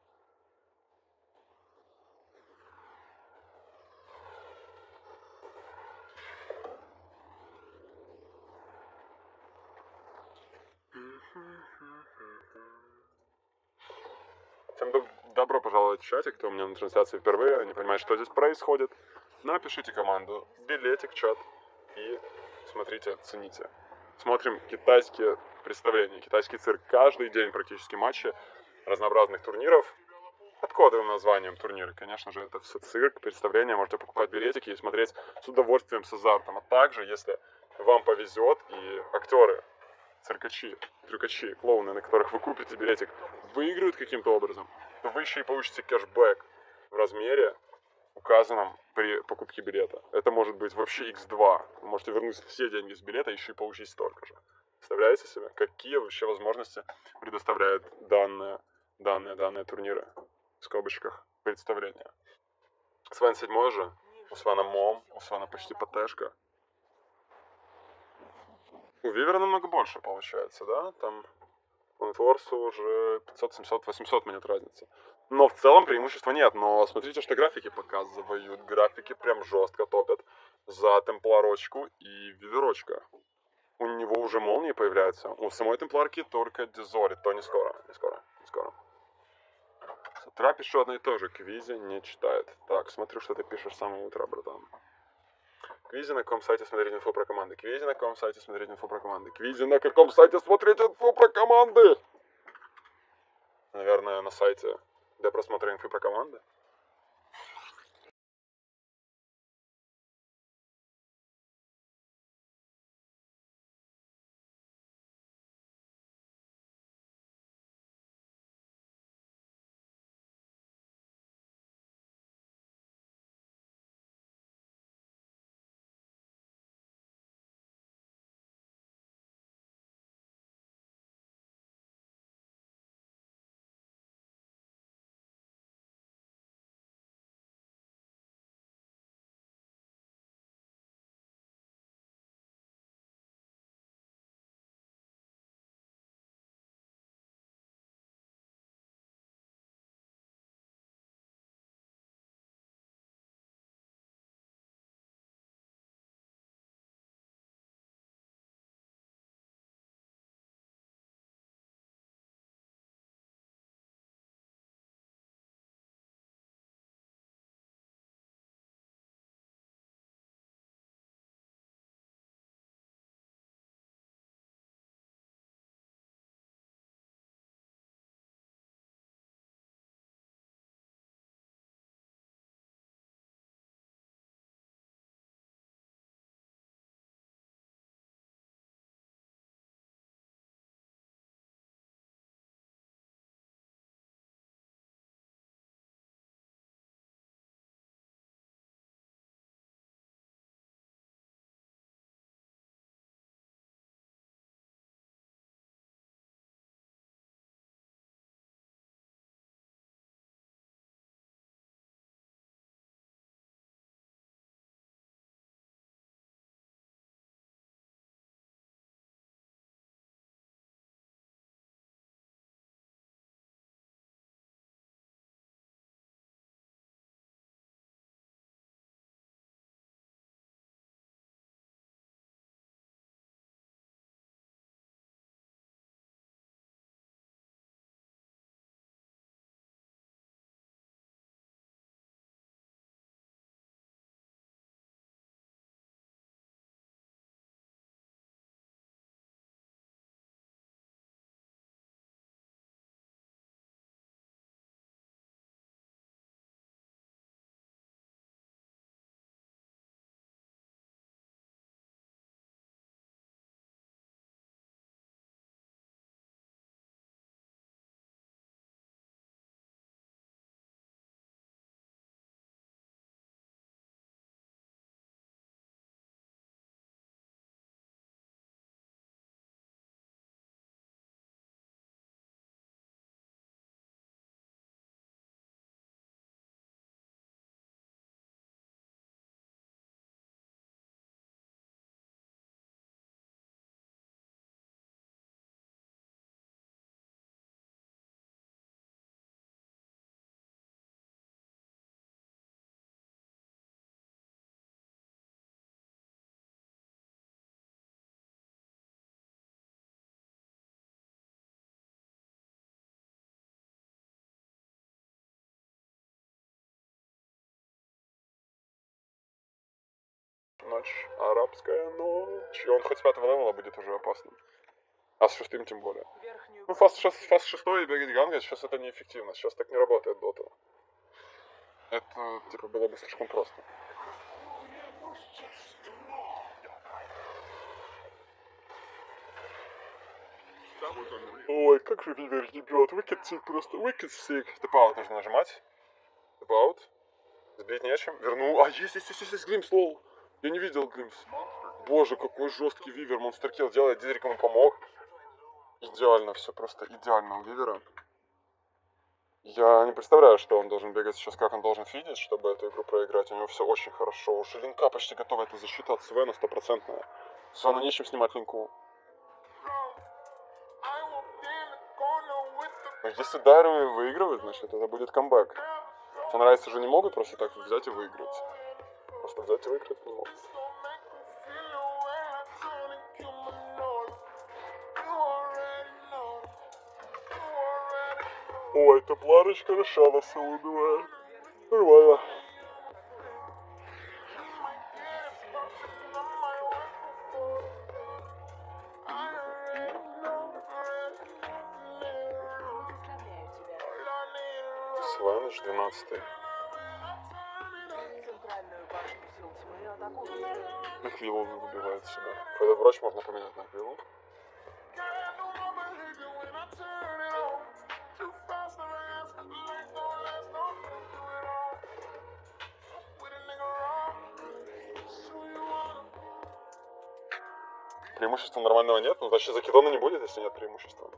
Всем доб- добро пожаловать в чатик, кто у меня на трансляции впервые, не понимает, что здесь происходит. Напишите команду, билетик, чат и смотрите, цените. Смотрим китайские представления, китайский цирк. Каждый день практически матчи разнообразных турниров. Под кодовым названием турниры, конечно же, это все цирк, представления. Можете покупать билетики и смотреть с удовольствием, с азартом. А также, если вам повезет и актеры, циркачи, трюкачи, клоуны, на которых вы купите билетик, выиграют каким-то образом, то вы еще и получите кэшбэк в размере, указанном при покупке билета. Это может быть вообще икс два. Вы можете вернуть все деньги с билета и еще и получить столько же. Представляете себе, какие вообще возможности предоставляют данные, данные, данные турниры? В скобочках представления. Свен седьмой же, у Свена Мом, у Свена почти ПТшка. У Вивера намного больше получается, да? Там у Нетворса уже пятьсот, семьсот, восемьсот минут разница. Но в целом преимущества нет. Но смотрите, что графики показывают. Графики прям жестко топят за Темпларочку и Виверочка. У него уже молнии появляются. У самой Темпларки только Дизори. То не скоро, не скоро, не скоро. С утра пишу одно и то же. Квизи не читает. Так, смотрю, что ты пишешь с самого утра, братан. Квизи на каком сайте смотреть инфу про команды? Квизи на каком сайте смотреть инфу про команды? Квизи на каком сайте смотреть инфу про команды? Наверное, на сайте для просмотра инфы про команды. матч. Арабская ночь. И он хоть с пятого левела будет уже опасным. А с шестым тем более. Верхнюю Ну, фаст, шест, фаст шестой и бегать ганга, сейчас это неэффективно. Сейчас так не работает дота. Это, типа, было бы слишком просто. Ой, как же Вивер ебет. Wicked sick просто. Wicked sick. Тэп-аут нужно нажимать. Тэп-аут. Сбить нечем. Вернул. А, есть, есть, есть, есть, есть глимс, лол. Я не видел глимс. Боже, какой жесткий Вивер. Монстеркилл делает. Дизрик ему помог. Идеально все, просто идеально у Вивера. Я не представляю, что он должен бегать сейчас, как он должен фидить, чтобы эту игру проиграть. У него все очень хорошо. Уже линка почти готова. Это защита от Свена стопроцентная. Свену нечем снимать линку. Но если Дайру выигрывает, значит это будет камбэк. Sunrise уже не могут просто так взять и выиграть. Просто взять и выиграть не могут. Ой, Темпларочка решала самоубивает. Нормально. Свеныч двенадцатый. центральную башню сил тьмы атакуют. Наквиллу выбивает себя. Фэдер Врач можно поменять на Наквиллу. Преимущества нормального нет, ну значит закидона не будет, если нет преимущества.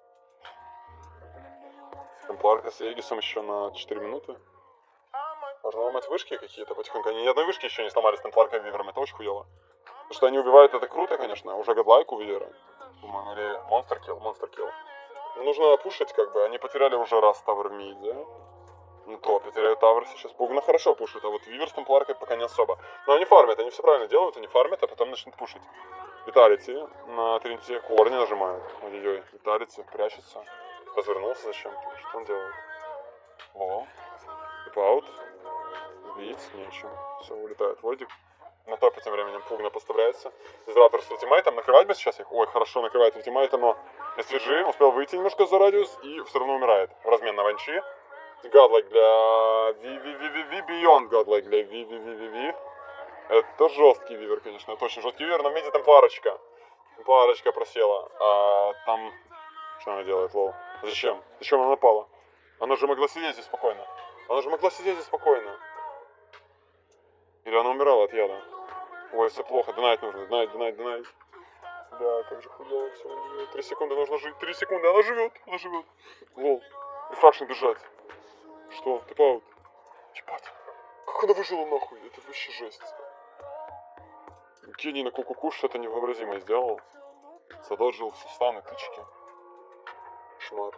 Темпларка с Эгисом еще на четыре минуты. Можно ломать вышки какие-то потихоньку. Они ни одной вышки еще не сломали с Темпларкой и Вивером, это очень хуево. То, что они убивают, это круто, конечно. Уже годлайк у Вивера. По-моему, или монстер-килл, монстер-килл. Но нужно пушить, как бы. Они потеряли уже раз тавер в миде. Ну то, потеряют тавер сейчас. Пугна хорошо пушит, а вот Вивер с Темпларкой пока не особо. Но они фармят, они все правильно делают, они фармят, а потом начнут пушить. Виталити на тринте корни нажимают. Ой-ой-ой, Виталити прячется. Развернулся зачем-то. Что он делает? О, тип-аут. Бить нечем. Все, улетает Войдик. На топе тем временем Пугна поставляется. Дизраптор с ультимейтом. Накрывать бы сейчас их? Ой, хорошо, накрывает ультимейтом, но эс ви джи успел выйти немножко за радиус и все равно умирает. В размен на ванчи. Гадлайк для ви ви ви ви ви Beyond Godlike для ви ви ви ви ви. Это жесткий Вивер, конечно. Это очень жесткий Вивер, но в миде Темпларочка. Темпларочка просела. А там... Что она делает, лол? Зачем? Зачем она напала? Она же могла сидеть здесь спокойно. Она же могла сидеть здесь спокойно. Или она умирала от яда? Ой, все плохо. Донайт нужно. Донайт, донайт, донайт. Да, как же хуёво все. Три секунды нужно жить. Три секунды. Она живет. Она живет. Лол. Рефракшн бежать. Что? Тэп-аут. Ебать. Как она выжила нахуй? Это вообще жесть. Гений на кукуку что-то невообразимое сделал. Задоджил все станы, тычки. Шмар.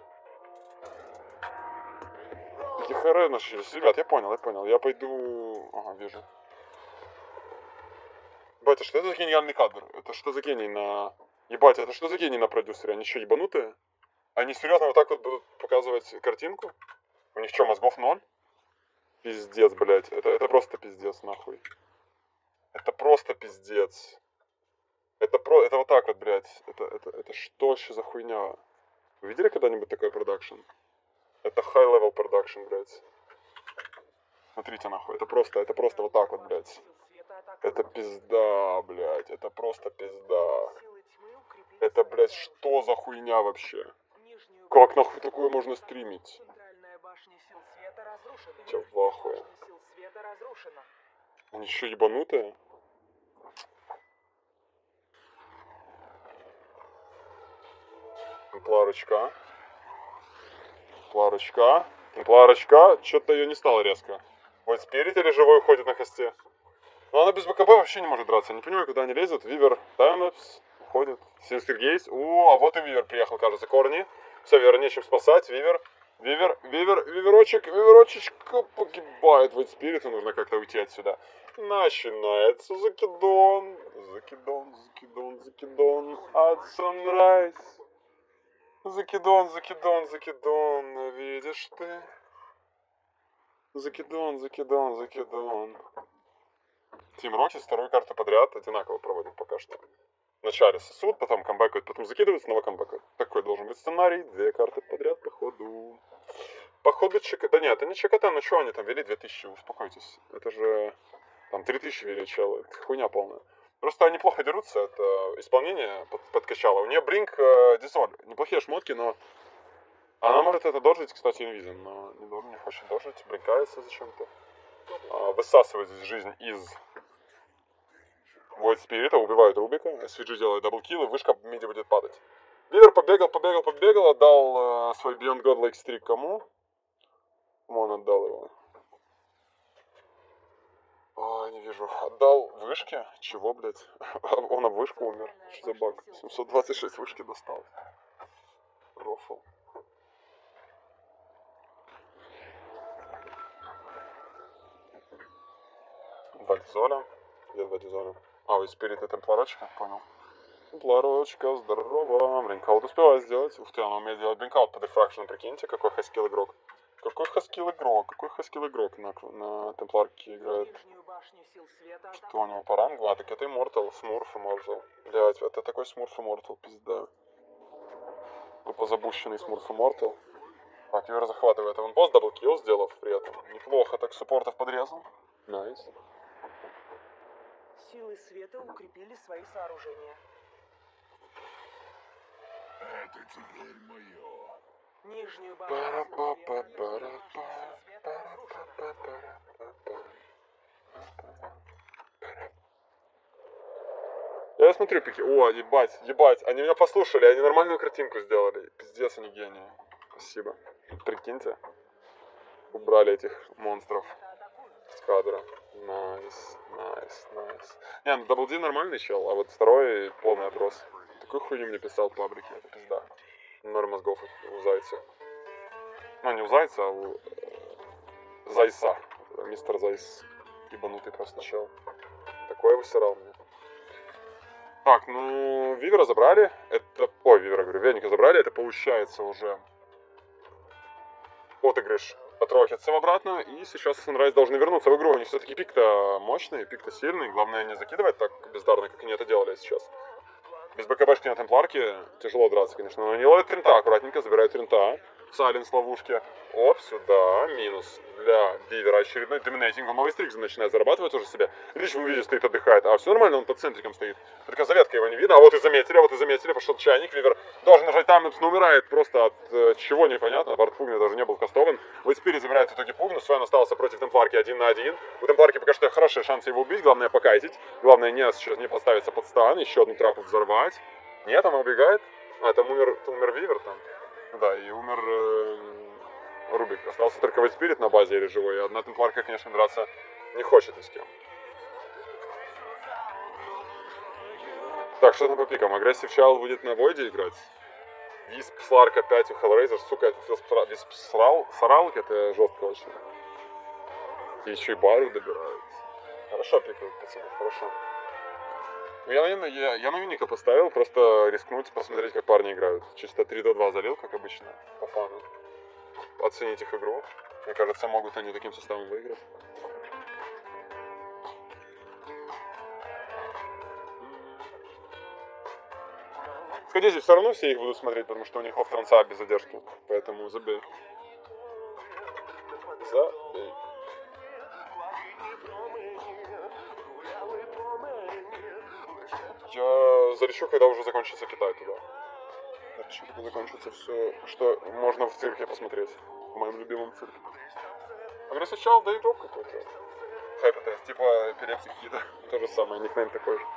Такие хэры начались. Ребят, я понял, я понял. Я пойду... Ага, вижу. Ебать, а что это за гениальный кадр? Это что за гений на... Ебать, это что за гений на продюсере? Они что, ебанутые? Они серьезно вот так вот будут показывать картинку? У них что, мозгов ноль? Пиздец, блядь. Это, это просто пиздец, нахуй. Это просто пиздец. Это про... Это вот так вот, блядь. Это, это, это что вообще за хуйня? Вы видели когда-нибудь такой продакшн? Это high-level продакшн, блядь. Смотрите, нахуй. Это просто, это просто вот так вот, блядь. Это пизда, блядь. Это просто пизда. Это, блядь, что за хуйня вообще? Как нахуй такое можно стримить? Я в ахуе. Они еще ебанутые? Темпларочка. Темпларочка. Темпларочка. Что-то ее не стало резко. Вот спереди или живой уходит на хосте? Но она без БКБ вообще не может драться. Не понимаю, куда они лезут. Вивер таймлапс. Уходит. Синстер Гейс. О, а вот и Вивер приехал, кажется, корни. Все, Вивер, нечем спасать. Вивер. Вивер, Вивер, Виверочек, Виверочечка погибает. Вот спириту нужно как-то уйти отсюда. Начинается закидон. Закидон, закидон, закидон. От Sunrise. Закидон, закидон, закидон. Видишь ты? Закидон, закидон, закидон. Team Rocket вторую карту подряд одинаково проводит пока что. Вначале сосут, потом камбэкают, потом закидывают, снова камбэкают. Такой должен быть сценарий. Две карты подряд по ходу. По ходу чека... Да нет, это не чекота, ну что они там вели две тысячи, успокойтесь. Это же... Там три тысячи вели челы, это хуйня полная. Просто они плохо дерутся, это исполнение под, подкачало. У нее Бринк э, Дизоль, неплохие шмотки, но... Она может это дожить, кстати, инвизом, но не, не хочет дожить, бринкается зачем-то. А, высасывает здесь жизнь из... Void Spirit, убивают Рубика, эс ви джи делает даблкилл, и вышка в миде будет падать. Вивер побегал, побегал, побегал, отдал э, свой Beyond Godlike стрик кому? Кому он отдал его? А, не вижу. Отдал вышке? Чего, блядь? Он об вышку умер. Что за баг? семьсот двадцать шесть вышки достал. Рофл. Два дизоля. Где два дизоля? А, вы спирит и темпларочка, понял. Темпларочка, здорово. Бринкаут успевает сделать. Ух ты, она умеет делать бринкаут под рефракшн, прикиньте, какой хаскил игрок. Какой хаскил игрок, какой хаскил игрок на, на темпларке играет. Что у него по рангу? А, так это Immortal, Смурф Immortal. Блять, это такой Смурф Immortal, пизда. Тупо забущенный Смурф Immortal. Так, Вивер захватывает аванпост, даблкилл сделав при этом. Неплохо так суппортов подрезал. Найс. Силы света укрепили свои сооружения. Это теперь мое. Нижнюю башню сил света. Я смотрю пики. О, ебать, ебать. Они меня послушали, они нормальную картинку сделали. Пиздец, они гении. Спасибо. Прикиньте. Убрали этих монстров с кадра. Найс, найс, найс. Не, ну даблди нормальный чел, а вот второй полный отброс. Такую хуйню мне писал в паблике, это пизда. Ноль мозгов у Зайца. Ну, не у Зайца, а у э, Зайца. Мистер Зайц. Ебанутый просто чел. Такое высирал мне. Так, ну, Вивера забрали. Это... Ой, Вивера, говорю, Веника забрали. Это получается уже отыгрыш от Рокетсов обратно. И сейчас Sunrise должны вернуться в игру. У них все-таки пик-то мощный, пик-то сильный. Главное не закидывать так бездарно, как они это делали сейчас. Без БКБшки на темпларке тяжело драться, конечно. Но они ловят тринта, аккуратненько забирают тринта. Сайленс ловушки. Оп, сюда. Минус для Вивера. Очередной доминейтинг. Он новый стрик начинает зарабатывать уже себе. Видишь, вы видите, стоит, отдыхает. А все нормально, он под центриком стоит. Только заветка его не видно. А вот и заметили, а вот и заметили. Пошел чайник. Вивер должен нажать таймлапс, но умирает просто от э, чего непонятно. Бард Пугна даже не был кастован. Вейспири забирает в итоге Пугну. Свен остался против темпларки один на один. У темпларки пока что хорошие шансы его убить. Главное покайтить. Главное не сейчас не подставиться под стан. Еще одну трапу взорвать. Нет, она убегает. А, там умер, там умер Вивер там. Да, и умер э, Рубик. Остался только Вейспирит на базе или живой. И одна темпларка, конечно, драться не хочет ни с кем. Так, что там по пикам? Агрессив Чайл будет на Войде играть. Висп, Сларк опять у Hellraiser. Сука, это Висп Срал, Саралк, это жестко очень. И еще и Бару добирают. Хорошо пикают, пацаны, хорошо. Я, на- я, я на Юника поставил, просто рискнуть, посмотреть, как парни играют. Чисто три до два залил, как обычно, по фану. Оценить их игру. Мне кажется, могут они таким составом выиграть. Сходите, все равно все их будут смотреть, потому что у них офф-транса без задержки. Поэтому забей. Забей. Я залечу, когда уже закончится Китай туда. Залечу, когда закончится все, что можно в цирке посмотреть. В моем любимом цирке. Агрессив Чайл, да игрок какой-то. Хайп это типа эпилепсик Кида. То же самое, никнейм такой же.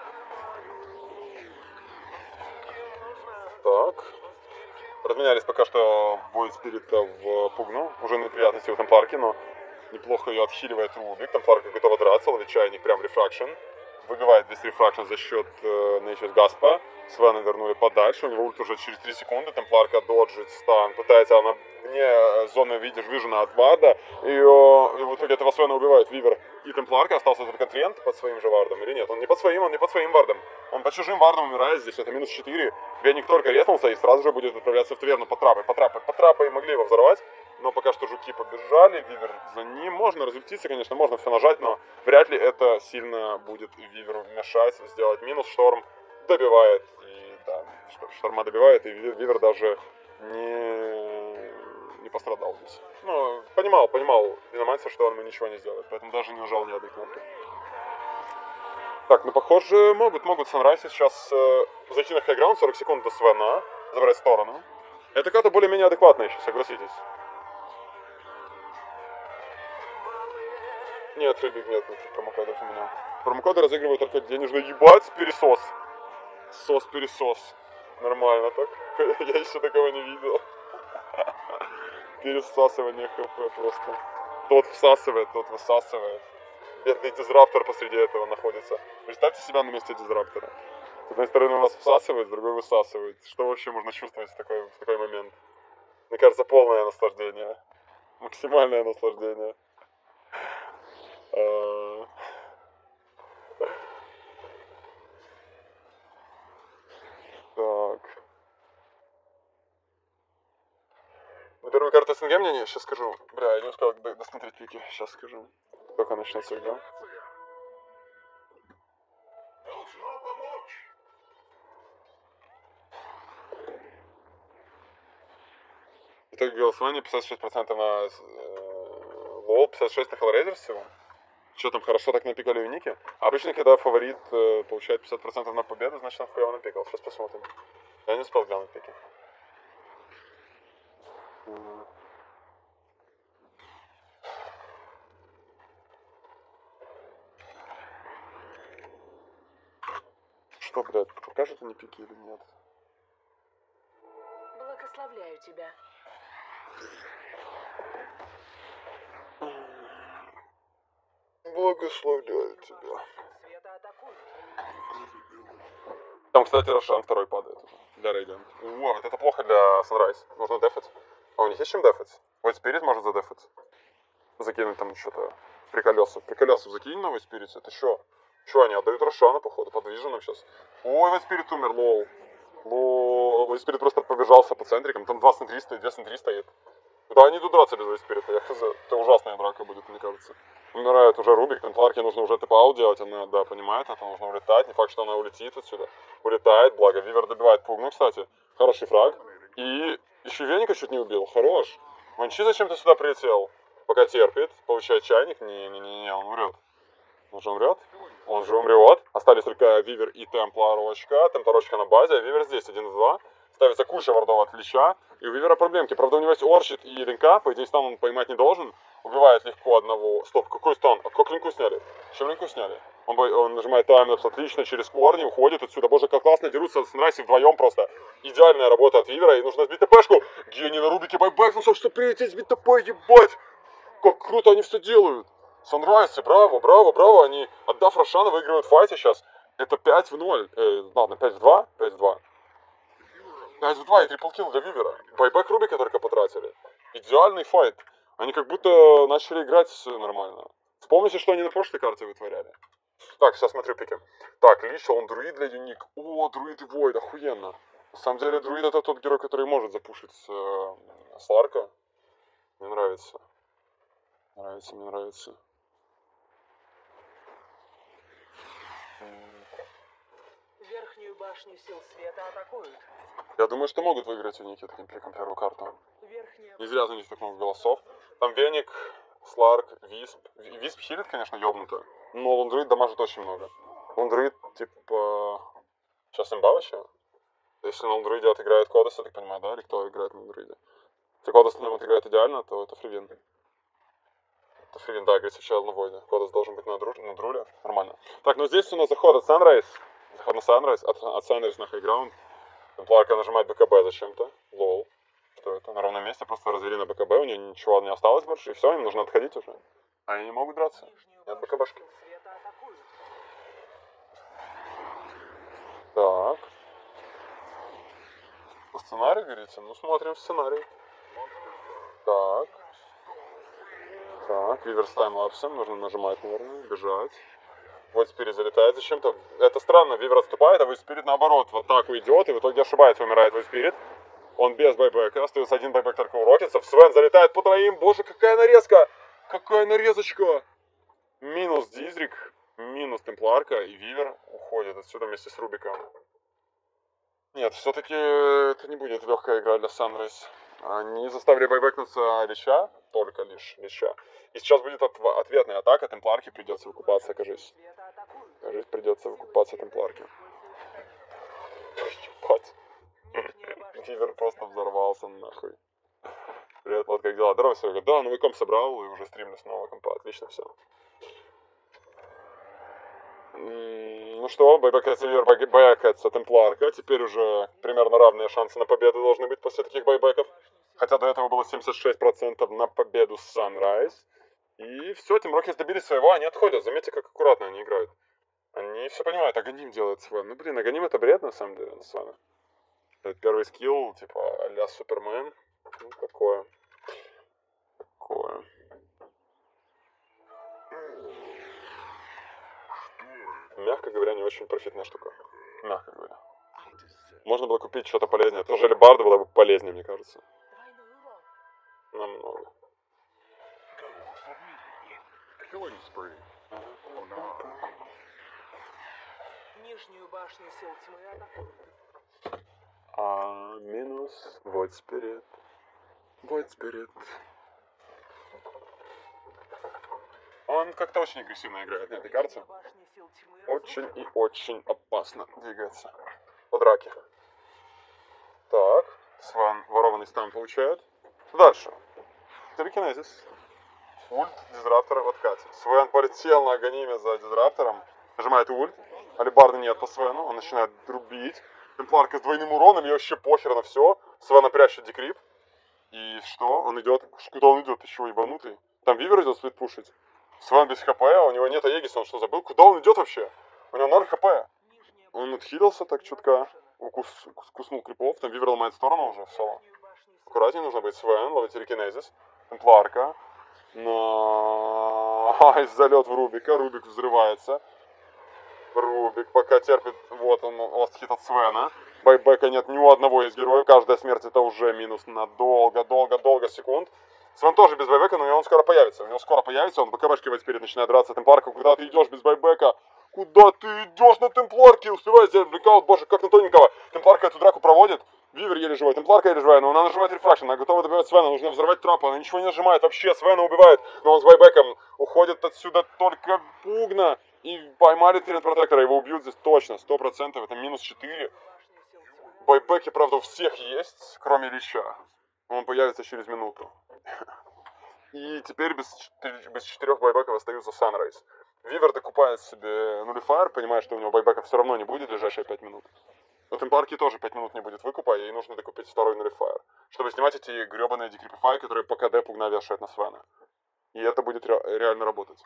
Так. Разменялись пока что Void Spirit в Пугну. Уже неприятности в этом парке, но неплохо ее отхиливает Рубик. Там парка готова драться, ловит чайник прям рефракшн. Выбивает весь рефракшн за счет э, Nature's Гаспа. Свена вернули подальше. У него ульт уже через три секунды. Темпларка доджит стан. Пытается она вне зоны, видишь, вижена от Варда. И, и в итоге этого Свена убивает Вивер. И Темпларка остался только Трент под своим же Вардом. Или нет? Он не под своим, он не под своим Вардом. Он под чужим Вардом умирает здесь. Это минус четыре. Веник только резнулся и сразу же будет отправляться в таверну по трапой. По трапой, по трапой могли его взорвать. Но пока что жуки побежали, Вивер за ним. Можно разлетиться, конечно, можно все нажать, но вряд ли это сильно будет Виверу мешать, сделать минус. Шторм добивает, и да, Шторма добивает, и Вивер даже не, не пострадал здесь. Ну, понимал, понимал Динамайнсер, что он ему ничего не сделает, поэтому даже не нажал ни одной кнопки. Так, ну похоже, могут, могут Sunrise сейчас э, зайти на хайграунд, сорок секунд до Свена, забрать сторону. Эта карта более-менее адекватная еще, согласитесь. Нет, Рыбик, нет, никаких промокодов у меня. Промокоды разыгрывают только денежно. Ебать, пересос. Сос-пересос. Нормально так. Я еще такого не видел. Пересасывание хп просто. Тот всасывает, тот высасывает. Бедный дизраптор посреди этого находится. Представьте себя на месте дизраптора. С одной стороны вас всасывает, с другой высасывает. Что вообще можно чувствовать в такой, в такой момент? Мне кажется, полное наслаждение. Максимальное наслаждение. Так. На первую карту СНГ мне не, сейчас скажу. Бля, я не успел досмотреть пики. Сейчас скажу. Только начнется игра. Должно помочь. Итоги голосования пятьдесят шесть процентов на лол, пятьдесят шесть процентов на Hellraiser всего. Что там, хорошо так напикали у Ники? Обычно, когда фаворит э, получает пятьдесят процентов на победу, значит он хуёво напикал. Сейчас посмотрим. Я не успел глянуть пики. Что, блядь, покажет они пики или нет? Благословляю тебя. Благословляю тебя. Света атакует. Там, кстати, Рошан второй падает уже для Рейдиант. Вот, это плохо для Sunrise. Нужно дефать. А у них есть чем дефать? White Spirit может задефать. Закинуть там что-то. Приколесов. Приколесов закинь на White Spirit. Это что? Что они отдают Рошана, походу, подвиженным сейчас. Ой, White Spirit умер, лол. Лол. White Spirit просто побежался по центрикам. Там два центриста и две центри стоит. Да, они идут драться без White Spirit. Я хз. Это ужасная драка будет, мне кажется. Умирает уже Рубик, Темпларке нужно уже тэп-аут делать, она, да, понимает, это нужно улетать, не факт, что она улетит отсюда. Улетает, благо, Вивер добивает пугну, кстати, хороший фраг. И еще Веника чуть не убил, хорош. Ванчи зачем-то сюда прилетел, пока терпит, получает чайник, не-не-не, он умрет. Он же умрет? Он же умрет. Остались только Вивер и Темпларочка, Темпларочка на базе, а Вивер здесь, один-два. Ставится куча вардов от Лича, и у Вивера проблемки. Правда, у него есть Орчит и Линка, по идее, стан он поймать не должен. Убивает легко одного. Стоп, какой стан? А как линку сняли? Чем линку сняли? Он, он нажимает таймлапс отлично, через корни, уходит отсюда. Боже, как классно дерутся с Нрайси вдвоем просто. Идеальная работа от Вивера, и нужно сбить ТПшку. Гений на Рубике, байбэкнулся, чтобы прилететь, сбить ТП, ебать! Как круто они все делают. Санрайсы, браво, браво, браво. Они, отдав Рошана, выигрывают в файте сейчас. Это пять в ноль. Э, ладно, пять в два, пять в два. пять в два и триплкил для Вивера. Байбэк Рубика только потратили. Идеальный файт. Они как будто начали играть нормально. Вспомните, что они на прошлой карте вытворяли. Так, сейчас смотрю пики. Так, Лич, он друид для юник. О, друид и Войд, охуенно. На самом деле, друид это тот герой, который может запушить э, Сларка. Мне нравится. Нравится, мне нравится. Верхнюю башню сил света атакуют. Я думаю, что могут выиграть юники таким пиком первую карту. Верхняя... Не зря за них так много голосов. Там Веник, Сларк, Висп. Висп хилит, конечно, ёбнуто. Но Лондруид дамажит очень много. Лондруид, типа... Сейчас имба вообще? Если на Лондруиде отыграет Кодос, я так понимаю, да? Или кто играет на Лондруиде? Если Кодос на нем отыграет идеально, то это фривин. Это фривин, да, агрессив чел на Войде. Кодос должен быть на, дру... на Друле. Нормально. Так, ну здесь у нас заход от Sunrise. Заход на Sunrise. От, от Sunrise на хайграунд. Темпларка нажимает БКБ зачем-то. Лол. Что это? На ровном месте просто развели на БКБ, у нее ничего не осталось больше, и все, им нужно отходить уже. А они не могут драться. Нет БКБшки. Так. По сценарию, говорите? Ну, смотрим сценарий. Так. Так, Вивер с таймлапсом, нужно нажимать, наверное, бежать. Вот Спирит залетает зачем-то. Это странно, Вивер отступает, а Войт Спирит наоборот в атаку идет, и в итоге ошибается, умирает Войт Спирит. Он без байбека. Остается один байбек только у Рокетсов. Свен залетает по троим. Боже, какая нарезка! Какая нарезочка! Минус Дизрик, минус Темпларка, и Вивер уходит отсюда вместе с Рубиком. Нет, все-таки это не будет легкая игра для Sunrise. Они заставили байбекнуться Лича, только лишь Лича. И сейчас будет от- ответная атака, Темпларке придется выкупаться, кажись. Кажись, придется выкупаться Темпларке. Ебать. Вивер просто взорвался нахуй. Привет, вот как дела? Здорово, Серега. Да, новый комп собрал и уже стримлю с нового компа. Отлично все. Ну что, байбекается Вивер, байбекается Темпларка. Теперь уже примерно равные шансы на победу должны быть после таких байбеков. Хотя до этого было семьдесят шесть процентов на победу Sunrise. И все, Team Rockets добились своего, они отходят. Заметьте, как аккуратно они играют. Они все понимают, Аганим делает свой. Ну блин, Аганим это бред на самом деле, с вами. Это первый скилл, типа а-ля Супермен. Ну, такое. Такое. Мягко говоря, не очень профитная штука. Мягко говоря. Можно было купить что-то полезнее. Тоже Алибарда была бы полезнее, мне кажется. Намного. Нижнюю башню сил тьмы атакуют. А минус Void Spirit. Void Spirit. Он как-то очень агрессивно играет на этой карте. Башня сил тьмы Очень и очень опасно двигается по драке. Так, Сван ворованный стан получает. Дальше. Телекинезис. Ульт Дизраптора в откате. Свен полетел на Аганиме за Дизраптором. Нажимает ульт. Алибарды нет по Свену. Он начинает друбить. Темпларка с двойным уроном. И вообще похер на все. Свена прячет декрип. И что? Он идет. Куда он идет? Еще ебанутый. Там Вивер идет сплитпушить. Свен без хп. У него нет Аегиса. Он что, забыл? Куда он идет вообще? У него ноль хп. Он отхилился так чутка. Укус, куснул крипов. Там Вивер ломает сторону уже в соло. Аккуратнее нужно быть. Свен ловит телекинезис. Темпларка. Но... Ай, залет в Рубика. Рубик взрывается. Рубик пока терпит. Вот он, ластхит от Свена. Байбека нет ни у одного из героев. Каждая смерть это уже минус на долго-долго-долго секунд. Свен тоже без байбека, но он скоро появится. У него скоро появится. Он БКБшки в вперед начинает драться. Темпларка, куда ты идешь без байбека? Куда ты идешь на Темпларке? Успевай сделать блекаут. Боже, как на тоненького. Темпларка эту драку проводит. Вивер еле живой, Темпларка еле живая, но она нажимает рефракшн, она готова добивать Свена, нужно взорвать трапа, она ничего не нажимает, вообще Свена убивает, но он с байбеком уходит отсюда только пугно, и поймали Трент Протектора, его убьют здесь точно, сто процентов, это минус четыре. Байбеки, правда, у всех есть, кроме Лича, он появится через минуту. И теперь без, без четырех байбеков остаются Sunrise. Вивер докупает себе нулифайр, понимая, что у него байбека все равно не будет в ближайшие пять минут. Но Темпларки тоже пять минут не будет выкупа, ей нужно докупить второй нулифайр, чтобы снимать эти гребаные декрипифай, которые по КД пугна вешают на Свена. И это будет ре- реально работать.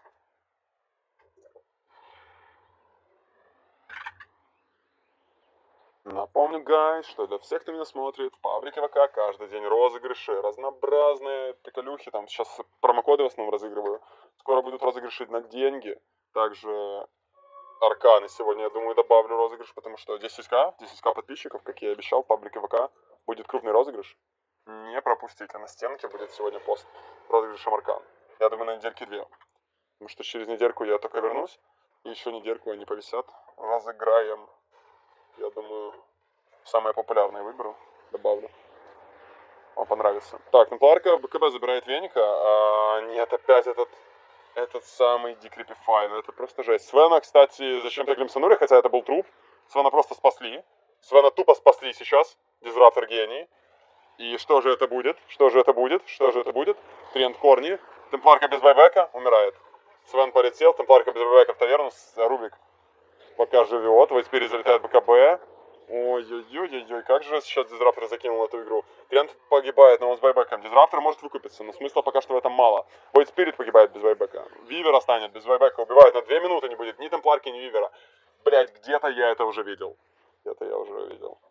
Напомню, гайс, что для всех, кто меня смотрит, в паблике ВК каждый день розыгрыши, разнообразные приколюхи, там сейчас промокоды в основном разыгрываю. Скоро будут розыгрыши на деньги, также... Арканы сегодня, я думаю, добавлю розыгрыш, потому что десять ка, десять ка подписчиков, как я и обещал, в паблике ВК будет крупный розыгрыш. Не пропустите, на стенке будет сегодня пост розыгрышем Аркан. Я думаю, на недельке две. Потому что через недельку я только вернусь, и еще недельку они повисят. Разыграем, я думаю, самые популярные выберу, добавлю. Вам понравится. Так, Темпларка БКБ забирает Веника, а нет, опять этот... Этот самый декрипифай, ну это просто жесть. Свена, кстати, зачем-то глимсанули, хотя это был труп. Свена просто спасли. Свена тупо спасли сейчас. Дизраптор гений. И что же это будет? Что же это будет? Что же это будет? Трент Корни. Темпларка без байбека умирает. Свен полетел, Темпларка без байбека в таверну. Рубик пока живет. Вайспири залетает БКБ. Ой-ой-ой-ой, как же сейчас Дизраптор закинул эту игру. Трент погибает, но он с байбеком. Дизраптор может выкупиться, но смысла пока что в этом мало. Void Spirit погибает без байбека. Вивер останет без байбека, убивает на две минуты, не будет ни Темпларки, ни Вивера. Блять, где-то я это уже видел. Где-то я уже видел.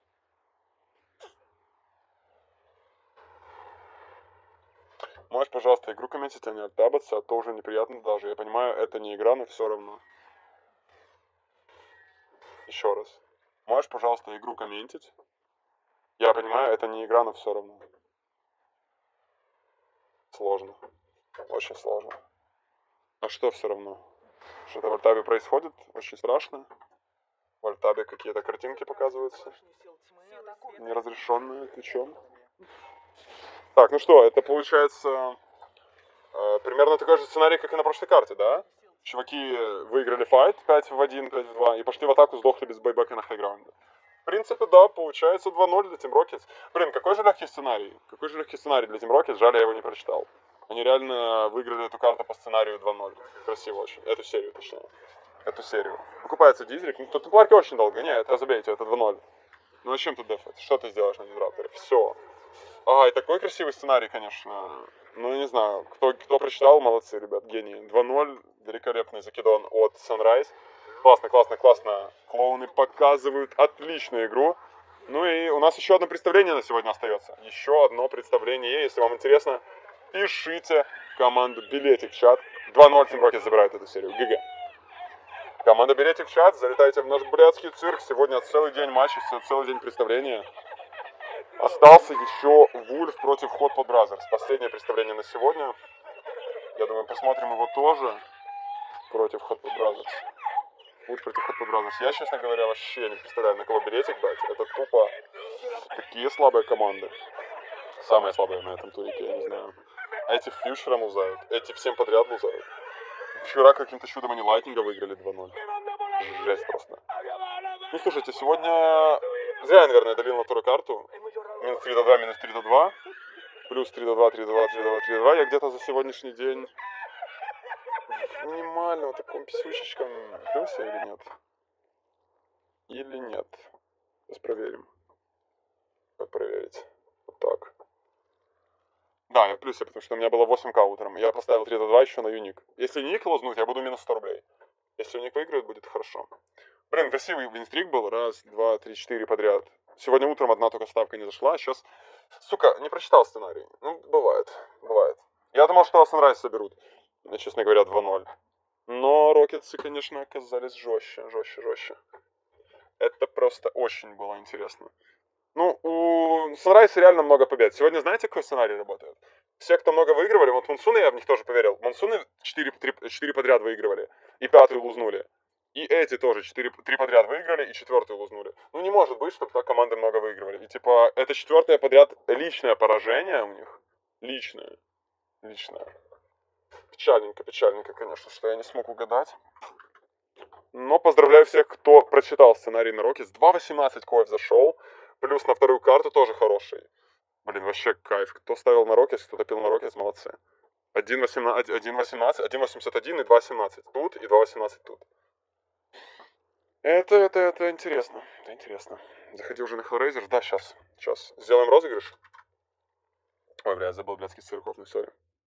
Можешь, пожалуйста, игру комментить, а не оттабаться, а то уже неприятно даже. Я понимаю, это не игра, но все равно. Еще раз. Можешь, пожалуйста, игру комментить, Я понимаю, это не игра, но все равно. Сложно. Очень сложно. А что все равно? Что-то в Альтабе происходит, очень страшно. В Альтабе какие-то картинки показываются. Башни сил тьмы атакуют. Неразрешенные, ты чё? Так, ну что, это получается э, примерно такой же сценарий, как и на прошлой карте, да? Чуваки выиграли файт пять в один, пять в два и пошли в атаку, сдохли без байбека на хайграунде. В принципе, да, получается два ноль для Team Rockets. Блин, какой же легкий сценарий. Какой же легкий сценарий для Team Rockets, жаль, я его не прочитал. Они реально выиграли эту карту по сценарию два ноль. Красиво очень. Эту серию, точнее. Эту серию. Покупается дизелик. Ну, тут темпларки очень долго. Не, это забейте, это два ноль. Ну, зачем тут дефать? Что ты сделаешь на дизрапторе? Все. А, и такой красивый сценарий, конечно. Ну, я не знаю, кто, кто прочитал, молодцы, ребят, гении. два ноль, великолепный закидон от Sunrise. Классно, классно, классно. Клоуны показывают отличную игру. Ну и у нас еще одно представление на сегодня остается. Еще одно представление. Если вам интересно, пишите команду Билетик в чат. два ноль Team Rockets забирает эту серию. ГГ. Команда Билетик в чат. Залетайте в наш блядский цирк. Сегодня целый день матчей, целый день представления. Остался еще Вульф против Hot Pot Brothers. Последнее представление на сегодня. Я думаю, посмотрим его тоже. Против Hot Pot Brothers. Вульф против Hot Pot Brothers. Я, честно говоря, вообще не представляю, на кого билетик брать. Это тупо такие слабые команды. Самые слабые на этом турике, я не знаю. А эти фьючером лузают. Эти всем подряд лузают. Вчера каким-то чудом они Лайтнинга выиграли два ноль. Жесть просто. Ну, слушайте, сегодня... Зря я, наверное, долил на вторую карту. Минус три до два, минус три до два. Плюс три до два, три до два, три до два, три до два. Я где-то за сегодняшний день в минимальном таком писючечком плюсе или нет? Или нет? Сейчас проверим. Как проверить? Вот так. Да, я в плюсе, потому что у меня было восемь ка утром. Я поставил три до два еще на юник. Если юник лознуть, я буду минус сто рублей. Если юник выиграет, будет хорошо. Блин, красивый винстрик был. Раз, два, три, четыре подряд. Сегодня утром одна только ставка не зашла. А сейчас, сука, не прочитал сценарий. Ну, бывает, бывает. Я думал, что Sunrise соберут. Честно говоря, два ноль. Но Рокетсы, конечно, оказались жестче, жестче, жестче. Это просто очень было интересно. Ну, у Sunrise реально много побед. Сегодня знаете, какой сценарий работает? Все, кто много выигрывали, вот Монсуны, я в них тоже поверил. Монсуны четыре, три, четыре подряд выигрывали. И пятую лузнули. И эти тоже четыре, три подряд выиграли и четвертую лузнули. Ну, не может быть, чтобы так команды много выигрывали. И типа, это четвертое подряд личное поражение у них. Личное. Личное. Печальненько, печальненько, конечно, что я не смог угадать. Но поздравляю всех, кто прочитал сценарий на Рокетс. два восемнадцать коев зашел. Плюс на вторую карту тоже хороший. Блин, вообще кайф. Кто ставил на Рокетс, кто топил на Рокетс, молодцы. один восемнадцать, один восемьдесят один и два семнадцать тут, и два восемнадцать тут. Это, это, это интересно. Это интересно. Заходи уже на Hellraiser. Да, сейчас. Сейчас. Сделаем розыгрыш. Ой, бля, я забыл блядский церковный, сори.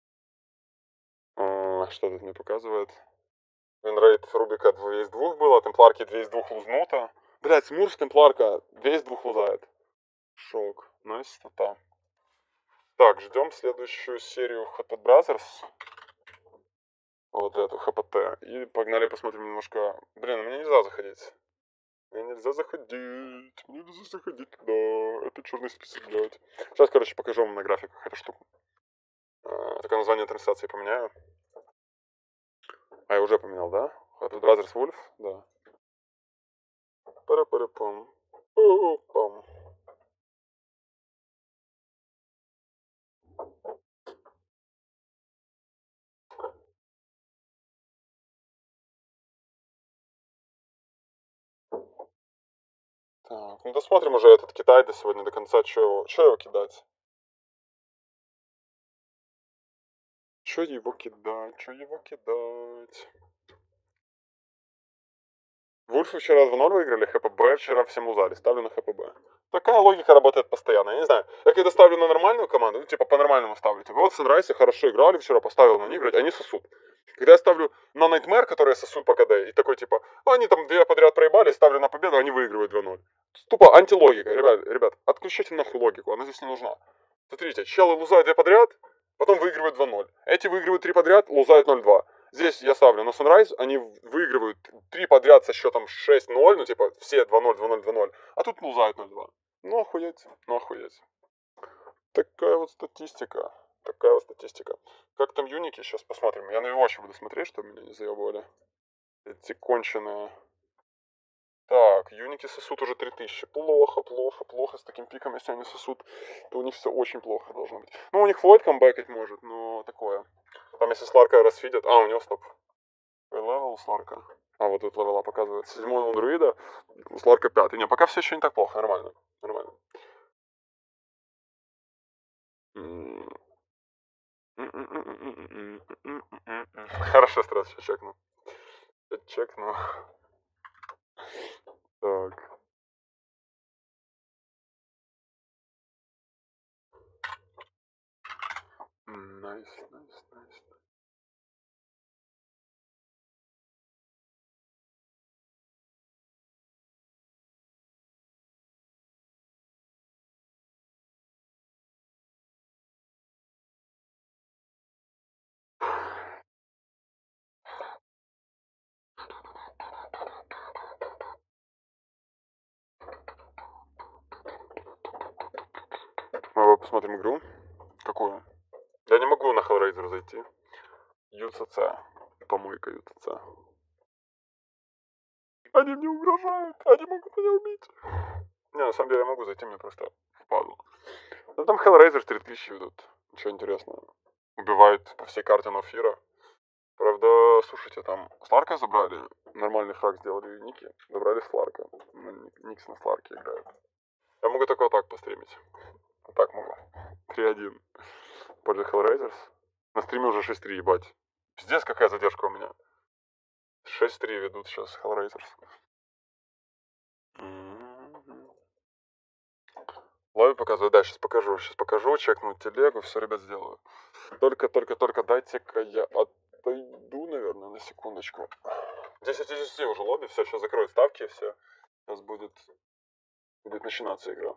А, что тут мне показывает? Винрейт Рубика два из двух было, темпларки два из двух лузнуто. Блядь, Смурф темпларка два из двух лузает. Шок. Найс, стата. Так, ждем следующую серию Hot Pot Brothers. Вот эту эйч пи ти. И погнали посмотрим немножко... Блин, мне нельзя заходить. Мне нельзя заходить. Мне нельзя заходить туда. Это черный список, блядь. Сейчас, короче, покажу вам на графиках эту штуку. А, только название трансляции поменяю. А, я уже поменял, да? Hot Pot Brothers Wolf? Да. Пара-пара-пам. Пам. Так, ну досмотрим уже этот Китай до сегодня до конца. Че его, че его кидать? Че его кидать? Че его кидать? Вульфы вчера два ноль выиграли, ХПБ вчера всем лузали. Ставлю на ХПБ. Такая логика работает постоянно. Я не знаю. Я когда ставлю на нормальную команду, ну типа по-нормальному ставлю. Типа вот Sunrise хорошо играли вчера, поставил на них играть, они сосут. Когда я ставлю на Nightmare, которые сосут по КД, и такой типа, они там две подряд проебали, ставлю на победу, они выигрывают два ноль. Тупо антилогика. Ребят, ребят, отключите нахуй логику, она здесь не нужна. Смотрите, челы лузают две подряд, потом выигрывают два ноль. Эти выигрывают три подряд, лузают ноль два. Здесь я ставлю на Sunrise, они выигрывают три подряд со счетом шесть ноль, ну типа все два ноль, два ноль, два ноль, а тут лузают ноль два. Ну, охуеть, ну, охуеть. Такая вот статистика. Такая вот статистика. Как там юники? Сейчас посмотрим. Я на Overwatch буду смотреть, чтобы меня не заебывали. Эти конченые. Так, юники сосут уже три тысячи. Плохо, плохо, плохо. С таким пиком, если они сосут, то у них все очень плохо должно быть. Ну, у них Флойд камбэкать может, но такое. Там, если Сларка расфидят... А, у него, стоп. Левел Сларка. А, вот тут левела показывает. Седьмой у друида, у Сларка пятый. Не, пока все еще не так плохо, нормально. Нормально. Хорошо, сразу сейчас чекну. Чекну. Так. Найс, найс, найс. Мы посмотрим игру. Какую? Я не могу на Hellraiser зайти. ю си си. Помойка ю си си. Они мне угрожают. Они могут меня убить. Не, на самом деле я могу зайти, мне просто впадло. Ну там Hellraiser три тысячи ведут. Ничего интересного. Убивают по всей карте Нофира. Правда, слушайте, там Сларка забрали. Нормальный фраг сделали Ники. Забрали Сларка. Никс на Сларке играет. Я могу только вот так постримить. Вот так могу. три один. Позже Hellraisers. На стриме уже шесть три, ебать. Пиздец, какая задержка у меня. шесть три ведут сейчас Hellraisers. Лови показываю, да, сейчас покажу, сейчас покажу, чекну телегу, все, ребят, сделаю. Только, только, только дайте-ка я отойду, наверное, на секундочку. десять из десяти уже лобби, все, сейчас закроют ставки, все. Сейчас будет, будет начинаться игра.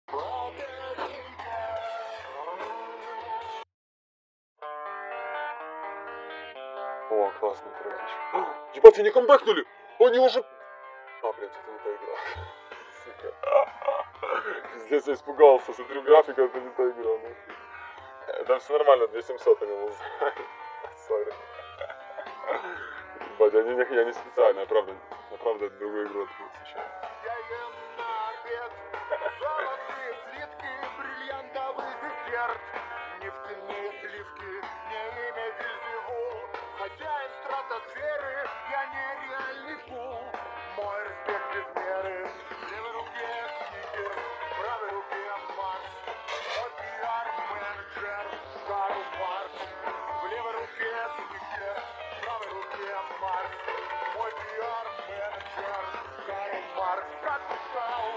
О, классный трекич. Ебать, они камбэкнули! Они уже... А, блядь, это не та игра. Сука. Пиздец, я испугался, смотрю графика, это не та игра. Ну. Там все нормально, две семьсот они лузают. Сори. Ебать, я не, я не специально, я правда, я правда другую игру открыл сейчас. Я ем на обед золотые слитки, бриллиантовый десерт, нефтяные сливки, не имя Вильзевул, хозяин стратосферы, я нереальный пул, мой респект без меры, в левой руке сникерс, в правой руке Марс, мой пиар-менеджер Карл Маркс, в левой руке сникерс, в правой руке Марс, мой пиар-менеджер Карл Маркс, капитал,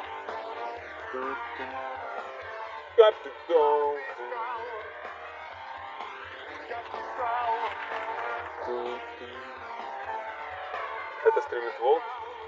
Капитал. капитал. Это стримит Волк?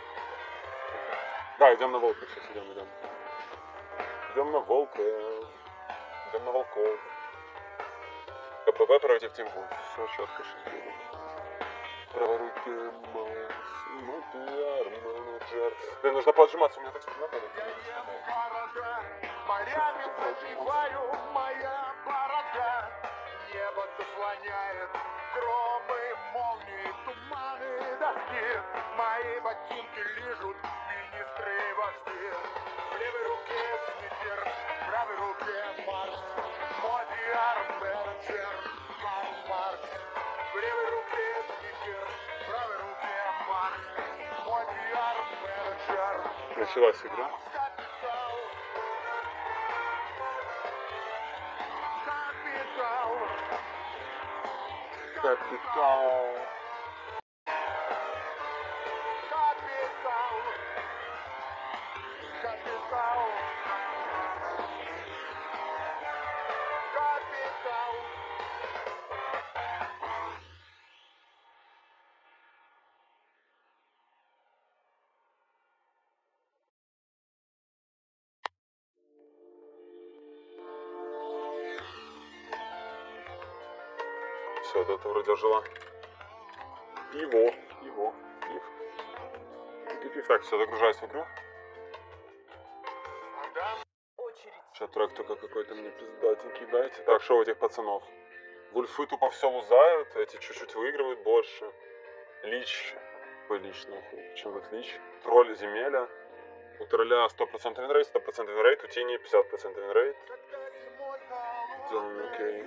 Да, идем на Волка, сейчас идем, идем. Идем на Волка. Идем на Волков. КПП против Тимбу. Все четко сейчас будет. Правой руке Макс, мой пиар-менеджер. Блин, нужно поджиматься, у меня так спина болит. Города, морями забиваю, моя борода. Небо заслоняет громы, молнии, туманы, дожди. Мои ботинки лижут министры и вожди. В левой руке сникерс, в правой руке Марс. Мой пиар-менеджер Карл Маркс. В левой руке сникерс, в правой руке Марс. Мой пиар-менеджер. Началась игра. Капитал. Капитал. Капитал. Капитал. Капитал. Капитал. Все, вот это вроде жила. Его, его, пив. Пив, пив. Так, все, загружаюсь в игру. Сейчас трек только какой-то мне пиздатенький дайте. Так, что у этих пацанов? Вульфы тупо все лузают, эти чуть-чуть выигрывают больше. Лич, какой Лич нахуй? Чем вот Лич? Тролль земеля. У тролля сто процентов винрейт, сто процентов винрейт, у тени пятьдесят процентов винрейт. Да, окей.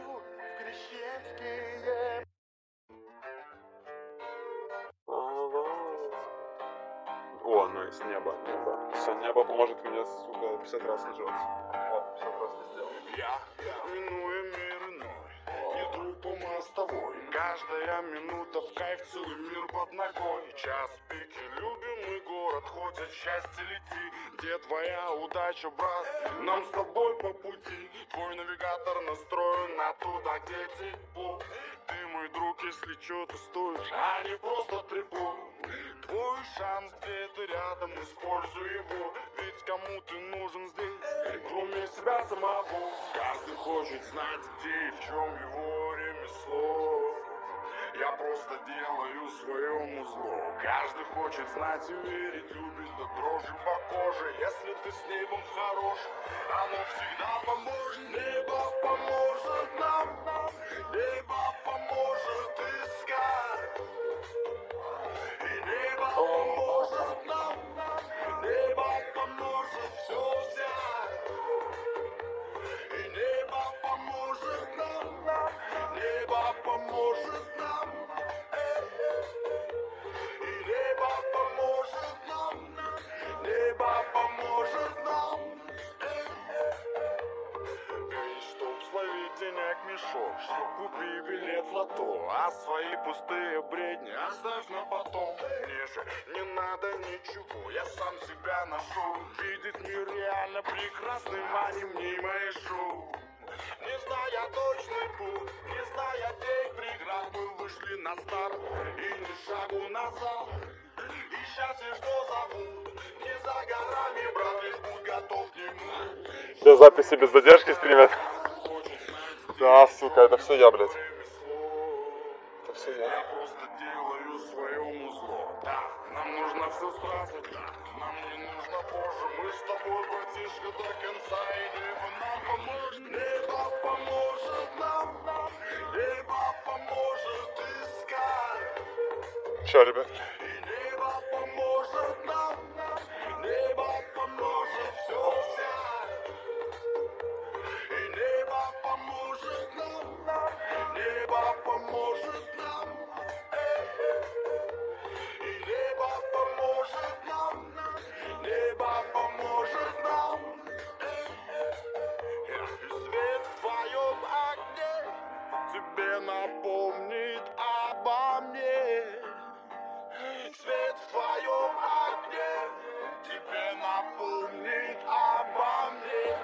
О, найс, небо, небо. Все, небо поможет мне, сука, пятьдесят раз нажаться. Ладно, пятьдесят раз не сделал. Я, минуя мир иной, иду по мостовой. Каждая минута в кайф, целый мир под ногой. Час пик и любимый город, хоть от счастья лети. Где твоя удача, брат? Нам с тобой по пути. Твой навигатор настроен на туда, где тепло. Ты мой друг, если чё, ты стоишь, а не просто прибор. Твой шанс где-то рядом, используй его. Ведь кому ты нужен здесь, кроме себя самого? Каждый хочет знать, где и в чем его ремесло. Я просто делаю своему зло. Каждый хочет знать и верить, любит до дрожи по коже. Если ты с небом хорош, оно всегда поможет. Небо поможет нам, небо поможет искать. И небо поможет нам, небо поможет все взять. И небо поможет нам, небо поможет нам. И небо поможет нам, небо поможет нам. Эй, чтоб словить денег мешок, купи билет в лото, а свои пустые бредни оставь на потом. Мне же не надо ничего, я сам себя нашел. Видеть мир реально прекрасным, а не мне и мои шоу. Не зная точный путь, не зная тех преград, мы вышли на старт и ни шагу назад. И счастье, что зовут, не за горами, брат, лишь будь готов к нему. Все записи без задержки стримят. Да, сука, это все я, блядь. Это все Я я. просто делаю своему зло. Да, нам нужно все сразу, да. Нам не нужно позже. Мы с тобой, братишка, до конца. И небо нам поможет. Небо поможет нам. Небо поможет искать. Че, ребят? И небо поможет нам. Небо поможет все взять. И небо поможет нам. Небо поможет нам. И небо поможет нам. Небо поможет нам. И свет в твоем огне тебе напомнит обо мне. Свет в твоем огне тебе напомнит обо мне.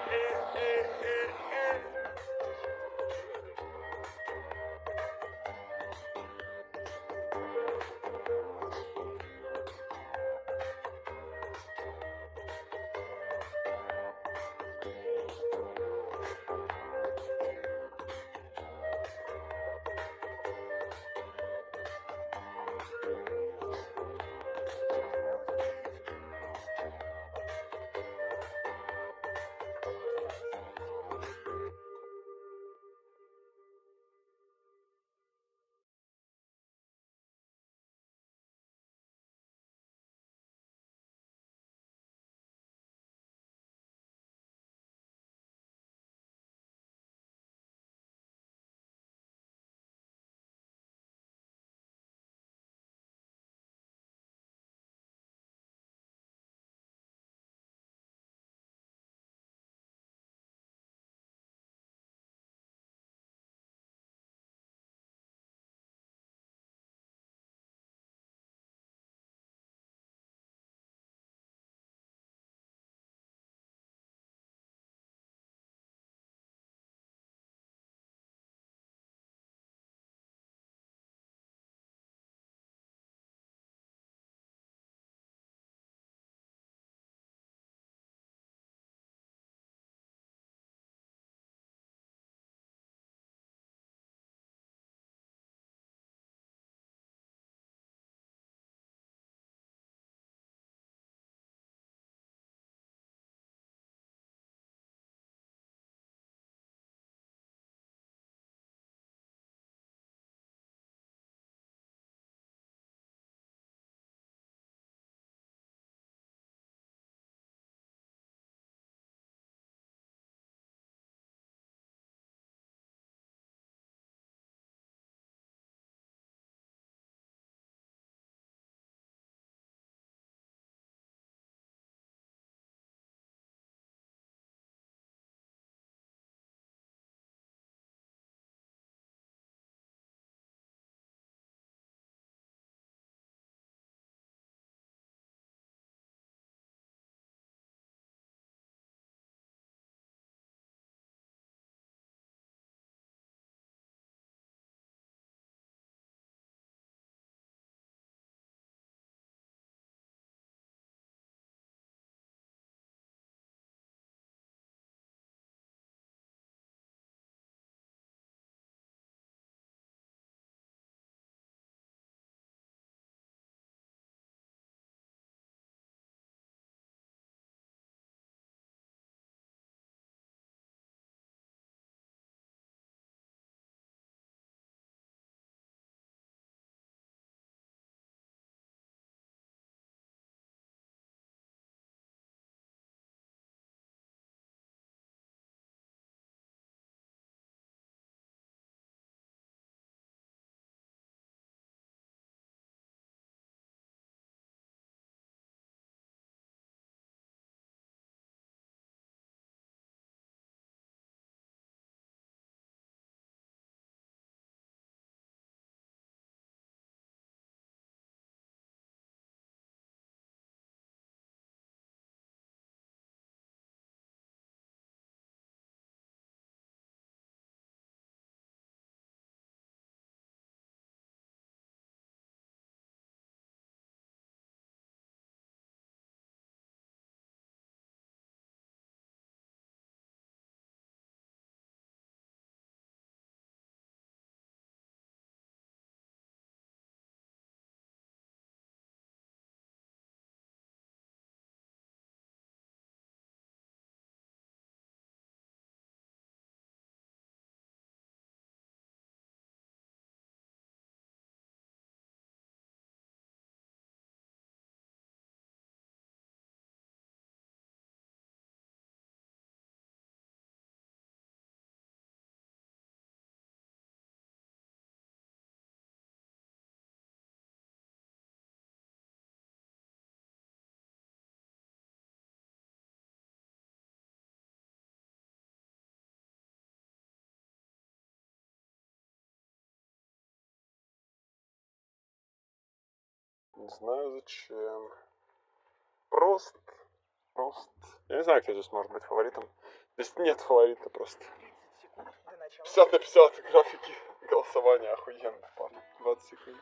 Не знаю зачем. Просто. Просто. Я не знаю, кто здесь может быть фаворитом. Здесь нет фаворита просто. тридцать секунд до начала. пятьдесят на пятьдесят графики голосования охуенно, парни. двадцать секунд.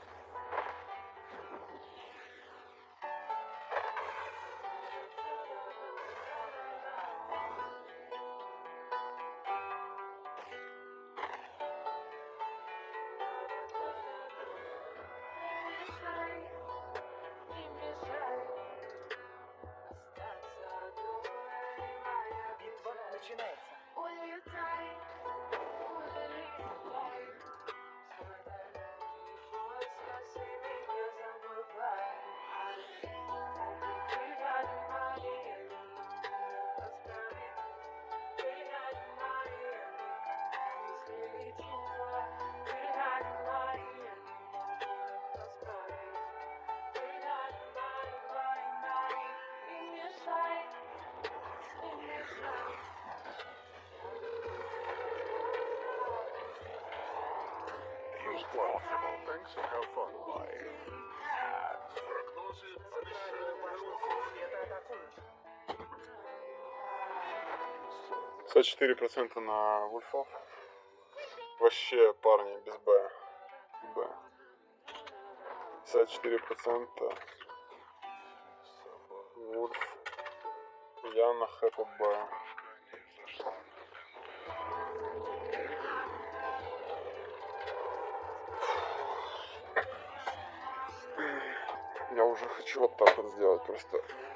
Битва начинается. Улетай, улетай, свой далекий путь, спаси меня, забывай. Крылья Мария, расправи, крылья Мария, не слетела. Крылья Мария, расправи, крылья Мария, не мешай, не мешай. Use well, thanks and have fun. Bye. Центральную башню сил света атакуют. пятьдесят четыре процента на Вульфов. Вообще, парни, без Б. Б. пятьдесят четыре процента. Вульф. Я на хэппи Б. Я уже хочу вот так вот сделать просто.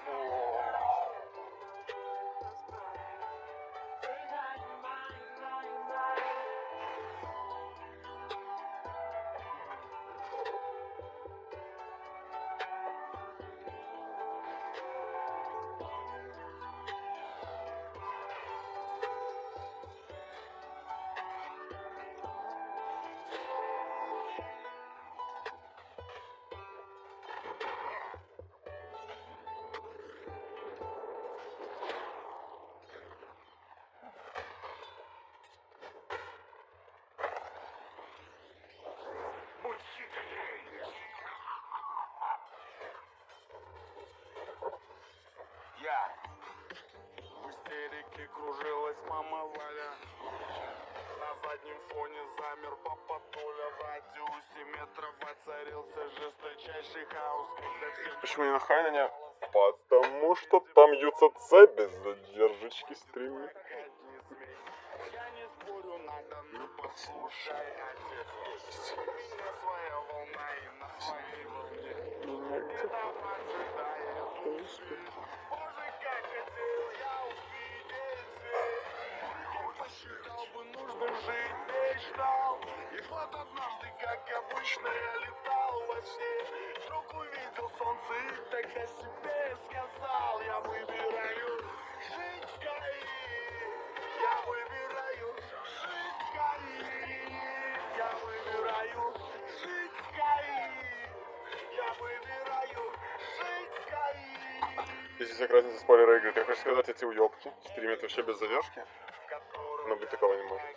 Я в истерике кружилась мама Валя. На заднем фоне замер папа Толя. В радиусе метров воцарился жесточайший хаос, когда все... Почему не на Хайнене? Потому что там ю цэ цэ без задержечки стримит. Я не спорю, надо, ну послушай, отец. У меня своя волна и на своей волне. Где-то поджидает успех. Боже, как хотел я увидеть свет. Как посчитал бы нужным жить, мечтал. И вот однажды, как обычно, я летал во сне. Вдруг увидел солнце и тогда себе сказал: я выбираю жить в Каире. Я выбираю жить в Каире. Я выбираю жить в Каире. Я выбираю жить в Каире. Здесь как разница спойлера игры. Ты хочешь сказать, эти уёбки стримят вообще без задержки? Но быть такого не может.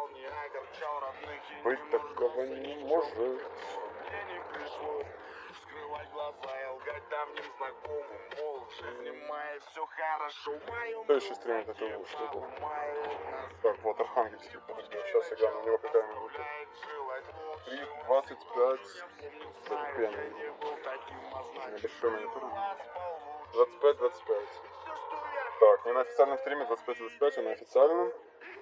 Быть такого не может. Мне не пришлось скрывать глаза и лгать давним знакомым. Мол, в жизни моей все хорошо. В моем Следующий стрим это ты что это? Так, вот Архангельский. Подожди, сейчас я гляну, у него какая минута. три двадцать пять. Терпение. Небольшой монитор. двадцать пять двадцать пять. Так, не на официальном стриме двадцать пять двадцать пять, а на официальном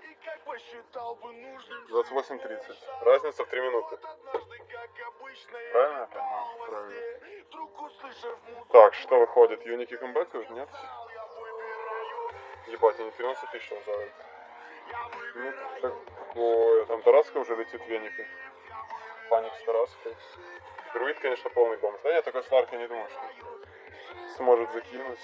двадцать восемь тридцать. Разница в три минуты. Правильно я понимаю? Правильно. Так, что выходит? Юники камбэкают? Нет? Ебать, они тринадцать тысяч лажают. Ну, такое. Там Тараска уже летит в Венике. Паник с Тараской. Друид, конечно, полный бомж. Да нет, такой Сларк, я не думаю, что сможет закинуть.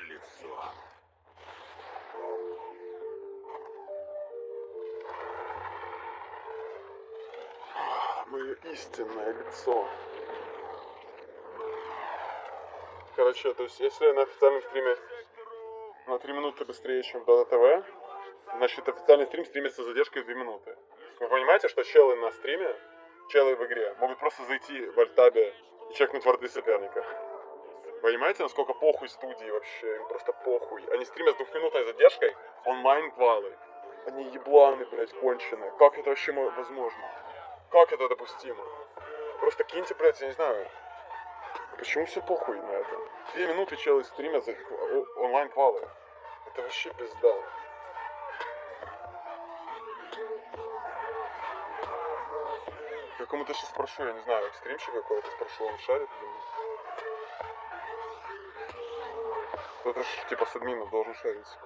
лицо. Мое истинное лицо. Короче, то есть, если на официальном стриме на три минуты быстрее, чем Dota ти ви, значит, официальный стрим стримится с задержкой в две минуты. Вы понимаете, что челы на стриме, челы в игре, могут просто зайти в альтабе и чекнуть ворды соперника? Понимаете, насколько похуй студии вообще? Им просто похуй. Они стримят с двухминутной задержкой онлайн-квалы. Они ебланы, блядь, конченые. Как это вообще возможно? Как это допустимо? Просто киньте, блядь, я не знаю. Почему все похуй на это? Две минуты челы стримят за онлайн-квалы. Это вообще пизда. Я кому-то сейчас спрошу, я не знаю, стримщик какой-то спрошу, он шарит, думаю. Кто-то ж типа с админов должен шарить.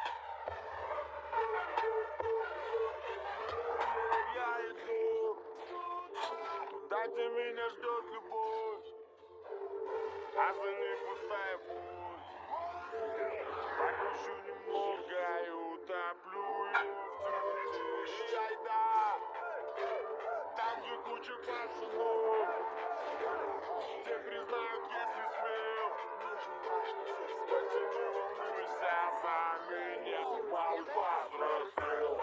Я иду туда, где меня ждет любовь, а за ней пустая путь. Покручу немного и утоплю ее в темноте. Айда, там, где куча пацанов, те признают, если смел. Потяни, волнуйся за меня, малый повзрослел.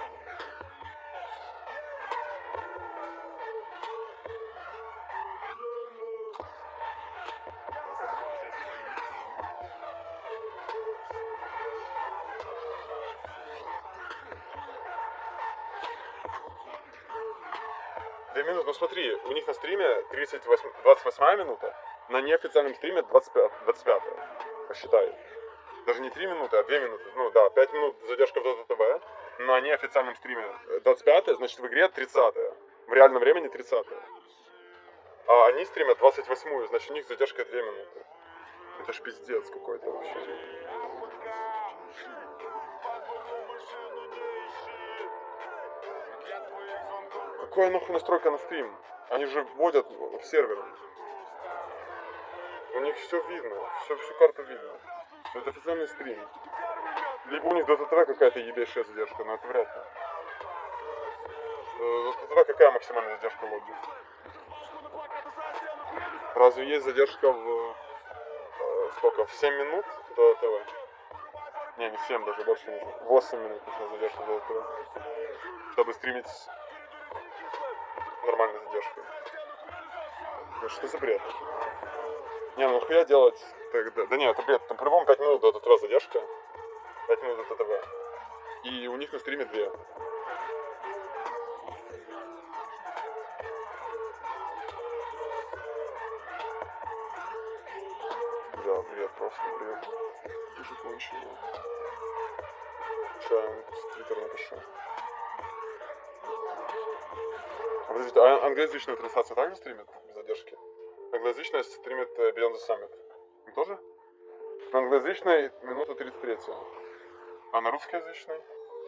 Две минуты, ну смотри, у них на стриме тридцать восемь, двадцать восьмая минута, на неофициальном стриме двадцать пятая. Посчитай. Даже не три минуты, а две минуты. Ну да, пять минут задержка в Dota ти ви. На неофициальном стриме двадцать пятая, значит в игре тридцатая. В реальном времени тридцатая. А они стримят двадцать восьмую, значит у них задержка две минуты. Это ж пиздец какой-то вообще. Какая нахуй настройка на стрим? Они же вводят в сервер. У них все видно, все, всю карту видно. Это официальный стрим. Либо у них Dota ти ви какая-то ебейшая задержка, но это вряд ли. Dota ти ви какая максимальная задержка в лобби? Разве есть задержка в... Э, сколько? В семь минут Dota ти ви? Не, не семь, даже больше не. восемь минут нужна задержка Dota ти ви. Чтобы стримить с нормальной задержкой. Да что за бред? Не, ну нахуя делать? Так, да, да нет, это бред. Там по-любому пять минут Dota ти ви задержка. пять минут Dota ти ви. И у них на стриме две. Да, бред, просто бред. Уже кончено. Сейчас я с твиттера напишу. А подождите, а англоязычная трансляция также стримит без задержки? Англоязычная стримит Beyond the Summit. Им тоже? На англоязычной минута тридцать три. А на русскоязычной?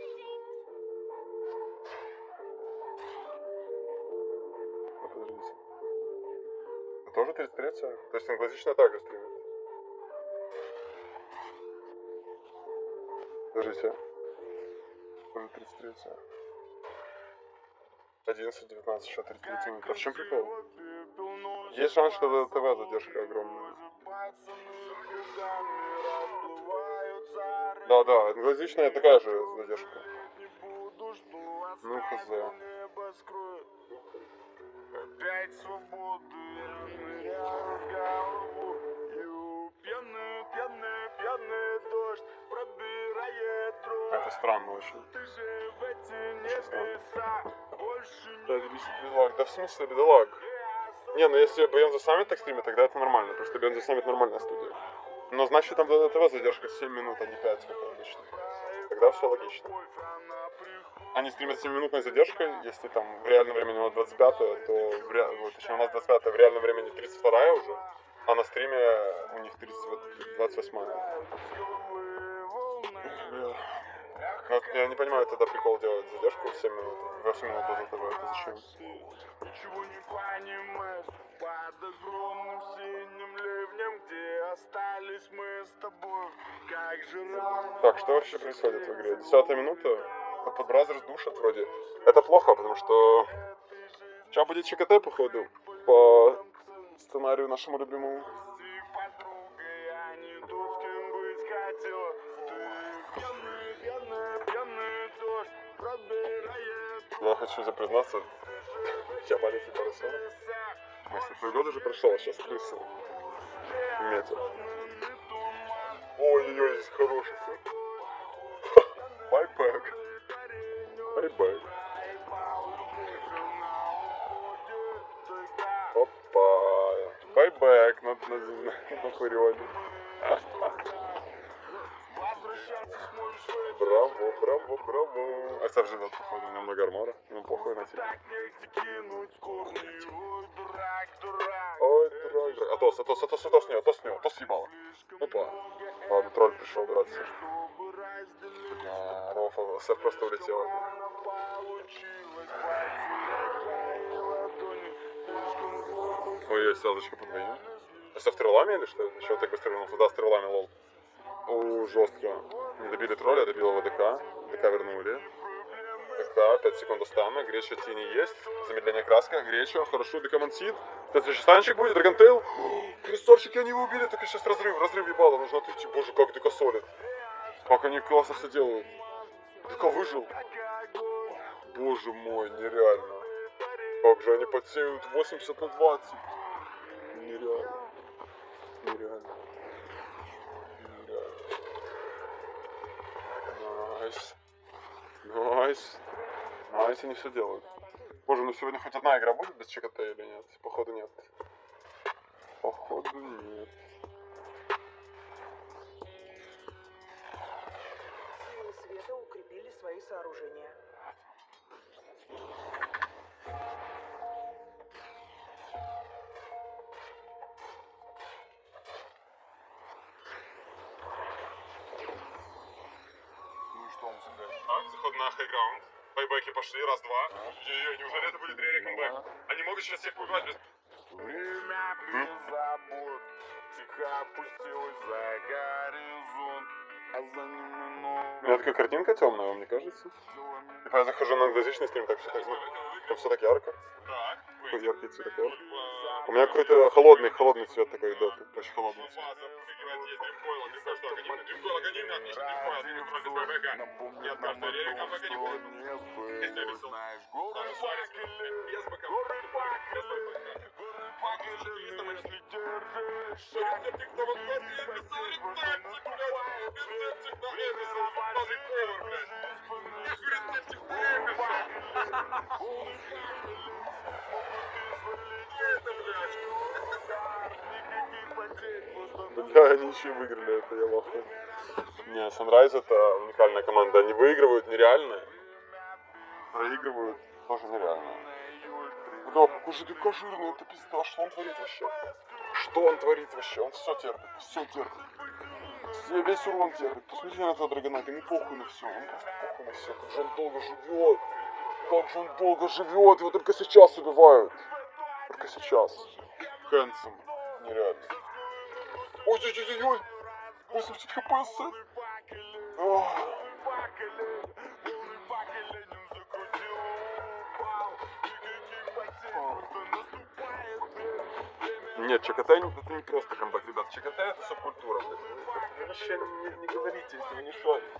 Ну, подождите. Это тоже тридцать три? То есть англоязычная также стримит? Подождите. Тоже тридцать три. одиннадцать, девятнадцать, еще тридцать три минут. А в чем прикол? Есть шанс, что Dota ти ви задержка огромная. Да, да, англоязычная такая же задержка. Ну, хз. Опять свободы, я ныряю в голову. И пьяный, пьяный, пьяный дождь пробирает дрожь. Это странно очень. Ты же в эти небеса больше Да, не бедолаг. Да в смысле бедолаг? Не, ну если Beyond the Summit так стримит, тогда это нормально. Просто Beyond the Summit нормальная студия. Но значит там Dota ти ви задержка семь минут, а не пять, как обычно. Тогда все логично. Они стримят с семиминутной задержкой, если там в реальном времени у нас двадцать пятая, то в ре... вот, точнее, у нас двадцать пятая, в реальном времени тридцать вторая уже, а на стриме у них тридцать, двадцать восьмая. Ну, я не понимаю, тогда прикол делать задержку в семь минут, восемь минут Dota ти ви, это зачем? Ничего не понимаешь, под огромным синим ливнем, где остались мы с тобой, как же рано. Так, что вообще происходит в игре? Десятая минута. Под Бразерс душат вроде. Это плохо, потому что сейчас будет ЧКТ, походу, по сценарию нашему любимому. Ты подруга, я не тот, с кем быть хотела. Ты пьяный, пьяный, пьяный дождь пробирает. Я хочу запризнаться. Я маленький поросенок. Мастер, твой год уже прошел, а сейчас крысы метят. Ой-ой-ой, здесь хороший все. Байбэк. Байбэк. Опа. Байбэк на, на, на, на Фурионе. Браво, браво, браво. Остав живет, походу, у него много армора. Ему похуй на тебя. Ой, дурак, дурак. Атос, Атос, Атос, Атос с него, Атос с него, Атос съебало. Опа. Ладно, тролль пришел драться. А, Рофа, Сэр просто улетел. Ой, селочка по двоим. А со стрелами или что? Еще так быстро вернулся? Да, стрелами, лол. О, жестко. Не добили тролля, добил его ДК. ДК вернули. ДК, пять секунд остана. Греча тени есть. Замедление краска. Греча, хорошо, ДК мансит. Следующий станчик будет, Драгонтейл. Крестовщики, они его убили, только сейчас разрыв. Разрыв ебало, нужно отойти. Боже, как ДК солит. Как они классно все делают. ДК выжил. Боже мой, нереально. Как же они подсеют восемьдесят на двадцать. Нереально. Нереально. Нереально. Найс. Найс. Найс, они все делают. Боже, ну сегодня хоть одна игра будет без ЧКТ или нет? Походу нет. Походу нет. Силы света укрепили свои сооружения. Ну и что он сыграет? Так, заход на хайграунд. Байбеки пошли, раз-два. Ой-ой-ой, неужели это будет три рекомбэк? Они могут сейчас всех убивать без... Время без забот тихо опустилось за горизонт, а за ним У меня такая картинка темная, вам не кажется? Типа я захожу на англоязычный стрим, так все так, там все так ярко. Такой яркий цветокор. У меня какой-то холодный, холодный цвет такой, да, очень холодный цвет. напомнит нам о том, что не сбылось. Знаешь, горы факелы, горы факелы, горы факелы, если держишь шаг, ты не Бля, они еще и выиграли, это я лоху. Не, Sunrise это уникальная команда. Они выигрывают нереально. Проигрывают тоже нереально. Бля, какой же ДК жирный, это пизда. Что он творит вообще? Что он творит вообще? Он все терпит, все терпит. Все, весь урон терпит. Посмотрите на этого Драгоната, ему похуй на все. Он просто похуй на все. Как же он долго живет. Как же он долго живет. Его только сейчас убивают. Только сейчас. Хэнсом. Нереально. Ой-ой-ой-ой. восемьдесят хп, Сет. Нет, ЧКТ это не просто комбат, ребят. ЧКТ это субкультура, блядь. Вы вообще не, не говорите, если вы не шарите.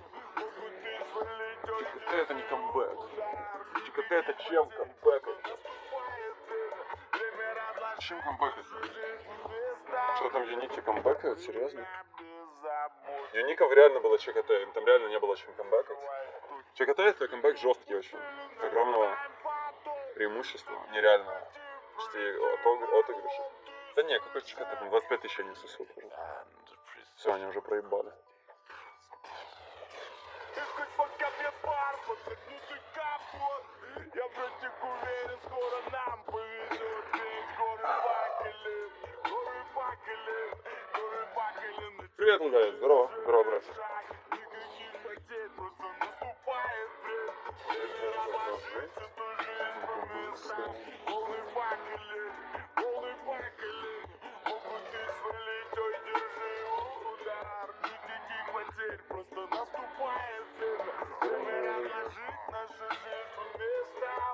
ЧКТ это не камбэк. ЧКТ это чем камбэкать? Чем камбэкать? Что там Юнити камбэкают? Серьезно? Юников реально было ЧКТ, им там реально не было чем камбэкать. ЧКТ это камбэк жесткий очень. Огромного преимущества, нереального. Почти отыгрыша. Да не, какой ЧКТ, там двадцать пять тысяч они сосут уже. Все, они уже проебали. Я против уверен, скоро нам повезет. Ведь горы факелы, горы факелы, горы факелы. Привет, Лугай, здорово, здорово, братья. Никаких потерь, просто наступает бред. Если разложиться, то жизнь по местам. Горы факелы, горы факелы. поверь, просто наступает время. Время разложить нашу жизнь по местам.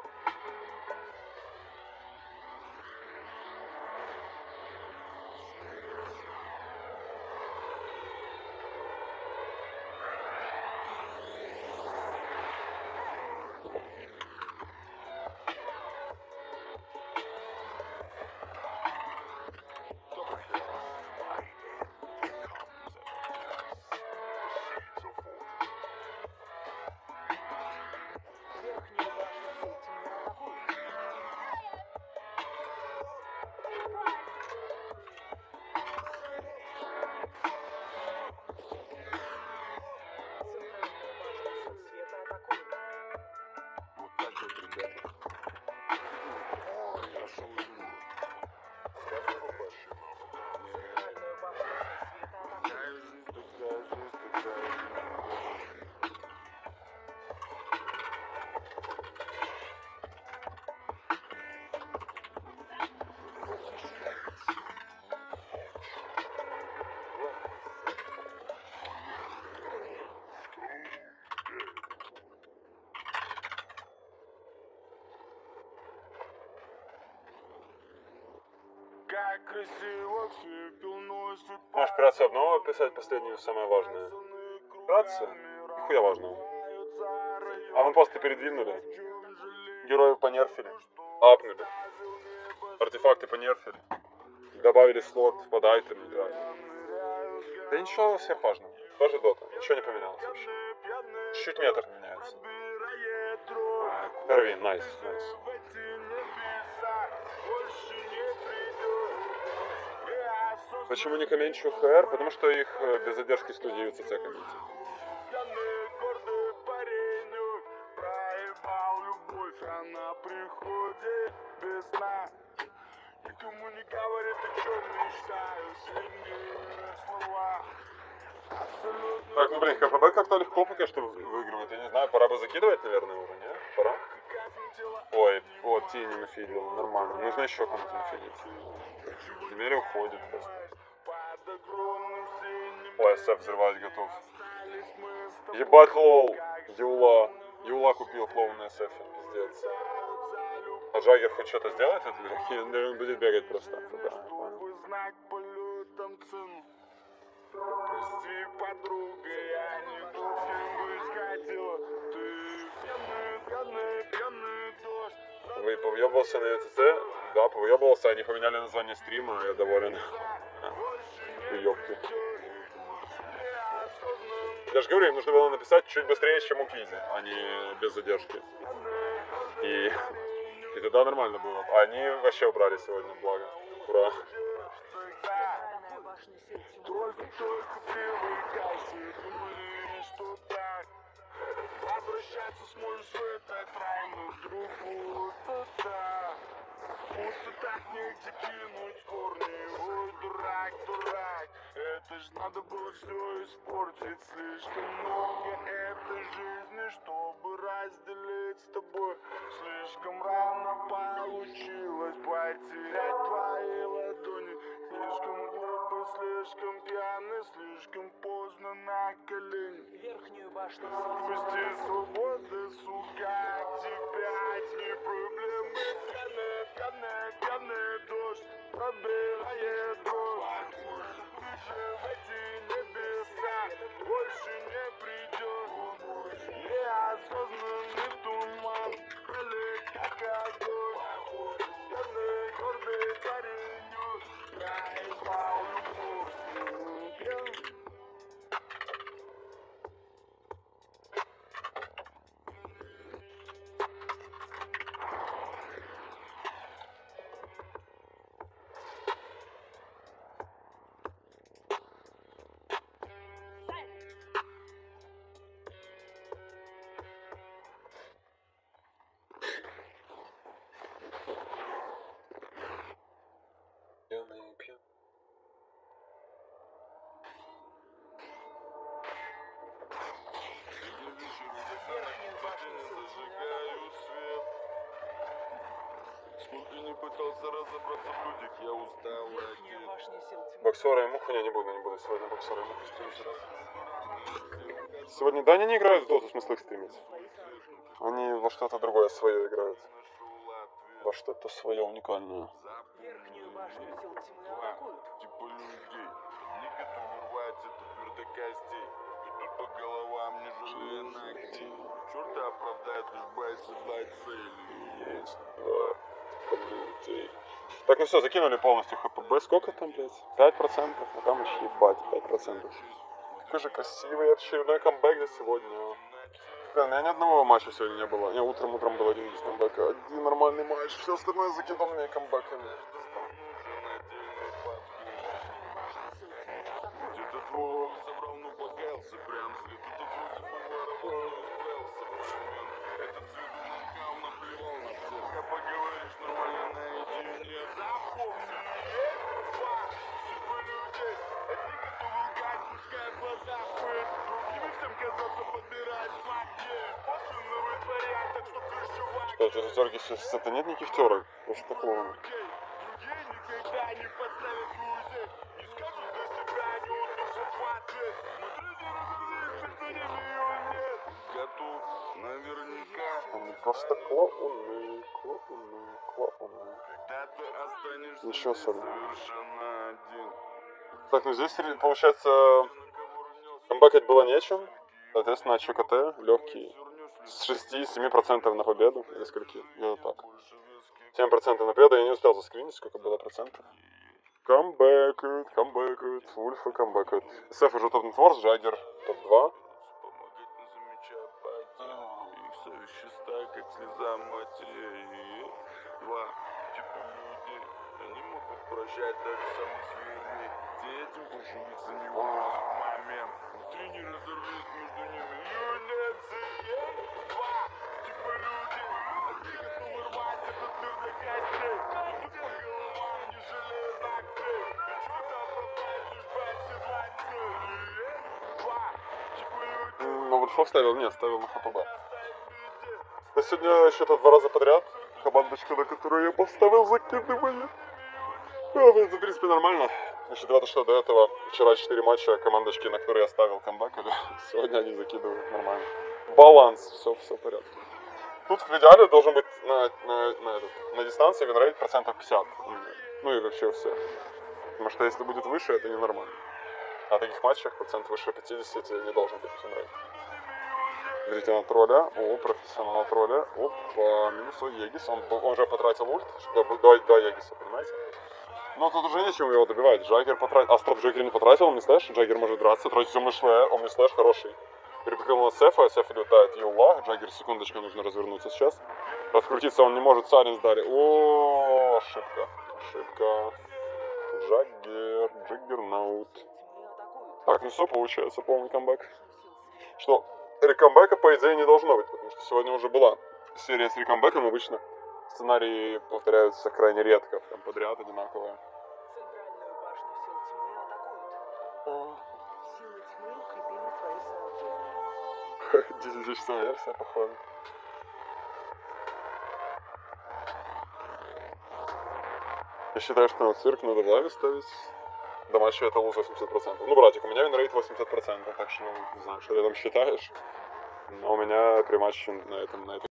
Верхнюю башню сил тьмы атакуют. Центральную башню сил света атакуют. Вот так вот, ребята. Я шел Центральную башню сил света атакуют. Такая жизнь, такая жизнь, такая жизнь. Как красиво все пилной Можешь вкратце обнову описать последнюю, самое важное. Вкратце? Нихуя важного. Аванпосты передвинули. Героев понерфили. Апнули. Артефакты понерфили. Добавили слот под айтем играли. Да ничего сверхважного. Тоже дота. Ничего не поменялось вообще. Чуть-чуть метр меняется. Эрвин, найс, найс. Почему не комменчу ХР? Потому что их э, без задержки студии ю си си комментируют. гордый паренек проебал любовь, она приходит без сна. Никому не говорит, о чем мечтаю, сильнее слова. Абсолютно. Так, ну блин, ХПБ как-то легко пока что выигрывает. Я не знаю, пора бы закидывать, наверное, уровень, а? Пора? Ой, вот, Тини нафидил, нормально. Нужно еще кому-то нафидить. Земель уходит просто. Ой, эс эф взрывать готов. Ебать лол, Юла. Юла купил клоун на эс эф, пиздец. А Джаггер хоть что-то сделает в этой игре? Он будет бегать просто. Да, понял. Знак полетом цену. Прости, подруга, я не тот, кем быть хотела. Ты пьяный, пьяный, пьяный дождь. Вы повъебался на ю си си? Да, повъебался, они поменяли название стрима, я доволен. Ёпки. Я же говорю, им нужно было написать чуть быстрее, чем у Кизи, а не без задержки. И, и тогда нормально было. А они вообще убрали сегодня, благо. Ура. Центральная башня сил тьмы Только, только привыкайся, думаешь, что так. Возвращаться сможешь в этот рай, но вдруг пустота. Пусто так негде кинуть корни. Ой, дурак, дурак. Это ж надо было все испортить. Слишком много этой жизни, чтобы разделить с тобой. Слишком рано получилось потерять твои ладони. Слишком глупый, слишком пьяный, слишком поздно на колени. верхнюю башню сил тьмы Пусти свободы, сука, от тебя одни проблемы. Пьяный, пьяный, пьяный дождь пробирает дрожь. Ты же в эти небеса больше не придешь. Неосознанный туман, пролет как огонь. Пьяный, гордый паренек проебал любовь. Пьяный. Пьяный, пьяный. верхнюю башню сил тьмы атакуют. Сколько не пытался разобраться в людях, я устал Верхняя один. башня сил тьмы Боксера и муху, не, не буду, не буду сегодня боксера и муху стримить. Сегодня, да, они не играют в доту, смысл их стримить. Они во что-то другое свое играют. Во что-то свое уникальное. Верхнюю башню сил тьмы атакуют. Типа людей, не готовы рвать это твердо костей. Идут по головам, не жалея ногтей. Черт оправдает, лишь бы оседлать цели. Есть, да. Людей. Так, ну все, закинули полностью ХПБ. Сколько там, блядь? пять процентов. А там еще ебать, пять процентов. Какой же красивый очередной камбэк за сегодня. Блин, у меня ни одного матча сегодня не было. Не, утром, утром был один без камбэка. Один нормальный матч. Все остальное закиданные камбэками. Где-то двор собрал, ну покаялся прям след. Тут вроде бы воровал, но справился. Этот цвет он наплевал на всех. А поговоришь нормально наедине. Запомни, есть два типа людей. Одни готовы лгать, пускай в глаза пыль. Другими всем казаться подбирать маки. После новый вариант, так что крышевак. Что, эти терки сейчас это нет никаких терок? Просто такого. Другие никогда не подставят друзей. Не скажут за себя, они удушат хватит. Но тренер разрывает между ними и он нет. Готов, наверняка. Они просто клоуны, клоуны, клоуны. Когда ты останешься Ничего здесь себе. совершенно один. Так, ну здесь, получается, камбэкать было нечем. Соответственно, ЧКТ легкий. С шести-семи процентов на победу. Или скольки? Где-то так. семь процентов на победу. Я не успел заскринить, сколько было процентов. Камбэкают, камбэкают, Вульфы камбэкают. СФ уже топ-нетворс, Джаггер топ-два. Помогать не замечая апатии. Их совещеста, как слеза матери. Два типа людей. Они могут прощать даже самых зверей. Те этим больше лица не выносят момент. Внутри не разорвись между ними. Юницы. Два типа людей. Одни готовы рвать этот мир до костей. Идут по головам, не жалея ногтей. И черт оправдает, лишь бы оседлать цели. Два типа людей. На Вульфов ставил? Нет, ставил на ХПБ. Да сегодня еще-то два раза подряд. Командочка, на которую я поставил, закидывает. Ну, это, в принципе, нормально. Учитывая то, что до этого вчера четыре матча командочки, на которые я ставил камбэкали. Сегодня они закидывают нормально. Баланс, все, все в порядке. Тут в идеале должен быть на, на, на, этот, на дистанции винрейт процентов пятьдесят. Ну и вообще все. Потому что если будет выше, это ненормально. На таких матчах процент выше пятидесяти не должен быть винрейт. Видите, на тролля. О, профессионал тролля. Опа, минусой Егис. Он, он уже потратил ульт, чтобы два, два Егиса, понимаете? Но тут уже нечем его добивать. Джаггер потратил. Астроп Джаггер не потратил, Омнислэш. Джаггер может драться, тратить темный шлэр. Омнислэш хороший. Перепрыгнул на Сефа, Сефа летает Юла. Джаггер, секундочку, нужно развернуться сейчас. Раскрутиться он не может, Сарин сдали. О, ошибка. Ошибка. Джаггер, Джаггернаут. Так, ну все, получается полный камбэк. Что? Рекамбэка, по идее, не должно быть, потому что сегодня уже была серия с рекамбэком. Обычно сценарии повторяются крайне редко, прям подряд одинаковые. Центральную башню сил тьмы атакуют. Силы тьмы укрепили свои сооружения. Десятичасовая версия, походу. Я считаю, что цирк надо в лаве ставить. До матча это луз восемьдесят процентов. Ну, братик, у меня винрейт восемьдесят процентов, так что не знаю, что ты там считаешь. Но у меня при матче на этом, на этой